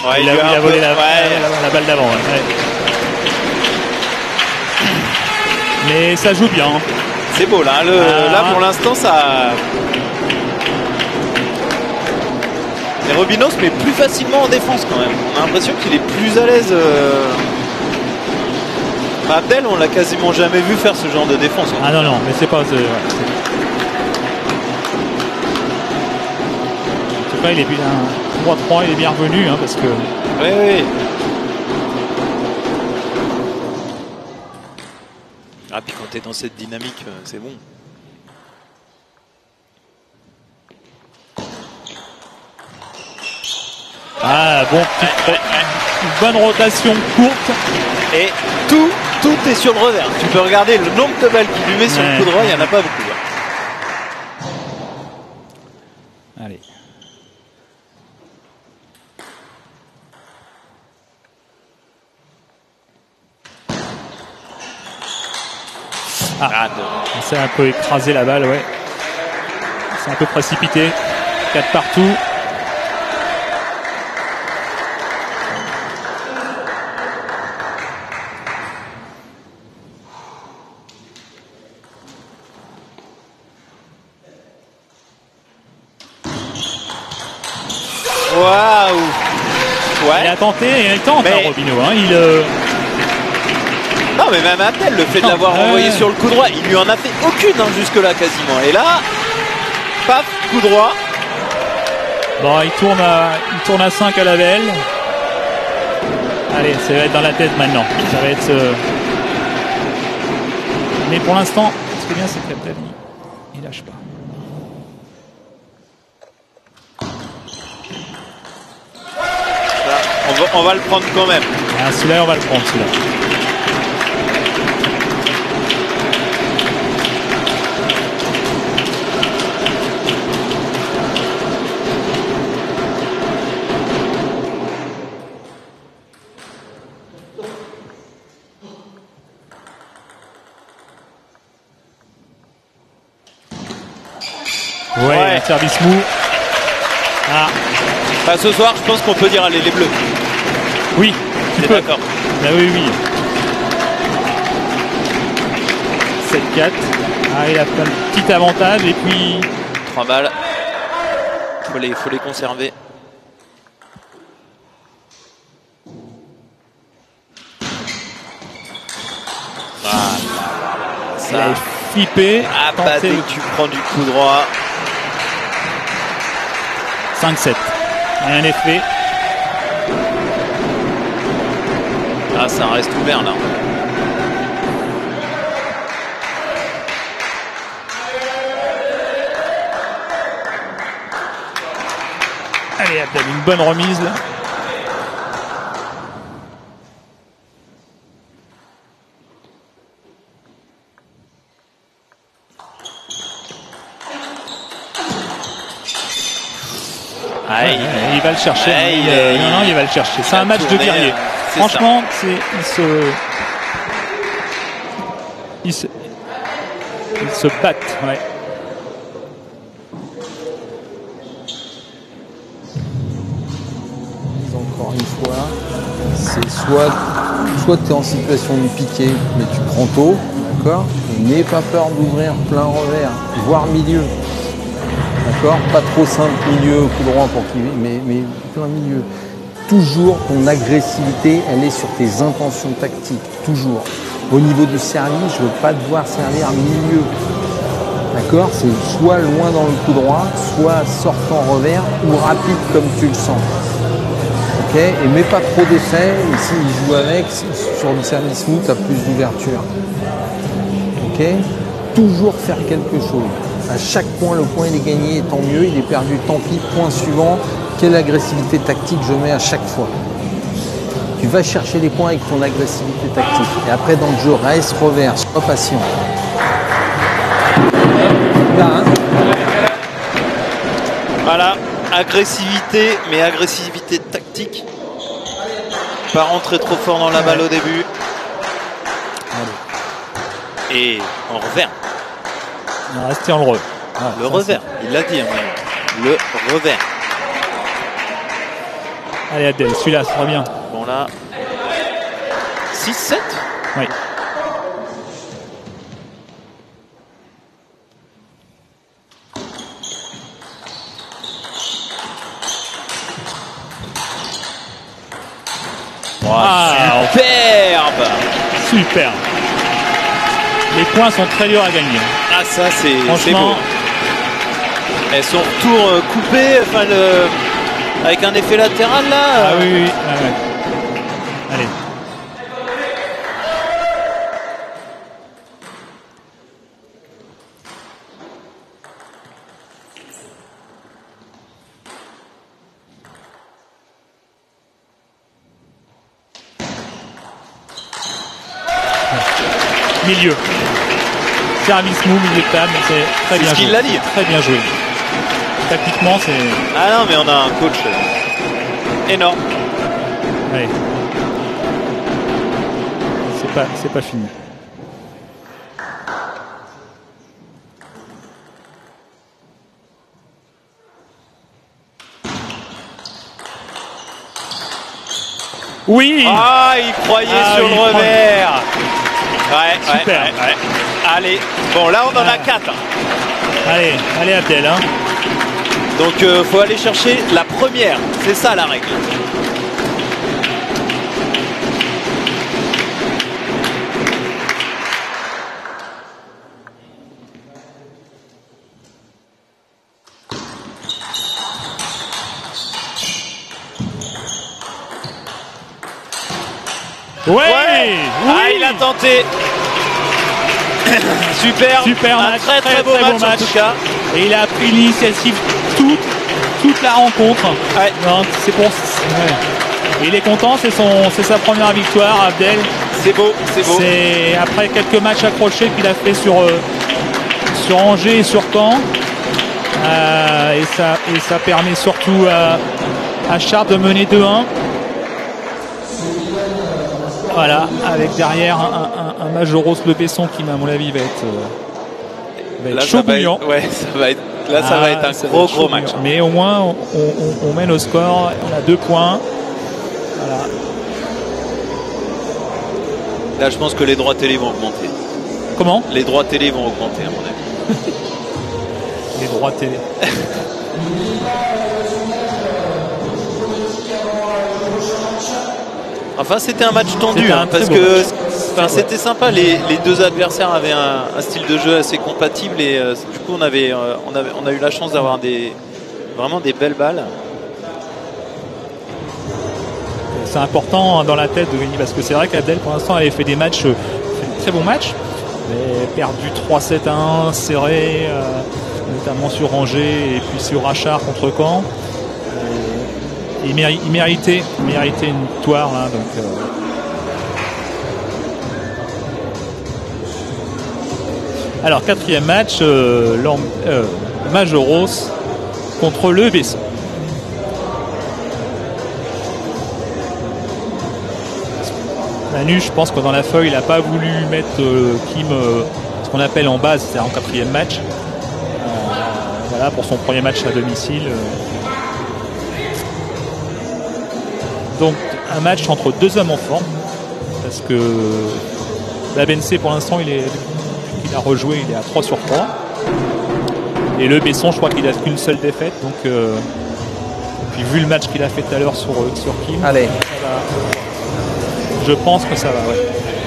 Ouais, il, a, il, il a volé la, ouais. la, la balle d'avant. Ouais. Mais ça joue bien. C'est beau là, le, ah. là pour l'instant ça... Et Robineau se met plus facilement en défense quand même. On a l'impression qu'il est plus à l'aise. Euh... Bah, Abdel, on l'a quasiment jamais vu faire ce genre de défense. Ah non, non, mais c'est pas... Ouais. En tout cas, il est bien... trois trois, il est bien revenu, hein, parce que... Oui, oui. Ah, puis quand t'es dans cette dynamique, c'est bon. Ah, bon, petite, une bonne rotation courte. Et tout, tout est sur le revers. Tu peux regarder le nombre de balles qu'il lui met sur ouais. le coup droit, il n'y en a pas beaucoup. Allez. Ah, ah c'est un peu écrasé la balle, ouais. C'est un peu précipité. quatre partout. Waouh! Ouais. Il a tenté et il tente, mais... hein, Robineau. Hein, il, euh... Non, mais même Abdel, le fait de l'avoir euh... envoyé sur le coup droit, il lui en a fait aucune hein, jusque-là quasiment. Et là, paf, coup droit. Bon, il tourne à, il tourne à cinq à la velle. Allez, ça va être dans la tête maintenant. Ça va être. Euh... Mais pour l'instant, ce qui est bien, c'est qu'Abdel, il, il lâche pas. On va, on va le prendre quand même. Ah, celui-là, on va le prendre, celui-là. Ouais, ouais. Un service mou. Ah. Bah, ce soir, je pense qu'on peut dire allez les bleus. Oui, tu peux. D'accord. Bah oui, oui. sept quatre. Ah, il a fait un petit avantage et puis... trois balles. Il faut les, faut les conserver. Ah, ça. Il a flippé. Ah bah, dès que tu prends du coup droit. cinq sept. Rien n'est fait. Ah, ça reste ouvert là. Allez, Abdel, une bonne remise là. Ah, ouais, il, il va le chercher. Ouais, il, il, euh, il, non, non, il va le chercher. C'est un match tourné, de guerrier. Franchement, c'est il se, il se, il se battent. Ouais. Encore une fois, c'est soit, soit tu es en situation de piquer, mais tu prends tôt, d'accord. N'aie pas peur d'ouvrir plein revers, voire milieu. D'accord, pas trop simple milieu, coup droit pour qu'il mais, mais plein milieu. Toujours ton agressivité, elle est sur tes intentions tactiques, toujours. Au niveau du service, je ne veux pas devoir servir milieu. D'accord, c'est soit loin dans le coup droit, soit sortant revers ou rapide comme tu le sens. Ok, et mets pas trop d'effets, et s'il joue avec, sur le service mou, tu as plus d'ouverture. Ok, toujours faire quelque chose. À chaque point, le point il est gagné, tant mieux, il est perdu, tant pis. Point suivant, quelle agressivité tactique je mets à chaque fois. Tu vas chercher les points avec ton agressivité tactique. Et après, dans le jeu, reste, revers, sois patient. Là, hein. Voilà, agressivité, mais agressivité tactique. Pas rentrer trop fort dans la balle au début. Et en revers. Il va rester en le re. Ah, le revers, il l'a dit, hein, le revers. Allez Abdel, celui-là, ça sera bien. Bon là, six sept. Oui. Ah, superbe. Super. Les points sont très durs à gagner. Ah ça c'est beau. Franchement, Et son retour euh, coupé, enfin le, avec un effet latéral là. ah euh, oui, oui, ah ouais. Allez. Milieu. Service move, milieu de table, c'est très C'est bien ce qu'il joué. l'a dit. Très bien joué. Tactiquement, c'est... Ah non mais on a un coach euh, énorme. Allez. C'est pas, c'est pas fini. Oui. Ah il croyait Ah, sur il le croit. revers. Ouais, ouais, Super. ouais, ouais. Allez, bon là on en a Ah. quatre. Allez, allez Abdel. Hein. Donc euh, faut aller chercher la première, c'est ça la règle. Ouais, Ouais. oui. Ah il a tenté. Super, Super un match, très très, très, beau, très beau match, en match. tout cas. Et il a pris l'initiative toute, toute la rencontre. Ouais. Donc, c'est pour. Ouais. Et il est content, c'est son, c'est sa première victoire, Abdel. C'est beau, c'est beau. C'est après quelques matchs accrochés qu'il a fait sur, euh, sur Angers et sur Caen. Euh, et, ça, et ça permet surtout à, à Chartres de mener deux un. Voilà, avec derrière un, un, un Majoros Le Besson qui, à mon avis, va être, euh, va être Là, chaud ça va bouillant. être, ouais, ça va être, là, ça Ah, va être un ça va gros être chaud gros bouillant. match. Mais au moins, on, on, on mène au score, on a deux points. Voilà. Là, je pense que les droits télé vont augmenter. Comment? Les droits télé vont augmenter, à mon avis. Les droits télé. Enfin, c'était un match tendu, C'était un hein, très parce beau que match. enfin, Ouais. c'était sympa. Les, les deux adversaires avaient un, un style de jeu assez compatible et euh, du coup, on avait, euh, on avait, on a eu la chance d'avoir des, vraiment des belles balles. C'est important dans la tête de gagner parce que c'est vrai qu'Abdel pour l'instant avait fait des matchs, fait de très bons matchs, mais perdu trois sept à un, serré, euh, notamment sur Angers et puis sur Achard contre Caen. Et il, méri- il méritait, il méritait une victoire là, donc. Euh, Alors quatrième match, euh, Lorm- euh, Majoros contre Le Besson. Manu, je pense que dans la feuille, il n'a pas voulu mettre euh, Kim, euh, ce qu'on appelle en base, c'est en quatrième match. Euh, voilà, pour son premier match à domicile. Donc, un match entre deux hommes en forme. Parce que la B N C, pour l'instant, il est, il a rejoué, il est à trois sur trois. Et le Besson, je crois qu'il a qu'une seule défaite. Donc, euh, puis vu le match qu'il a fait tout à l'heure sur, sur Kim, Allez. ça va. Je pense que ça va, ouais.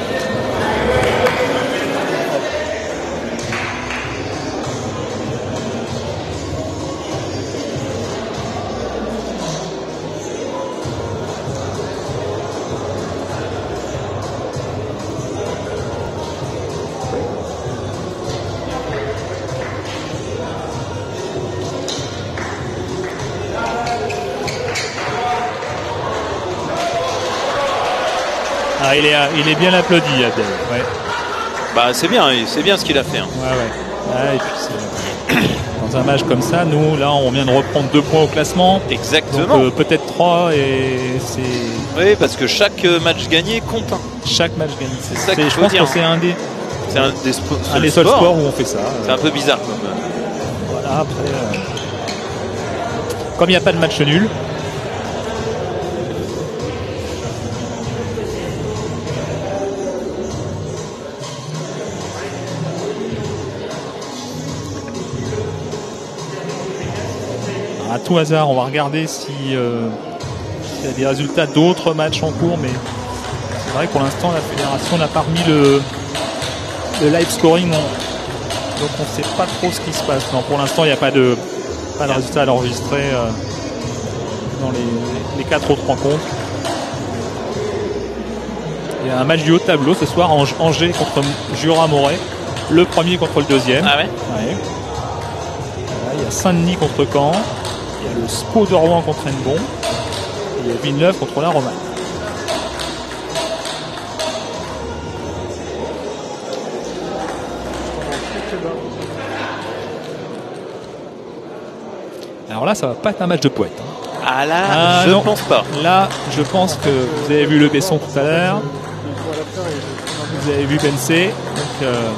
Ah, il est, il est bien applaudi, Abdel. Ouais. Bah, c'est bien, c'est bien ce qu'il a fait. Hein. Ouais, ouais. Ah, et puis c'est- dans un match comme ça, nous, là, on vient de reprendre deux points au classement. Exactement. Donc euh, peut-être trois et c'est Oui, parce que chaque euh, match gagné compte. Hein. chaque match gagné. C'est ça qu'il Je faut pense dire. que c'est un des, C'est un des, spo- un seuls des seuls sports. sports où on fait ça. C'est un peu bizarre comme. euh, Voilà, après, euh, comme il n'y a pas de match nul, Alors, à tout hasard, on va regarder si euh, il y a des résultats d'autres matchs en cours, mais c'est vrai que pour l'instant la fédération n'a pas remis le, le live scoring, on, donc on ne sait pas trop ce qui se passe. Non, pour l'instant il n'y a pas de, pas de résultats à l'enregistrer euh, dans les, les quatre autres rencontres. Il y a un match du haut de tableau ce soir, Angers contre Jura-Moret, le premier contre le deuxième. Ah ouais, ouais. Là, il y a Saint-Denis contre Caen, il y a le S P O de Rouen contre Hennebon, et il y a Villeneuve contre la Romagne. Alors là, ça va pas être un match de poète. Hein. Ah là, ah, je non. pense pas. Là, je pense que vous avez vu le Besson tout à l'heure. Vous avez vu Bensé. Donc, euh...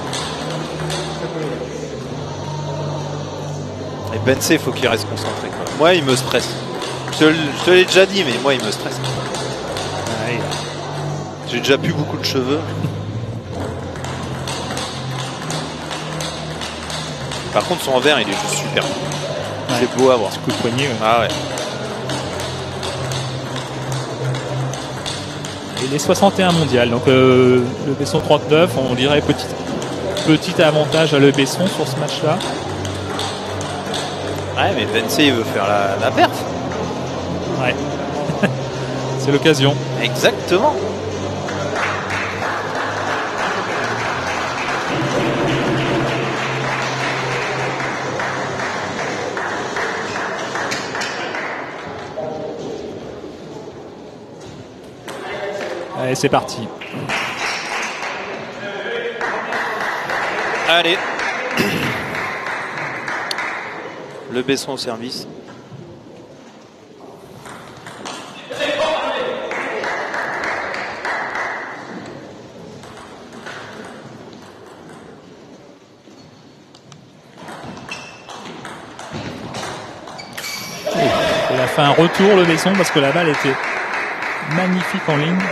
Et Bensé, il faut qu'il reste concentré. Quoi. Moi, il me stresse. Je te, je te l'ai déjà dit, mais moi, il me stresse. Ouais. J'ai déjà plus beaucoup de cheveux. Par contre, son envers, il est juste super. Ouais. C'est beau à voir. Ce coup de poignet. Ouais. Ah ouais. Et les soixante et un mondiales. Donc euh, le Besson trente-neuf, on dirait petit, petit avantage à le Besson sur ce match-là. Ouais, mais Bensé, il veut faire la, la perf. Ouais. C'est l'occasion. Exactement. Allez, c'est parti. Allez. Le Besson au service. Il a fait un retour le Besson parce que la balle était magnifique en ligne.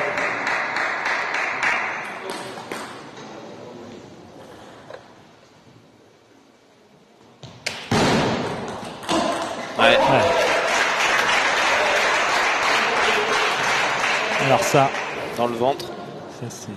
Ouais. Ouais. Alors ça, dans le ventre. Ça c'est.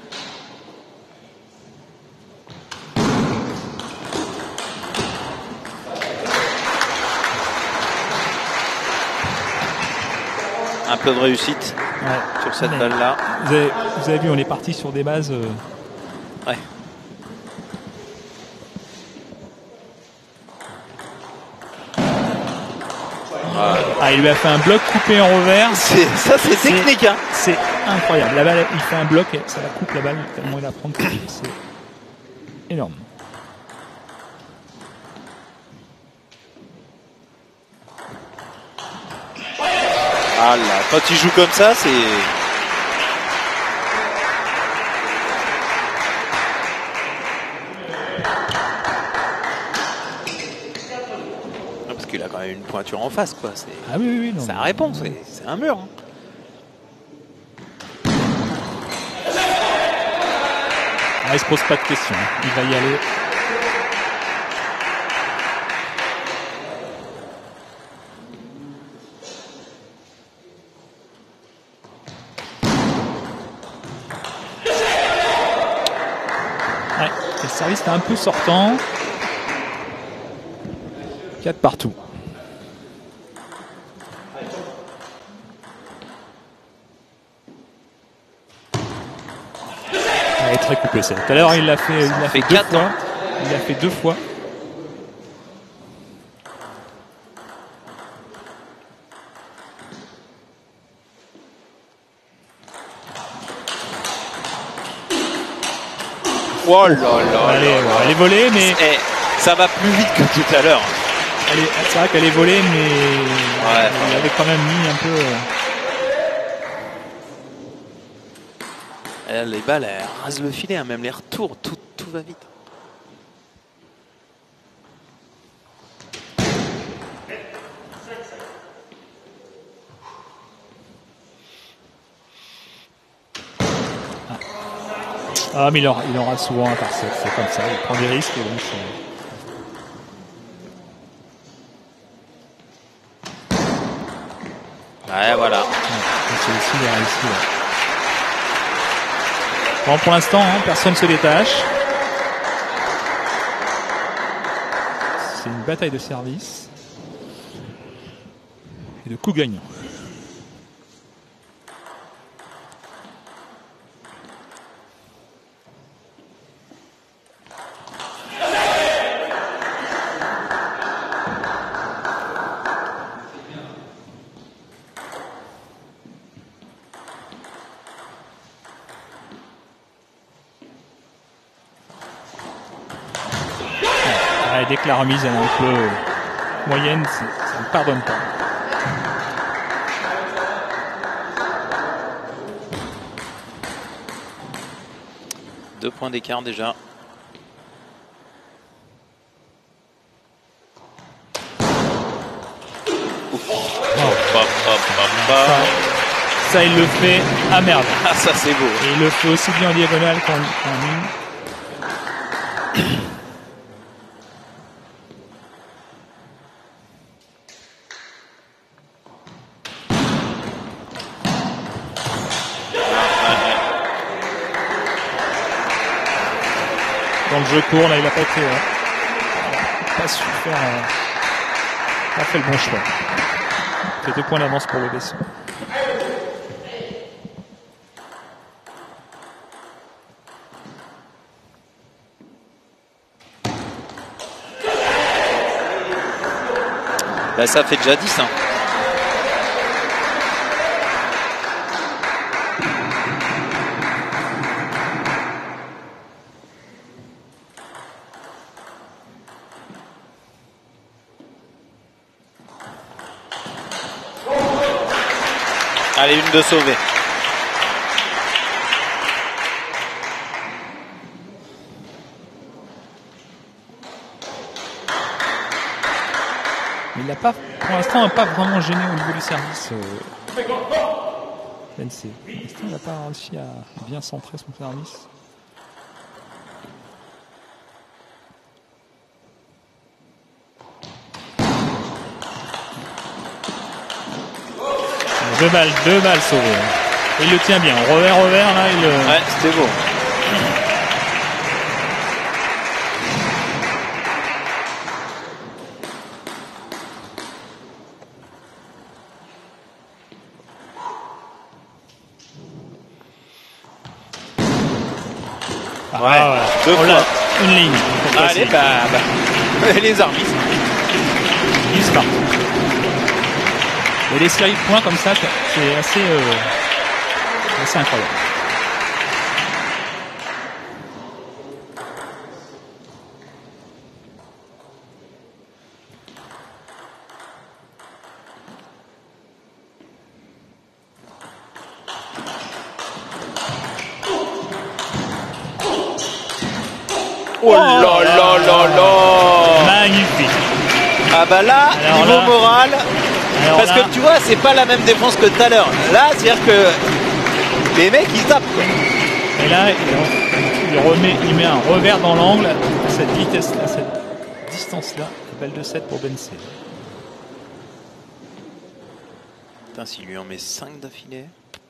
Un peu de réussite ouais. sur cette Mais balle-là. Vous avez, vous avez vu, on est parti sur des bases. Euh... Ouais. Ah, il lui a fait un bloc coupé en revers. C'est, ça, c'est technique. Hein. C'est incroyable. La balle, il fait un bloc et ça la coupe la balle tellement il la prend. C'est énorme. Ah là, quand il joue comme ça, c'est. Parce qu'il a quand même une pointure en face, quoi. C'est... Ah oui, oui, oui. Non, ça mais... répond, c'est, c'est un mur. Hein. Ah, il se pose pas de questions. Il va y aller. Ouais, le service était un peu sortant. quatre partout. Elle est très coupée celle. Tout à l'heure il l'a fait, il l'a fait, fait deux fois. Il l'a fait deux fois. Oh là là. Elle est, elle est volée, mais eh, ça va plus vite que tout à l'heure. Elle est, c'est vrai qu'elle est volée, mais ouais, elle avait quand même mis un peu. Elle, les balles, elles rasent le filet, hein, même les retours, tout, tout va vite. Ah, ah mais il aura, il aura souvent un par-set, c'est comme ça, il prend des risques. Donc coup-là. Bon, pour l'instant, hein, personne ne se détache. C'est une bataille de service et de coups gagnants. Dès que la remise elle est un peu moyenne, ça ne pardonne pas. Deux points d'écart déjà. Oh. Ça, ça, il le fait à merde. Ah, ça c'est beau. Et il le fait aussi bien en diagonale qu'en ligne. Dans le jeu court, là, il n'a pas été, euh, pas su faire, euh, pas fait le bon choix. Il fait deux points d'avance pour le vaisseau. Là, ça fait déjà dix. Hein. Allez, une de sauvée. Mais il n'a pas, pour l'instant, pas vraiment gêné au niveau du service. Euh, N C. Pour l'instant, il n'a pas réussi à bien centrer son service. Deux balles, deux balles sauvées. Il le tient bien. Revers, revers, là, il le... Ouais, c'était beau. Ah, ouais, ouais. Deux Oh fois. là, une ligne. Allez, bah, bah. Les arbitres. Ils se partent. Et les séries de points comme ça, c'est assez, euh, assez incroyable. Oh là là là là. Magnifique. Ah bah là, Alors niveau là, moral, alors parce là, que tu vois, c'est pas la même défense que tout à l'heure. Là, c'est-à-dire que les mecs, ils tapent. Quoi. et là, il, il remet, il met un revers dans l'angle à cette vitesse, à cette distance-là. Balle de sept pour Bensé. Putain, s'il lui en met cinq d'affilée.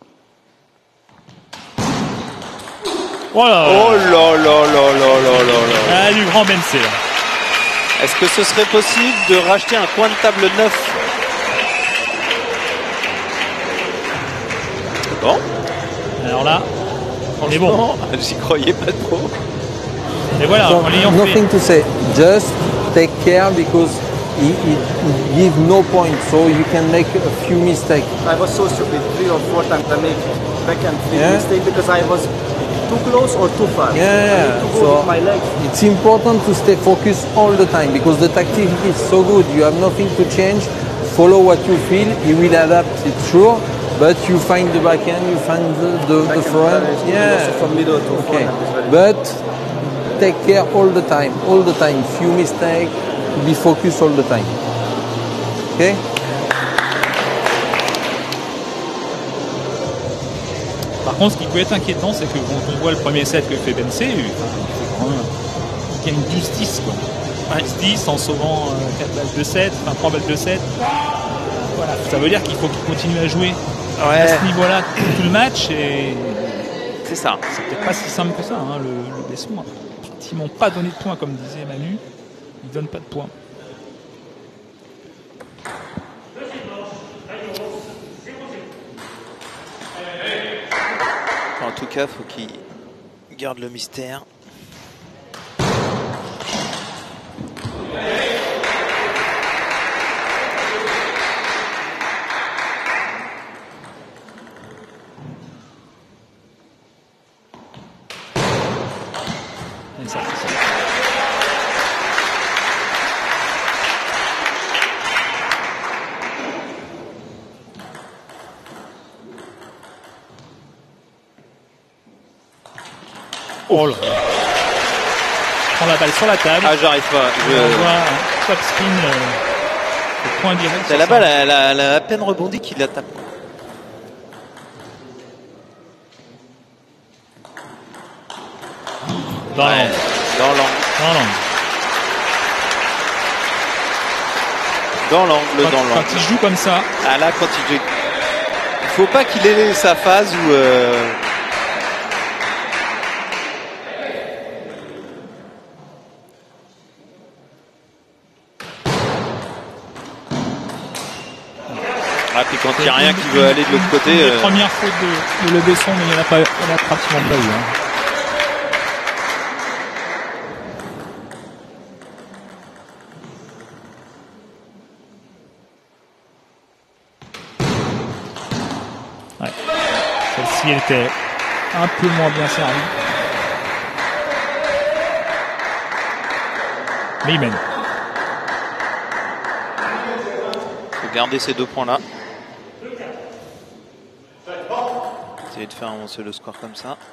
Voilà. Oh là là là là là là là. Ah, du grand Bensé. Est-ce que ce serait possible de racheter un coin de table neuf? Bon. Alors là, on est bon. J'y croyais pas trop. Et voilà, So, en l'ayant nothing fait. to say. Just take care because he, he, he give no point, so you can make a few mistakes. I was so stupid. Three or four times I make backhand flip Yeah. mistake because I was too close or too far. Yeah, I need to go so with my legs. it's important to stay focused all the time because the tactic is so good. You have nothing to change. Follow what you feel. He will adapt, it's sure. But you find the backhand, you find the, the, the Backhand front. is good Yeah. also from middle to Okay. forehand is very But take care all the time, all the time. Few mistakes. Be focused all the time. Okay. Par contre, ce qui peut être inquiétant, c'est que quand on voit le premier set que fait Bensé, il fait quand même il y a une douze dix quoi. dix dix en sauvant euh, quatre balles de sept, enfin trois balles de sept. Voilà, ça veut dire qu'il faut qu'il continue à jouer Ouais. à ce niveau-là tout le match et C'est ça. c'est peut-être pas si simple que ça. Hein. Le, le Besson n'a pratiquement pas donné de points, comme disait Manu. Il donne pas de points. En tout cas, faut qu'il garde le mystère. Et ça, c'est ça. Oh là là. Prends la balle sur la table. Ah, j'arrive pas. Je... Je... On voit un top spin euh, au point direct. La balle, elle, elle, elle a à peine rebondi qu'il la tape. Dans Ouais, l'angle. dans l'angle. Dans l'angle. Dans l'angle, Quand, dans l'angle. quand il joue comme ça, Ah là, quand il joue. Il faut pas qu'il ait sa phase où. Euh... Ah, puis quand il n'y a rien qui veut aller de l'autre côté. une des euh, premières fautes de, de Le Besson, mais il n'y en a, pas, il y en a pratiquement pas eu. Hein. Ouais. Celle-ci, elle était un peu moins bien servie. Mais il mène. faut garder ces deux points-là. Essayer de faire avancer le score comme ça.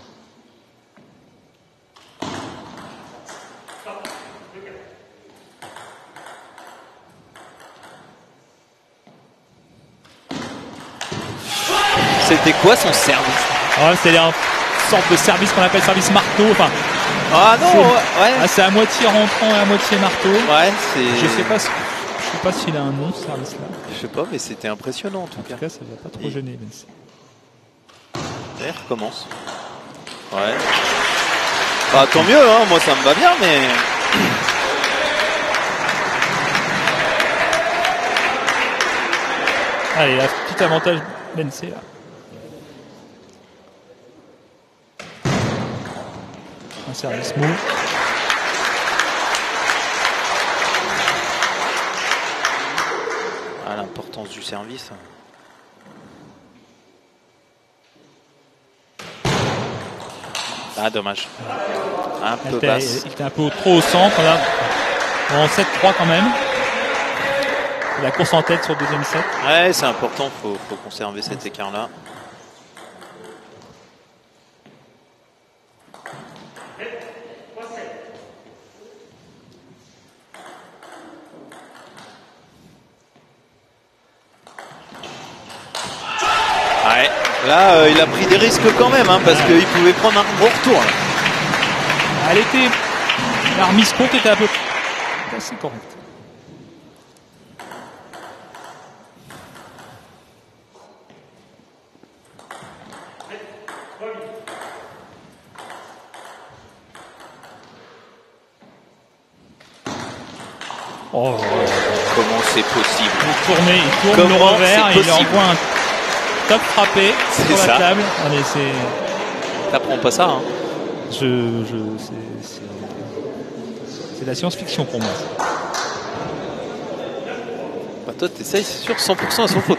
C'était quoi son service? Ah, c'est une sorte de service qu'on appelle service marteau. Enfin, Ah non, c'est ouais. ah, c'est à moitié rentrant et à moitié marteau. Ouais, c'est. Je sais pas, ce- je sais pas s'il a un nom ce service-là. Je sais pas, mais c'était impressionnant en tout En cas. tout cas, ça ne va pas trop Et- gêner. Mais c'est- D'ailleurs, recommence. Ouais. Bah tant mieux, hein, moi ça me va bien, mais. Allez, un petit avantage Bensé là. Un service mou. Ah, l'importance du service. Ah, dommage. Un Il peu était, basse. il était un peu trop au centre là. En sept trois quand même. La course en tête sur le deuxième set. Ouais, c'est important, faut, faut conserver cet écart-là. Ouais, là euh, il a pris des risques quand même, hein, parce Ouais. qu'il pouvait prendre un bon retour. Là. Elle était. La remise courte était un peu assez correcte. Oh, Comment c'est possible? il tourne, il tourne le Comment revers c'est et il possible envoie un top frappé C'est sur la ça. table. Allez, c'est. T'apprends pas ça, hein? Je, je, c'est, c'est, c'est de la science-fiction pour moi. Bah toi t'essayes, c'est sûr, cent pour cent à son faute.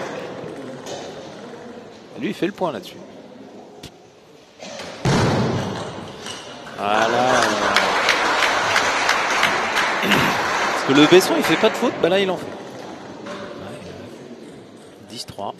Lui il fait le point là-dessus. Voilà. Parce que le Besson il fait pas de faute, bah là il en fait. dix trois.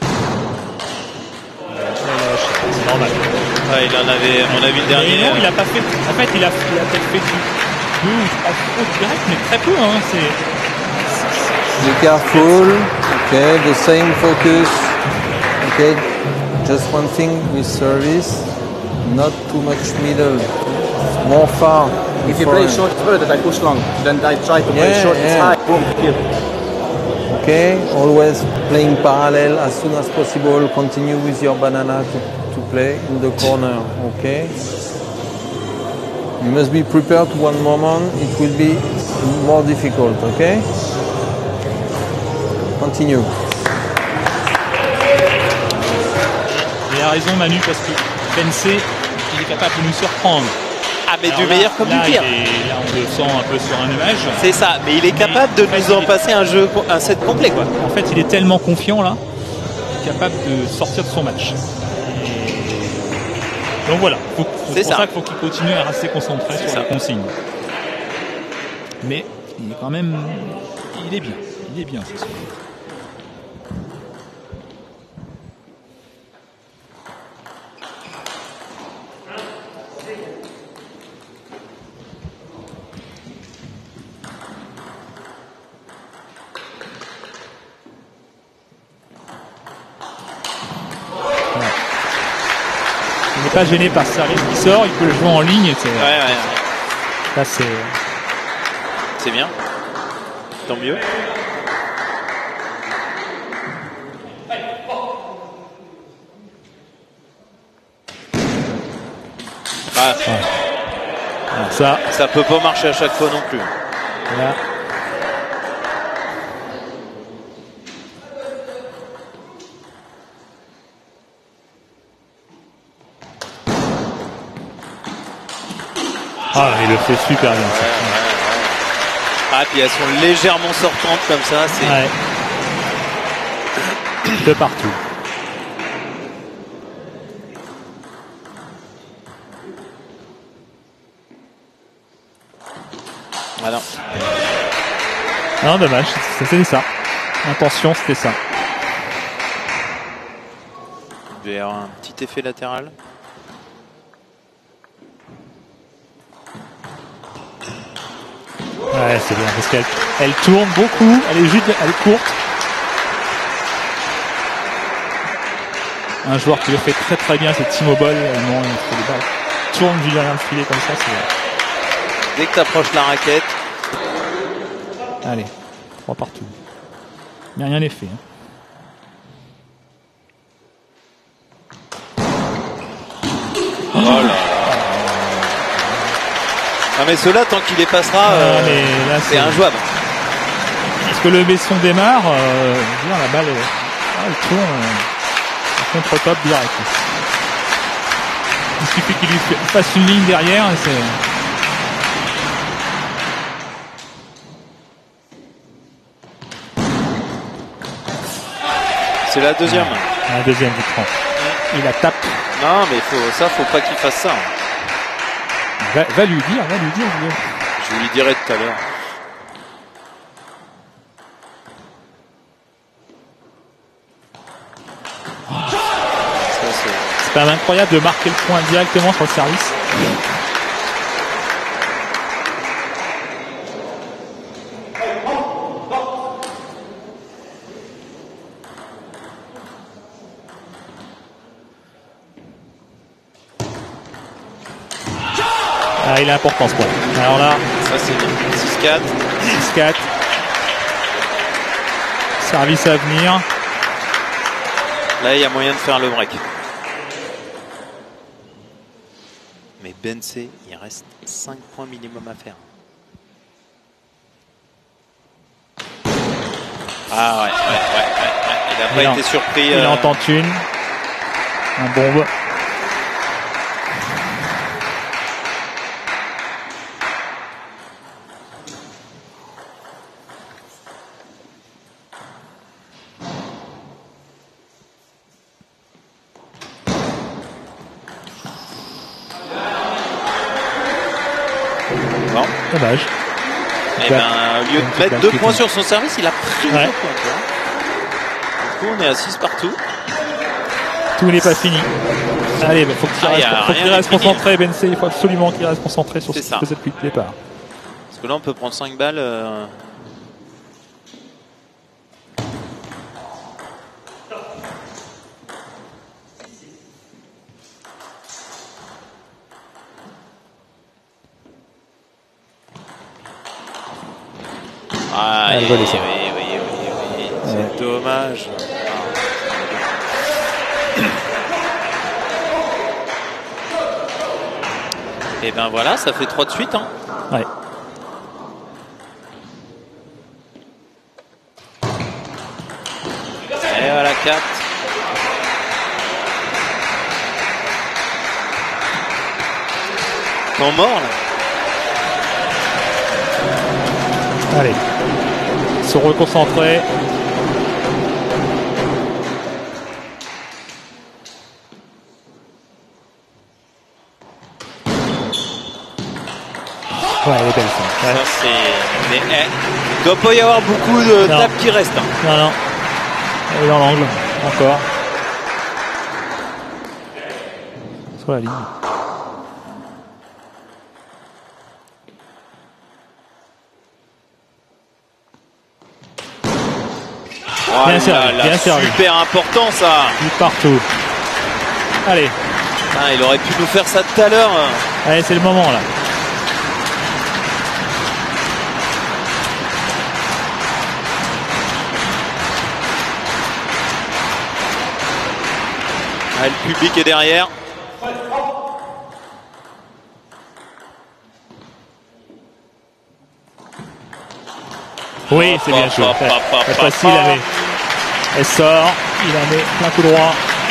C'est normal. Ouais, il en avait, à mon avis, le Mais dernier. non, il a pas fait. En fait, il a, il a peut-être fait du deux ou trois fautes directes, mais très peu. Hein. C'est, Be careful. Okay, the same focus. Okay, just one thing with service, not too much middle, more far. If you play forehand. short further, I push long. Then I try to play Yeah, short, yeah. it's high. Boom, kill. Okay, always playing parallel as soon as possible. Continue with your banana to, to play in the corner. Okay. You must be prepared to one moment. It will be more difficult. Okay. Continue. Il a raison Manu parce que Bensé, il est capable de nous surprendre. Ah mais Alors du là, meilleur comme là, du pire. il est- là on le sent un peu sur un nuage. C'est ça, mais il est capable de nous en passer un jeu, un set complet quoi. En fait, il est tellement confiant là, qu'il est capable de sortir de son match. Et donc voilà, faut- faut- c'est C'est pour ça. ça, qu'il faut qu'il continue à rester concentré C'est sur ça. la consigne. Mais il est quand même, il est bien, il est bien ce soir. Il n'est pas gêné par ce service qui sort, il peut le jouer en ligne. C'est, Ouais, ouais. là, c'est, C'est bien. Tant mieux. Ah, alors ça, ça peut pas marcher à chaque fois non plus. là, ah, il le fait super bien. Ça. Ah, puis elles sont légèrement sortantes comme ça. C'est Ouais. De partout. voilà. Non, dommage, c'était ça. Intention, c'était ça. Il va y avoir un petit effet latéral. Ouais, c'est bien parce qu'elle elle tourne beaucoup, elle est juste, elle est courte. Un joueur qui le fait très très bien, c'est Timo Boll. Non, il fait des balles. Tourne du derrière le filet comme ça, c'est. Dès que tu approches la raquette, Allez, trois partout. Mais rien n'est fait. Hein. oh là là. Ah mais ceux-là, tant qu'il les passera, Ah, euh, mais là, c'est c'est- injouable. Parce que le Besson démarre, euh, je veux dire, la balle, est- ah, elle tourne euh, contre-top direct. Il suffit qu'il lui fait- fasse une ligne derrière et c'est. C'est la deuxième. La deuxième, je prends. Il la tape. Non, mais faut, ça, faut pas qu'il fasse ça. Va, va lui dire, va lui dire. Guillaume. Je lui dirai tout à l'heure. Ça, c'est- C'est quand même incroyable de marquer le point directement sur le service. Ah, il est important ce point. Alors là, ça c'est bien. six quatre. six quatre. Service à venir. Là, il y a moyen de faire le break. Mais Bensé, il reste cinq points minimum à faire. Ah ouais, ouais, ouais, ouais, ouais. Il n'a pas Il en- été surpris. Il euh, en tente une. Un bombe. Bon. Dommage. Eh ben, au lieu de mettre deux points sur son service, il a pris Ouais. deux points. tu vois. Du coup, on est à six partout. Tout n'est pas fini. Allez, il faut qu'il Ah, y reste, a faut rien qu'il reste de fini. concentré, Bensé. Il faut absolument qu'il reste concentré sur ce C'est qu'il ça. faisait depuis le départ. Parce que là, on peut prendre cinq balles. euh, Ah, Elle oui, va oui, laisser. oui, oui, oui, oui. C'est dommage. Et ben voilà, ça fait trois de suite. Hein. Ouais. Et voilà, quatre. Temps mort là. Allez. Se reconcentrer. Ouais, elle est belle ça. Ouais. Ça c'est. Mais eh, il doit pas y avoir beaucoup de Non. tapes qui restent. Hein. Non, non. Elle est dans l'angle. Encore. Sur la ligne. Oh Bien là servi, là, bien servi. super important ça. Du partout. Allez. Ah, il aurait pu nous faire ça tout à l'heure. Allez, c'est le moment là. Ah, le public est derrière. Oui, c'est bien joué. Hop, hop, hop, hop, Cette fois-ci, il avait- elle sort. Il en met plein coup droit.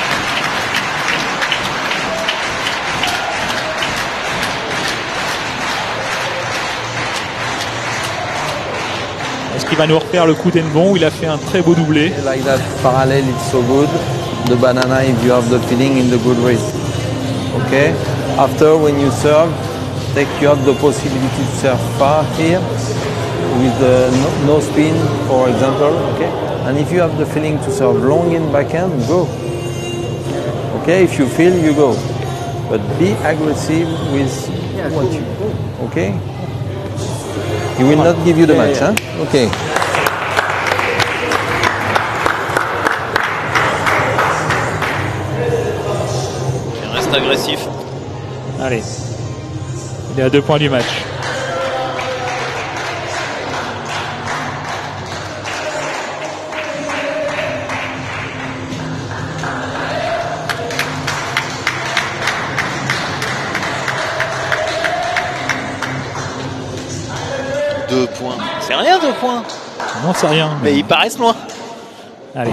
Est-ce qu'il va nous refaire le coup d'Enbon où il a fait un très beau doublé? Like that parallel, it's so good. The banana, if you have the feeling in the good way. Okay. After, when you serve, take you have the possibility to serve far here with the no, no spin, for example. Okay. And if you have the feeling to serve long in backhand, go. Okay. If you feel, you go. But be aggressive with what you. Okay. He will not give you the match, huh? Okay. Il reste agressif. Allez. Il est à deux points du match. Deux points. C'est rien, deux points. Non, c'est rien. Mais ils paraissent loin. Allez.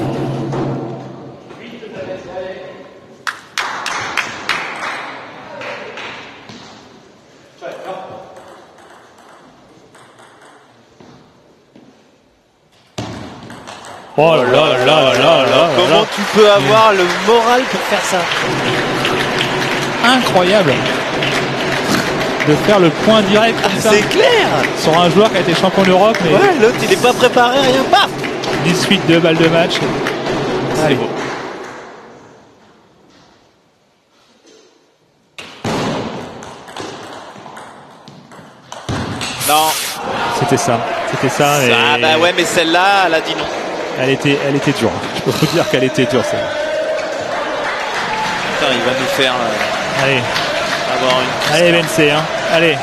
Oh là là là là là. Comment tu peux avoir le moral pour faire ça? Incroyable de faire le point direct comme ça C'est clair. sur un joueur qui a été champion d'Europe, mais Ouais, l'autre il est pas préparé, rien, paf. dix-huit deux balles de match. Allez. beau. Non. C'était ça, c'était ça. Ah et bah ouais, mais celle-là, elle a dit non. Elle était, elle était dure. Je peux vous dire qu'elle était dure, celle-là. Putain, il va nous faire euh, Allez, avoir une. allez Ben C, hein. Allez.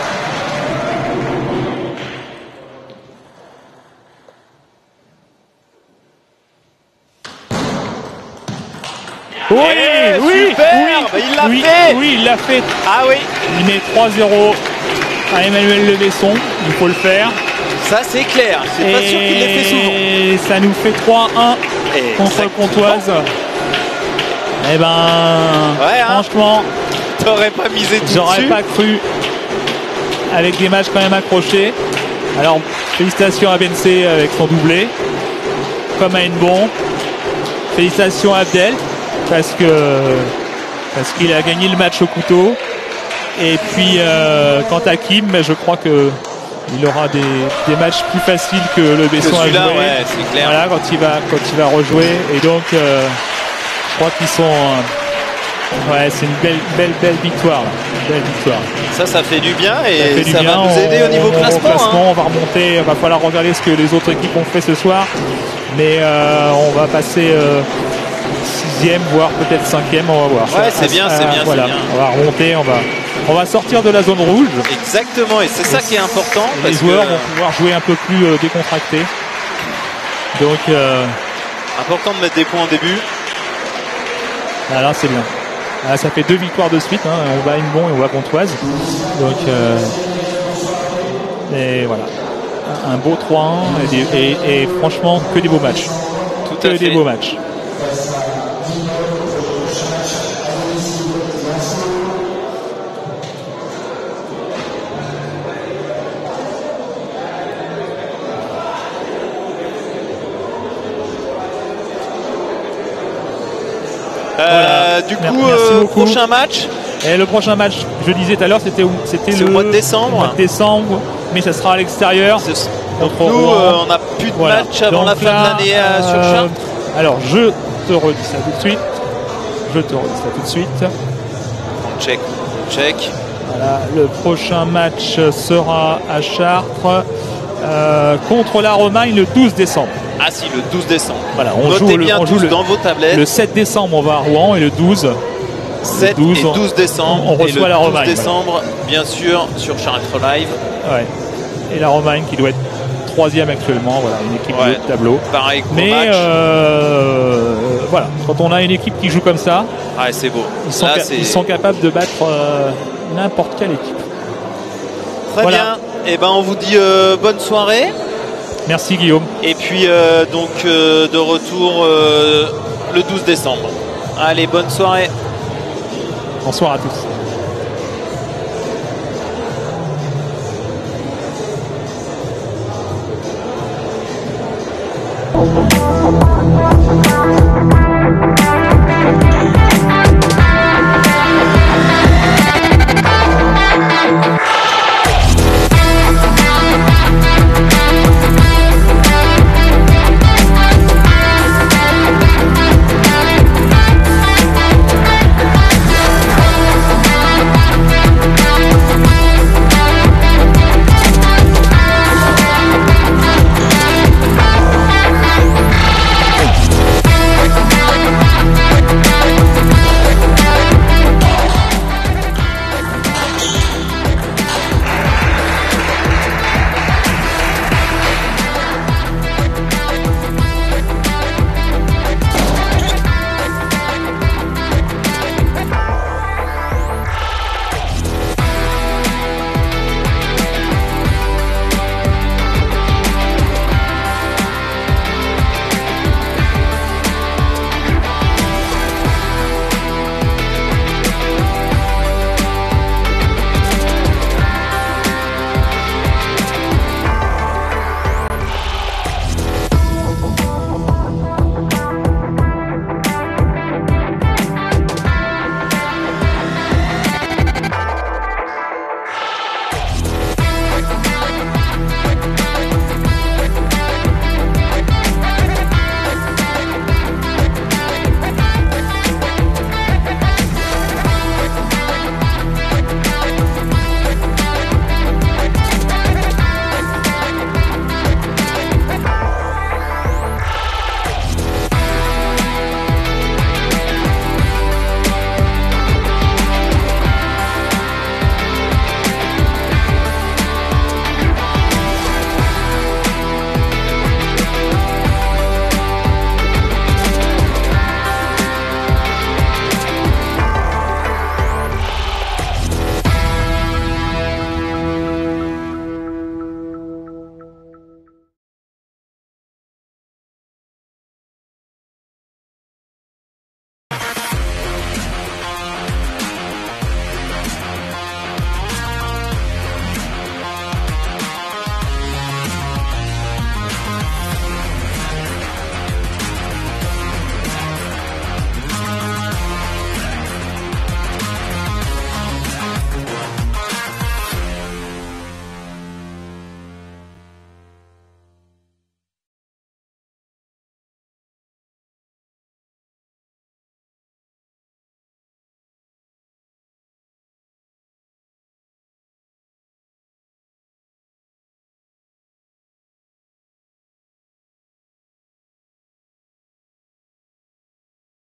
Oui, Eh, oui, super, oui, bah, il l'a oui, fait. oui, il l'a fait. Ah oui, Il met trois zéro à Emmanuel Levesson. Il faut le faire. ça c'est clair. C'est pas sûr qu'il l'ait fait souvent. Et ça nous fait trois un Et contre exactement. Pontoise. Eh ben, Ouais, hein. franchement, T'aurais pas misé tout j'aurais dessus. pas cru. Avec des matchs quand même accrochés. Alors, félicitations à Bensé avec son doublé. Comme à Enbon. Félicitations à Abdel. Parce que parce qu'il a gagné le match au couteau. Et puis, euh, quant à Kim, je crois que il aura des, des matchs plus faciles que le Que Besson a joué. celui-là, ouais, c'est clair. Voilà, quand il va quand il va rejouer. Et donc, euh, je crois qu'ils sont. euh, ouais, c'est une belle belle belle victoire. Là. Une belle victoire. Ça, ça fait du bien Ça et fait du ça bien. va nous aider On- au niveau on- classement. hein. On va remonter. Il va falloir regarder ce que les autres équipes ont fait ce soir. Mais euh, on va passer euh, sixième, voire peut-être cinquième. On va voir. Ouais, Ça- c'est bien, ça- c'est bien, voilà. c'est bien. On va remonter. On va on va sortir de la zone rouge. Exactement, et c'est ça qui est important. Les Parce joueurs que vont pouvoir jouer un peu plus euh, décontractés. Donc euh, Important de mettre des points au début. ah, là c'est bien. Ah, ça fait deux victoires de suite. Hein. On va à Inbon et on va à Pontoise. Donc euh, et voilà. Un beau trois un et, des- et, et franchement que des beaux matchs. Tout Que à des fait. beaux matchs. Euh, du Mer- coup, merci euh, beaucoup. prochain match, Et le prochain match, je disais tout à l'heure, c'était où? C'était c'est le au mois de décembre. mois de décembre, mais ça sera à l'extérieur. C'est- Contre Nous, Rouen. euh, on n'a plus de Voilà. match avant Donc la fin là, de l'année euh, sur euh, Chartres. Alors, je te redis ça tout de suite. Je te redis ça tout de suite. On check, on check. Voilà, le prochain match sera à Chartres euh, contre la Romagne le douze décembre. Ah si, le douze décembre. Voilà, on Notez joue le, bien on joue tous le, dans vos tablettes. le sept décembre, on va à Rouen et le douze. sept douze, et douze décembre. on reçoit et le la douze Romagne, décembre, bien sûr, sur Chartres Live. Ouais. Et la Romagne qui doit être troisième actuellement. Voilà, une équipe Ouais. de tableau. Pareil, gros Mais match. euh, voilà, quand on a une équipe qui joue comme ça, Ah, c'est beau. ils sont, Là, ca- c'est ils sont capables de battre euh, n'importe quelle équipe. très voilà. bien. Et ben, on vous dit euh, bonne soirée. Merci Guillaume. Et puis, euh, donc, euh, de retour euh, le douze décembre. Allez, bonne soirée. Bonsoir à tous. Thank you.